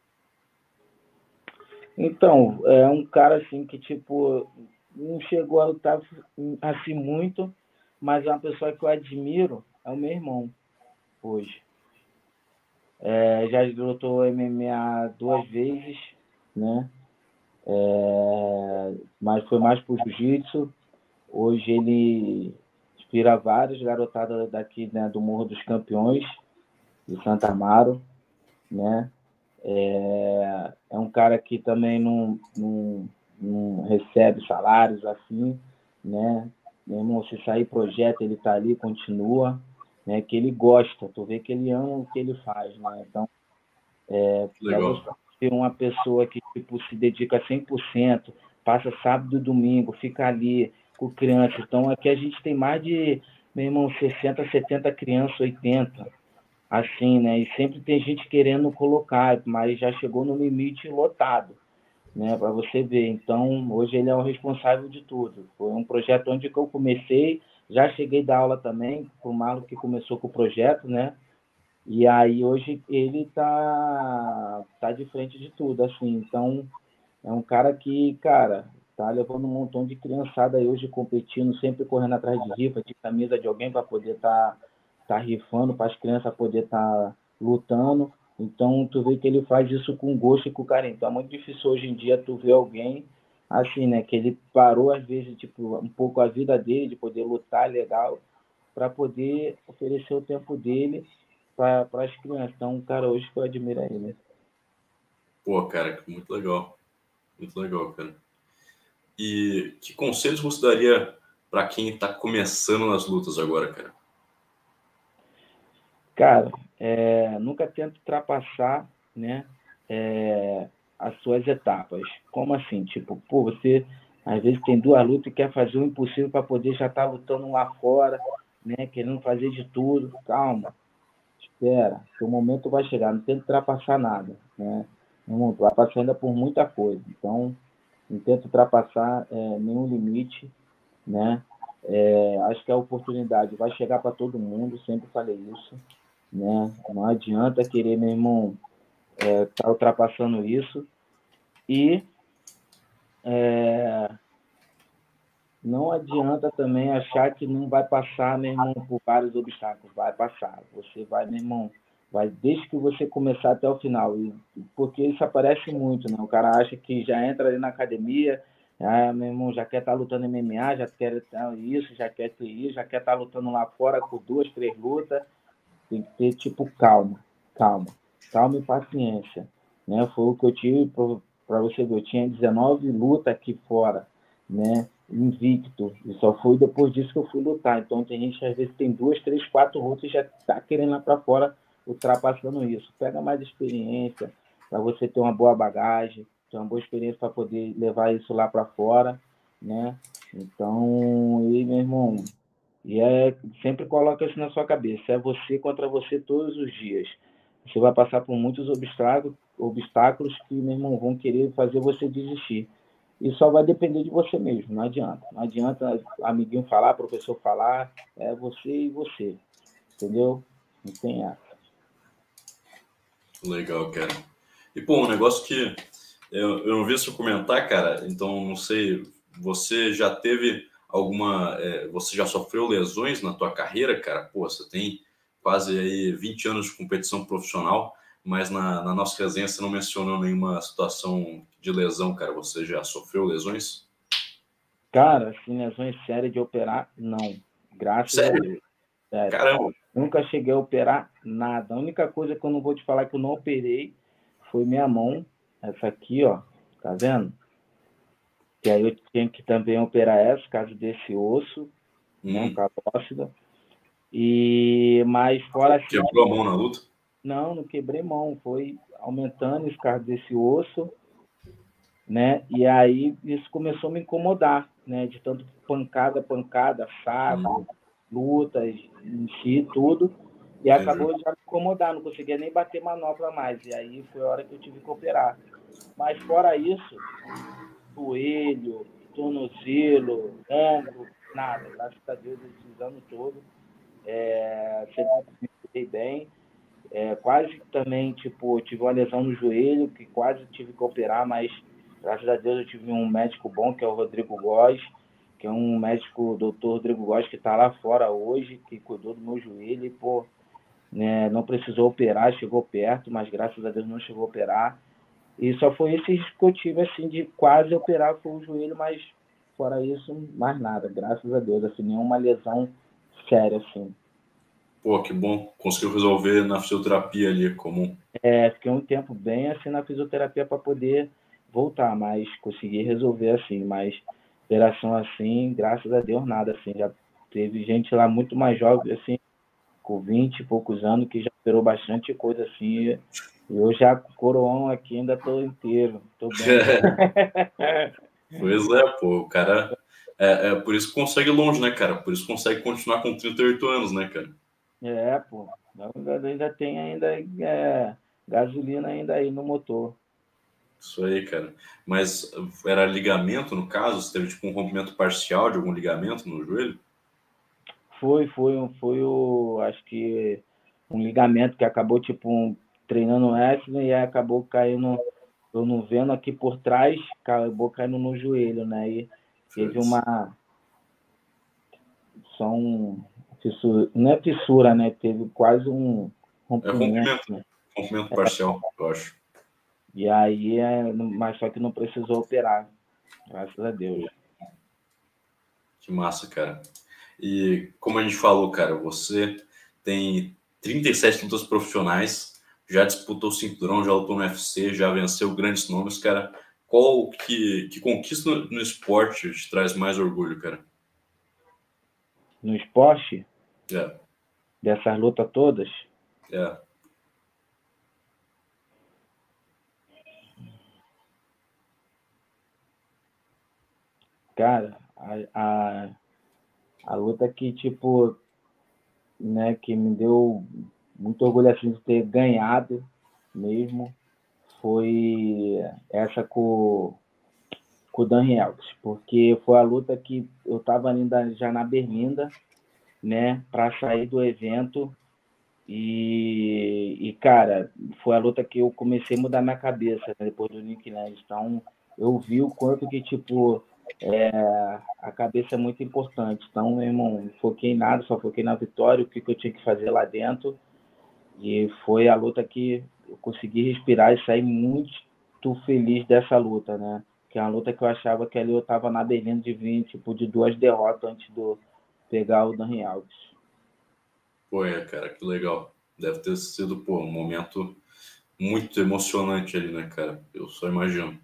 Então, é um cara assim que tipo não chegou a lutar assim muito, mas é uma pessoa que eu admiro, é o meu irmão hoje. Já lutou MMA 2 vezes, né? Mas foi mais pro jiu-jitsu. Hoje ele inspira vários garotadas daqui, né, do Morro dos Campeões, de Santa Amaro, né? É um cara que também não recebe salários assim, né? Meu irmão, se sair projeto, ele tá ali, continua, né? Que ele gosta, tu vê que ele ama o que ele faz, né? Então, para você Legal. ser uma pessoa que tipo, se dedica 100%, passa sábado e domingo, fica ali com criança. Então, aqui a gente tem mais de, meu irmão, 60, 70 crianças, 80, assim, né? E sempre tem gente querendo colocar, mas já chegou no limite lotado, né? Para você ver. Então, hoje ele é o responsável de tudo. Foi um projeto onde que eu comecei, já cheguei a dar aula também, para o Marlon que começou com o projeto, né? E aí hoje ele tá de frente de tudo, assim. Então, é um cara que, cara, tá levando um montão de criançada aí hoje competindo, sempre correndo atrás de rifa, de camisa de alguém para poder tá rifando, para as crianças poder lutando. Então, tu vê que ele faz isso com gosto e com carinho. Então, é muito difícil hoje em dia tu ver alguém assim, né, que ele parou às vezes, tipo, um pouco a vida dele de poder lutar legal para poder oferecer o tempo dele para as crianças. Então, cara, hoje que eu admiro é ele. Pô, cara, muito legal. Muito legal, cara. E que conselhos você daria para quem tá começando nas lutas agora, cara? Cara, nunca tenta ultrapassar, né, as suas etapas. Como assim? Tipo, pô, você às vezes tem 2 lutas e quer fazer o impossível para poder já estar lutando lá fora, né, querendo fazer de tudo. Calma, espera, seu momento vai chegar, não tenta ultrapassar nada, né? Não, tu vai passar ainda por muita coisa. Então, não tenta ultrapassar nenhum limite, né? Acho que a oportunidade vai chegar para todo mundo, sempre falei isso, né? Não adianta querer, meu irmão, tá ultrapassando isso e é, não adianta também achar que não vai passar, meu irmão, por vários obstáculos. Vai passar. Você vai, meu irmão, vai desde que você começar até o final. Porque isso aparece muito, né? O cara acha que já entra ali na academia, meu irmão, já quer estar lutando MMA, já quer isso, já quer ter isso, já quer estar lutando lá fora com 2, 3 lutas. Tem que ter, tipo, calma, calma. Calma e paciência. Né? Foi o que eu tive, para você ver, eu tinha 19 lutas aqui fora, né? Invicto. E só foi depois disso que eu fui lutar. Então tem gente que às vezes tem 2, 3, 4 lutas e já tá querendo lá para fora ultrapassando isso. Pega mais experiência para você ter uma boa bagagem, ter uma boa experiência para poder levar isso lá para fora, né? Então, e meu irmão, sempre coloca isso na sua cabeça. É você contra você todos os dias. Você vai passar por muitos obstáculos que, meu irmão, vão querer fazer você desistir. E só vai depender de você mesmo, não adianta. Não adianta amiguinho falar, professor falar, é você e você, entendeu? Não tem essa. Legal, cara. E, pô, um negócio que eu não vi você comentar, cara, então não sei, você já teve alguma. Você já sofreu lesões na tua carreira, cara? Pô, você tem quase aí 20 anos de competição profissional, mas na nossa resenha você não mencionou nenhuma situação de lesão, cara. Você já sofreu lesões? Cara, assim, lesões sérias de operar, não. Graças a Sério? Deus. Sério. Caramba! Nunca cheguei a operar nada. A única coisa que eu não vou te falar que eu não operei foi minha mão. Essa aqui, ó. Tá vendo? Que aí eu tinha que também operar essa, caso desse osso, né? Um Hum, calócito. Mas fora assim, quebrou a mão na luta? não quebrei mão. Foi aumentando esse caso desse osso, né? E aí isso começou a me incomodar, né? De tanto pancada, saco, Hum, lutas em si, tudo. E entendi. acabou já me incomodar, não conseguia nem bater manopla mais. E aí foi a hora que eu tive que operar. Mas fora isso, joelho, tornozelo, ombro, nada. Graças a Deus, esses anos todos, sempre me cuidei bem. Quase também, tipo, eu tive uma lesão no joelho, que quase tive que operar, mas graças a Deus eu tive um médico bom, que é o Rodrigo Góes, que é um médico, doutor Rodrigo Góes, que está lá fora hoje, que cuidou do meu joelho e, pô, né, não precisou operar, chegou perto, mas graças a Deus não chegou a operar. E só foi esse risco que eu tive, assim, de quase operar com o joelho, mas fora isso, mais nada, graças a Deus, assim, nenhuma lesão séria, assim. Pô, que bom. Conseguiu resolver na fisioterapia ali, comum. Fiquei um tempo bem assim na fisioterapia para poder voltar, mas consegui resolver assim, mas operação assim, graças a Deus, nada assim. Já teve gente lá muito mais jovem, assim, com 20 e poucos anos, que já operou bastante coisa assim. E eu já coroão aqui ainda tô inteiro, tô bem. Pois é, pô, o cara. É por isso que consegue ir longe, né, cara? Por isso que consegue continuar com 38 anos, né, cara? Pô, ainda tem ainda gasolina ainda aí no motor. Isso aí, cara. Mas era ligamento, no caso? Você teve tipo um rompimento parcial de algum ligamento no joelho? Foi acho que um ligamento que acabou, tipo, treinando wrestling e aí acabou caindo, eu não vendo aqui por trás, acabou caindo no joelho, né? E teve Putz. só fissura, não é fissura, né? Teve quase um É rompimento, rompimento. né? Rompimento parcial, eu acho. E aí, mas só que não precisou operar, graças a Deus. Que massa, cara. E como a gente falou, cara, você tem 37 lutas profissionais, já disputou o cinturão, já lutou no UFC, já venceu grandes nomes, cara. Qual que conquista no esporte te traz mais orgulho, cara? No esporte, É, dessas lutas todas, é. cara, a luta que, tipo, né, que me deu muito orgulho assim de ter ganhado mesmo, foi essa com o Dan Helms, porque foi a luta que eu estava ainda já na Berlinda, né, para sair do evento cara, foi a luta que eu comecei a mudar minha cabeça, né, depois do Nick Land. Então, eu vi o quanto que, tipo, a cabeça é muito importante. Então, meu irmão, não foquei em nada, só foquei na vitória, o que eu tinha que fazer lá dentro. E foi a luta que eu consegui respirar e sair muito feliz dessa luta, né? Que é uma luta que eu achava que ali eu estava na berlinda de vir, tipo, de 2 derrotas antes de eu pegar o Daniel Alves. Pô, cara, que legal. Deve ter sido, pô, um momento muito emocionante ali, né, cara? Eu só imagino.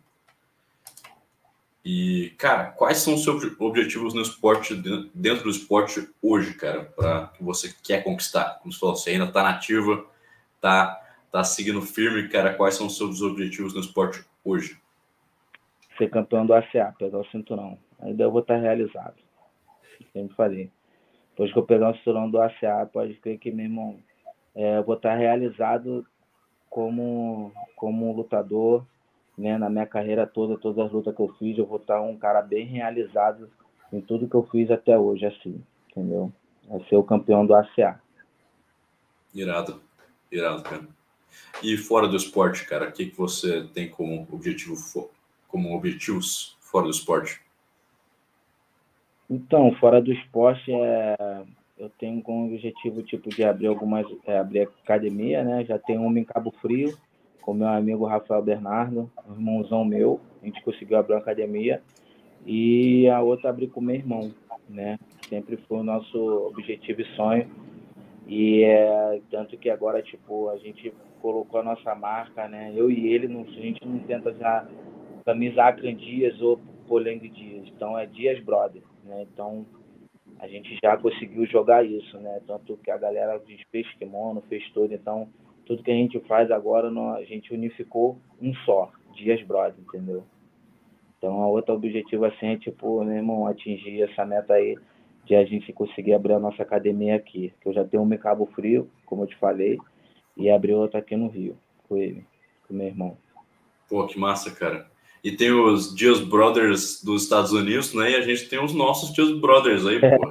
E, cara, quais são os seus objetivos no esporte, dentro do esporte hoje, cara, para que você quer conquistar? Como você falou, você ainda tá nativa, tá, tá seguindo firme, cara, quais são os seus objetivos no esporte hoje? Ser campeão do ACA, pegar o cinturão. Ainda eu vou estar realizado. Sempre falei. Depois que eu pegar o cinturão do ACA, pode crer que, meu irmão, eu vou estar realizado como um lutador. né, na minha carreira toda, todas as lutas que eu fiz, eu vou estar um cara bem realizado em tudo que eu fiz até hoje, assim, entendeu? Vai ser o campeão do ACA. Irado, irado, cara. E fora do esporte, cara, o que você tem como objetivo, como objetivos fora do esporte? Então, fora do esporte, eu tenho como objetivo tipo de abrir abrir academia, né? Já tem uma em Cabo Frio, com meu amigo Rafael Bernardo, um irmãozão meu, a gente conseguiu abrir uma academia, e a outra abrir com meu irmão, né? Sempre foi o nosso objetivo e sonho. E tanto que agora, tipo, a gente colocou a nossa marca, né? Eu e ele, a gente não tenta já camisa Acre Dias ou Polengue Dias. Então é Dias Brother, né? Então a gente já conseguiu jogar isso, né? Tanto que a galera fez kimono, fez tudo. Então tudo que a gente faz agora, a gente unificou um só, Dias Brother, entendeu? Então a outra objetivo assim é, tipo, meu irmão, atingir essa meta aí de a gente conseguir abrir a nossa academia aqui. Que eu já tenho uma em Cabo Frio, como eu te falei, e abrir outra aqui no Rio, com ele, com meu irmão. Pô, que massa, cara. E tem os Dias Brothers dos Estados Unidos, né? E a gente tem os nossos Dias Brothers aí, pô.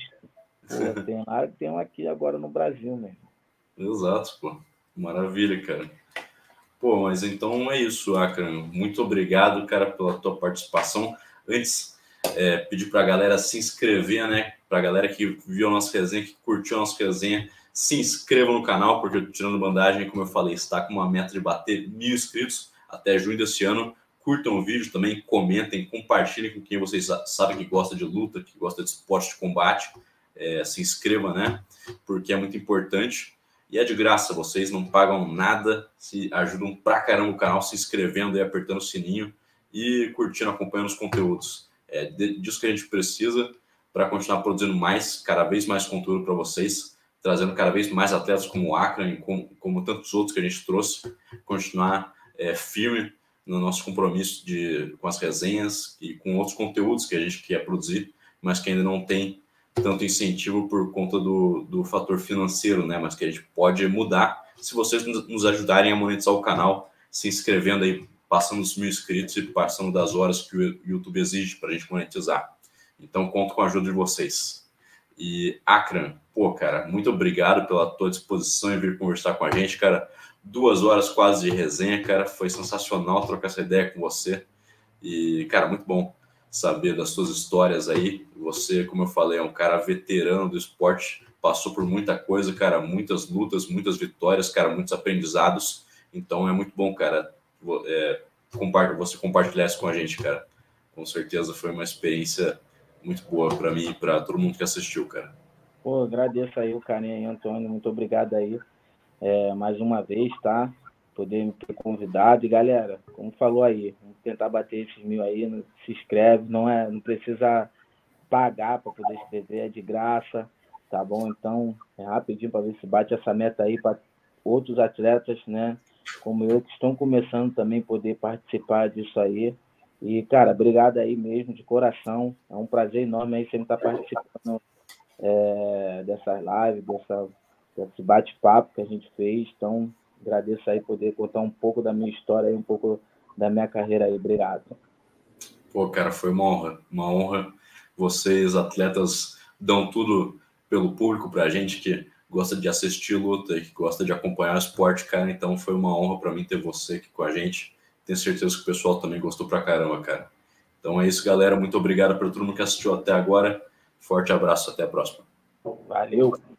Pô, tem lá, tem um aqui agora no Brasil, né? Exato, pô. Maravilha, cara. Pô, mas então é isso, Akram. Muito obrigado, cara, pela tua participação. Antes, pedir para a galera se inscrever, né? Para a galera que viu a nossa resenha, que curtiu a nossa resenha, se inscreva no canal, porque o Tirando Bandagem, como eu falei, está com uma meta de bater 1.000 inscritos até junho desse ano. Curtam o vídeo também, comentem, compartilhem com quem vocês sabem que gosta de luta, que gosta de esporte de combate. Se inscreva, né? Porque é muito importante. E é de graça, vocês não pagam nada, se ajudam pra caramba o canal se inscrevendo e apertando o sininho e curtindo, acompanhando os conteúdos. É disso que a gente precisa para continuar produzindo cada vez mais conteúdo para vocês, trazendo cada vez mais atletas como o Akram e como tantos outros que a gente trouxe, continuar firme no nosso compromisso com as resenhas e com outros conteúdos que a gente quer produzir, mas que ainda não tem tanto incentivo por conta do fator financeiro, né? Mas que a gente pode mudar se vocês nos ajudarem a monetizar o canal, se inscrevendo aí, passando os 1.000 inscritos e passando das horas que o YouTube exige para a gente monetizar. Então, conto com a ajuda de vocês. E, Akram, pô, cara, muito obrigado pela tua disposição em vir conversar com a gente, cara. 2 horas quase de resenha, cara. Foi sensacional trocar essa ideia com você. E, cara, muito bom saber das suas histórias aí. Você, como eu falei, é um cara veterano do esporte, passou por muita coisa, cara, muitas lutas, muitas vitórias, cara, muitos aprendizados. Então é muito bom, cara, você compartilhar isso com a gente, cara. Com certeza foi uma experiência muito boa para mim e para todo mundo que assistiu, cara. Pô, agradeço aí o carinho aí, Antônio, muito obrigado aí mais uma vez, tá? Poder me ter convidado. E galera, como falou aí, vamos tentar bater esses 1.000 aí, se inscreve, não precisa pagar para poder escrever, é de graça, tá bom? Então, é rapidinho para ver se bate essa meta aí para outros atletas, né, como eu, que estão começando também poder participar disso aí. E, cara, obrigado aí mesmo, de coração. É um prazer enorme aí sempre estar participando dessas lives, desse bate-papo que a gente fez. Então, agradeço aí poder contar um pouco da minha história e um pouco da minha carreira aí. Obrigado. Pô, cara, foi uma honra, uma honra. Vocês, atletas, dão tudo pelo público pra gente que gosta de assistir luta e que gosta de acompanhar o esporte, cara. Então foi uma honra para mim ter você aqui com a gente. Tenho certeza que o pessoal também gostou pra caramba, cara. Então é isso, galera. Muito obrigado por todo mundo que assistiu até agora. Forte abraço, até a próxima. Valeu!